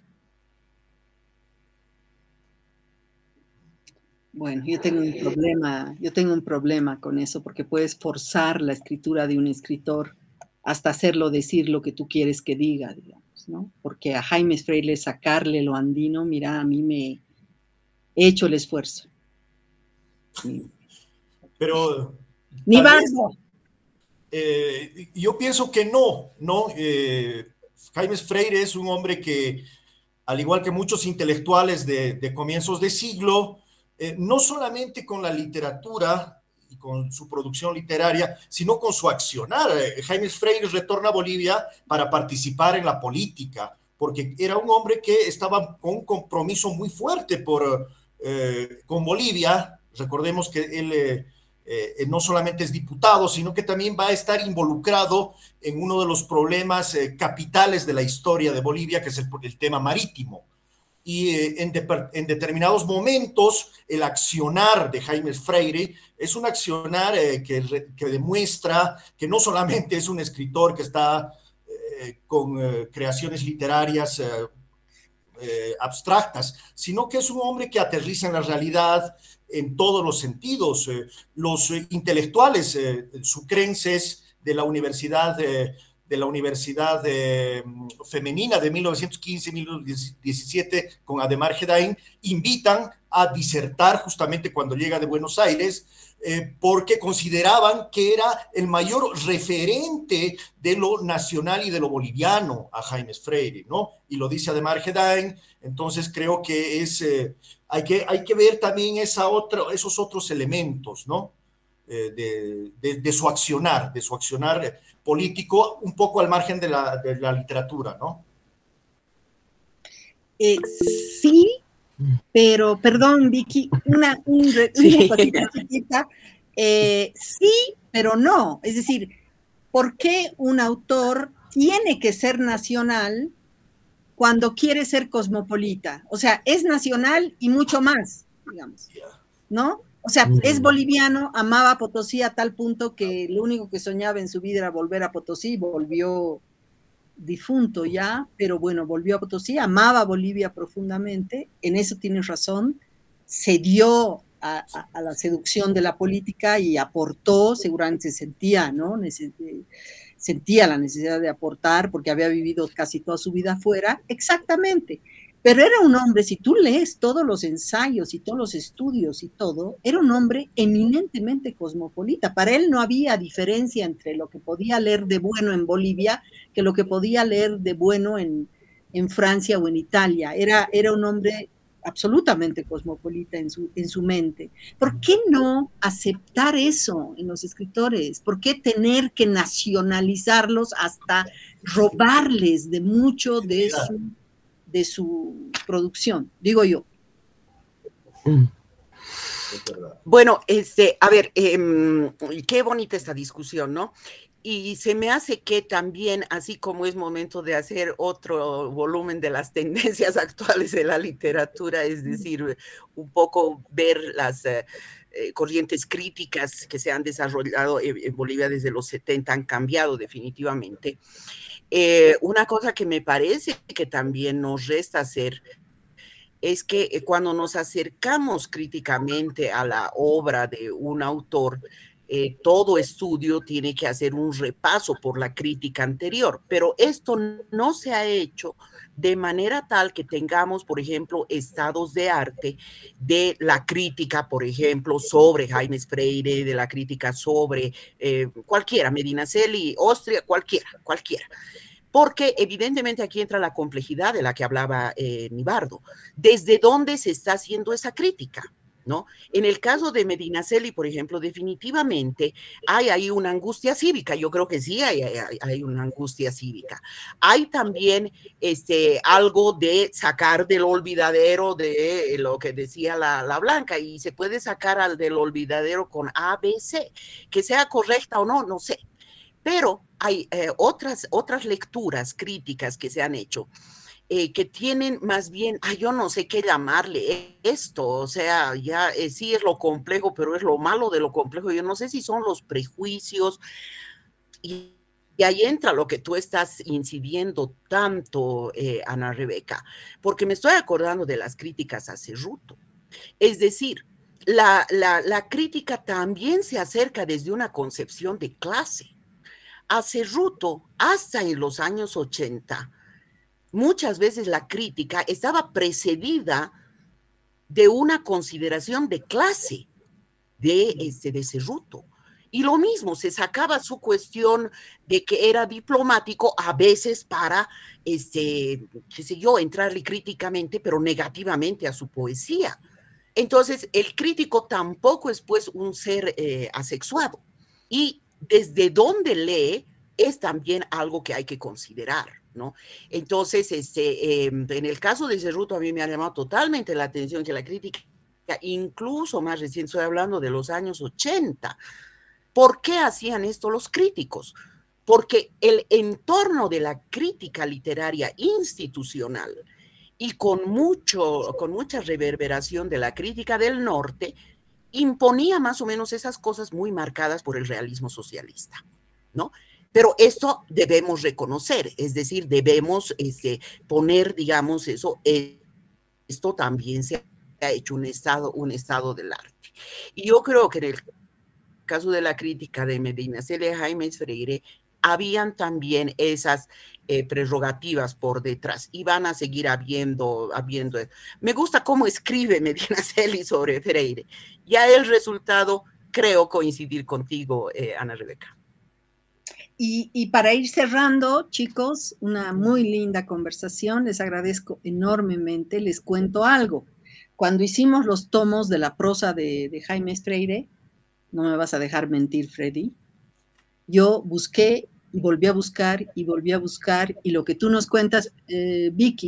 Bueno, yo tengo un problema, yo tengo un problema con eso, porque puedes forzar la escritura de un escritor hasta hacerlo decir lo que tú quieres que diga, digamos, ¿no? Porque a Jaime Freire sacarle lo andino, mira, a mí me he hecho el esfuerzo. Pero Ni tal vez, barbo. eh, yo pienso que no, ¿no? Eh, Jaime Freire es un hombre que, al igual que muchos intelectuales de, de comienzos de siglo, eh, no solamente con la literatura y con su producción literaria, sino con su accionar. Eh, Jaime Freire retorna a Bolivia para participar en la política, porque era un hombre que estaba con un compromiso muy fuerte por, eh, con Bolivia. Recordemos que él eh, eh, no solamente es diputado, sino que también va a estar involucrado en uno de los problemas eh, capitales de la historia de Bolivia, que es el, el tema marítimo. Y eh, en, de, en, determinados momentos el accionar de Jaime Freire es un accionar eh, que, que, demuestra que no solamente es un escritor que está eh, con eh, creaciones literarias eh, eh, abstractas, sino que es un hombre que aterriza en la realidad en todos los sentidos. Eh, los eh, intelectuales eh, sucrenses de la Universidad eh, de la Universidad eh, Femenina de mil novecientos quince a mil novecientos diecisiete con Ademar Gedain, invitan a disertar justamente cuando llega de Buenos Aires, eh, porque consideraban que era el mayor referente de lo nacional y de lo boliviano a Jaime Freire, ¿no? Y lo dice Ademar Gedain. Entonces creo que es, eh, hay, que, hay que ver también esa otra, esos otros elementos, ¿no? Eh, de, de, de su accionar, de su accionar político, un poco al margen de la, de la literatura, ¿no? Eh, sí, pero, perdón, Vicky, una, un, Sí. una cosita chiquita. Eh, sí, pero no. Es decir, ¿por qué un autor tiene que ser nacional cuando quiere ser cosmopolita? O sea, es nacional y mucho más, digamos, ¿no? O sea, es boliviano, amaba a Potosí a tal punto que lo único que soñaba en su vida era volver a Potosí, volvió difunto ya, pero bueno, volvió a Potosí, amaba a Bolivia profundamente, en eso tienes razón, se dio a, a, a la seducción de la política y aportó, seguramente se sentía, ¿no? Neces sentía la necesidad de aportar porque había vivido casi toda su vida afuera, exactamente. Pero era un hombre, si tú lees todos los ensayos y todos los estudios y todo, era un hombre eminentemente cosmopolita. Para él no había diferencia entre lo que podía leer de bueno en Bolivia que lo que podía leer de bueno en, en Francia o en Italia. Era, era un hombre absolutamente cosmopolita en su, en su mente. ¿Por qué no aceptar eso en los escritores? ¿Por qué tener que nacionalizarlos hasta robarles de mucho de su, de su producción? Digo yo. Bueno, este, a ver, eh, qué bonita esta discusión, ¿no? Y se me hace que también, así como es momento de hacer otro volumen de las tendencias actuales de la literatura, es decir, un poco ver las eh, eh, corrientes críticas que se han desarrollado en, en Bolivia desde los setenta, han cambiado definitivamente. Eh, una cosa que me parece que también nos resta hacer es que cuando nos acercamos críticamente a la obra de un autor, eh, todo estudio tiene que hacer un repaso por la crítica anterior, pero esto no se ha hecho de manera tal que tengamos, por ejemplo, estados de arte de la crítica, por ejemplo, sobre Jaime Freire, de la crítica sobre eh, cualquiera, Medinaceli, Austria, cualquiera, cualquiera. Porque evidentemente aquí entra la complejidad de la que hablaba eh, Nibardo. ¿Desde dónde se está haciendo esa crítica? ¿No? En el caso de Medinaceli, por ejemplo, definitivamente hay ahí una angustia cívica. Yo creo que sí hay, hay, hay una angustia cívica. Hay también este, algo de sacar del olvidadero de lo que decía la, la Blanca, y se puede sacar al del olvidadero con A, B, C. Que sea correcta o no, no sé. Pero hay eh, otras, otras lecturas críticas que se han hecho eh, que tienen más bien, ay, yo no sé qué llamarle esto, o sea, ya eh, sí es lo complejo, pero es lo malo de lo complejo. Yo no sé si son los prejuicios y, y ahí entra lo que tú estás incidiendo tanto, eh, Ana Rebeca, porque me estoy acordando de las críticas a Cerruto. Es decir, la, la, la crítica también se acerca desde una concepción de clase. A Cerruto, hasta en los años ochenta, muchas veces la crítica estaba precedida de una consideración de clase de, este, de Cerruto. Y lo mismo, se sacaba su cuestión de que era diplomático a veces para, este, qué sé yo, entrarle críticamente, pero negativamente a su poesía. Entonces, el crítico tampoco es pues un ser eh, asexuado. Y desde donde lee es también algo que hay que considerar, ¿no? Entonces, este, eh, en el caso de Cerruto, a mí me ha llamado totalmente la atención que la crítica, incluso más recién, estoy hablando de los años ochenta, ¿por qué hacían esto los críticos? Porque el entorno de la crítica literaria institucional y con, mucho, con mucha reverberación de la crítica del norte, imponía más o menos esas cosas muy marcadas por el realismo socialista, ¿no? Pero esto debemos reconocer, es decir, debemos este, poner, digamos, eso, eh, esto también se ha hecho un estado, un estado del arte. Y yo creo que en el caso de la crítica de Medinaceli y Jaime Freire, habían también esas eh, prerrogativas por detrás y van a seguir habiendo, habiendo. Me gusta cómo escribe Medinaceli sobre Freire. Ya el resultado, creo coincidir contigo, eh, Ana Rebeca. Y, y para ir cerrando, chicos, una muy linda conversación, les agradezco enormemente, les cuento algo. Cuando hicimos los tomos de la prosa de, de Jaime Freire, no me vas a dejar mentir, Freddy, yo busqué y volví a buscar y volví a buscar, y lo que tú nos cuentas, eh, Vicky,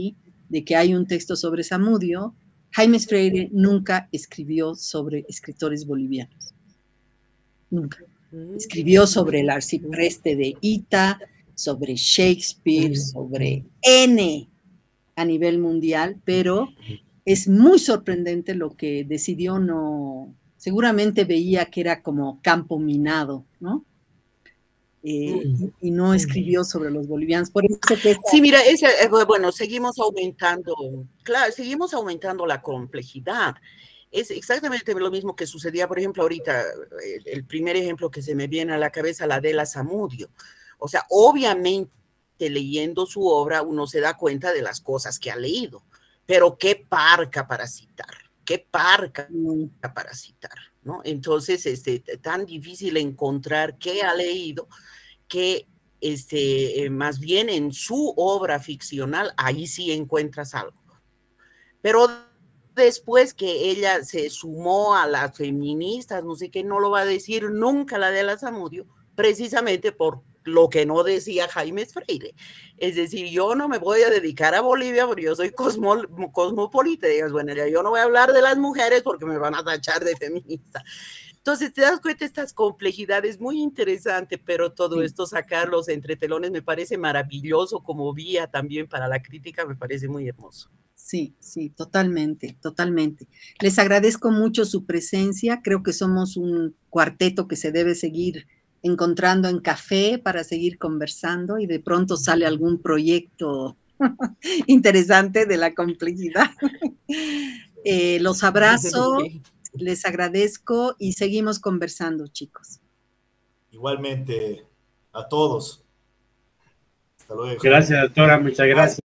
de que hay un texto sobre Zamudio, Jaime Freire nunca escribió sobre escritores bolivianos. Nunca. Escribió sobre el arcipreste de Ita, sobre Shakespeare, sobre N a nivel mundial, pero es muy sorprendente lo que decidió no... Seguramente veía que era como campo minado, ¿no? Eh, y, y no escribió sobre los bolivianos. Por eso que esa... Sí, mira, ese, bueno, seguimos aumentando, claro, seguimos aumentando la complejidad. Es exactamente lo mismo que sucedía, por ejemplo, ahorita, el primer ejemplo que se me viene a la cabeza, la de la Zamudio. O sea, obviamente leyendo su obra uno se da cuenta de las cosas que ha leído, pero qué parca para citar, qué parca mm. para citar, ¿no? Entonces, este, tan difícil encontrar qué ha leído que este, eh, más bien en su obra ficcional, ahí sí encuentras algo. Pero después que ella se sumó a las feministas, no sé qué, no lo va a decir nunca la de la Zamudio, precisamente por lo que no decía Jaime Freire. Es decir, yo no me voy a dedicar a Bolivia porque yo soy cosmo, cosmopolita. Digas, bueno, yo no voy a hablar de las mujeres porque me van a tachar de feminista. Entonces, te das cuenta de estas complejidades, muy interesante, pero todo sí. esto, sacarlos entre telones, me parece maravilloso como vía también para la crítica, me parece muy hermoso. Sí, sí, totalmente, totalmente. Les agradezco mucho su presencia, creo que somos un cuarteto que se debe seguir encontrando en café para seguir conversando y de pronto sale algún proyecto interesante de la complejidad. Eh, los abrazo. Sí. Les agradezco y seguimos conversando, chicos. Igualmente, a todos. Hasta luego. Gracias, doctora. Muchas gracias.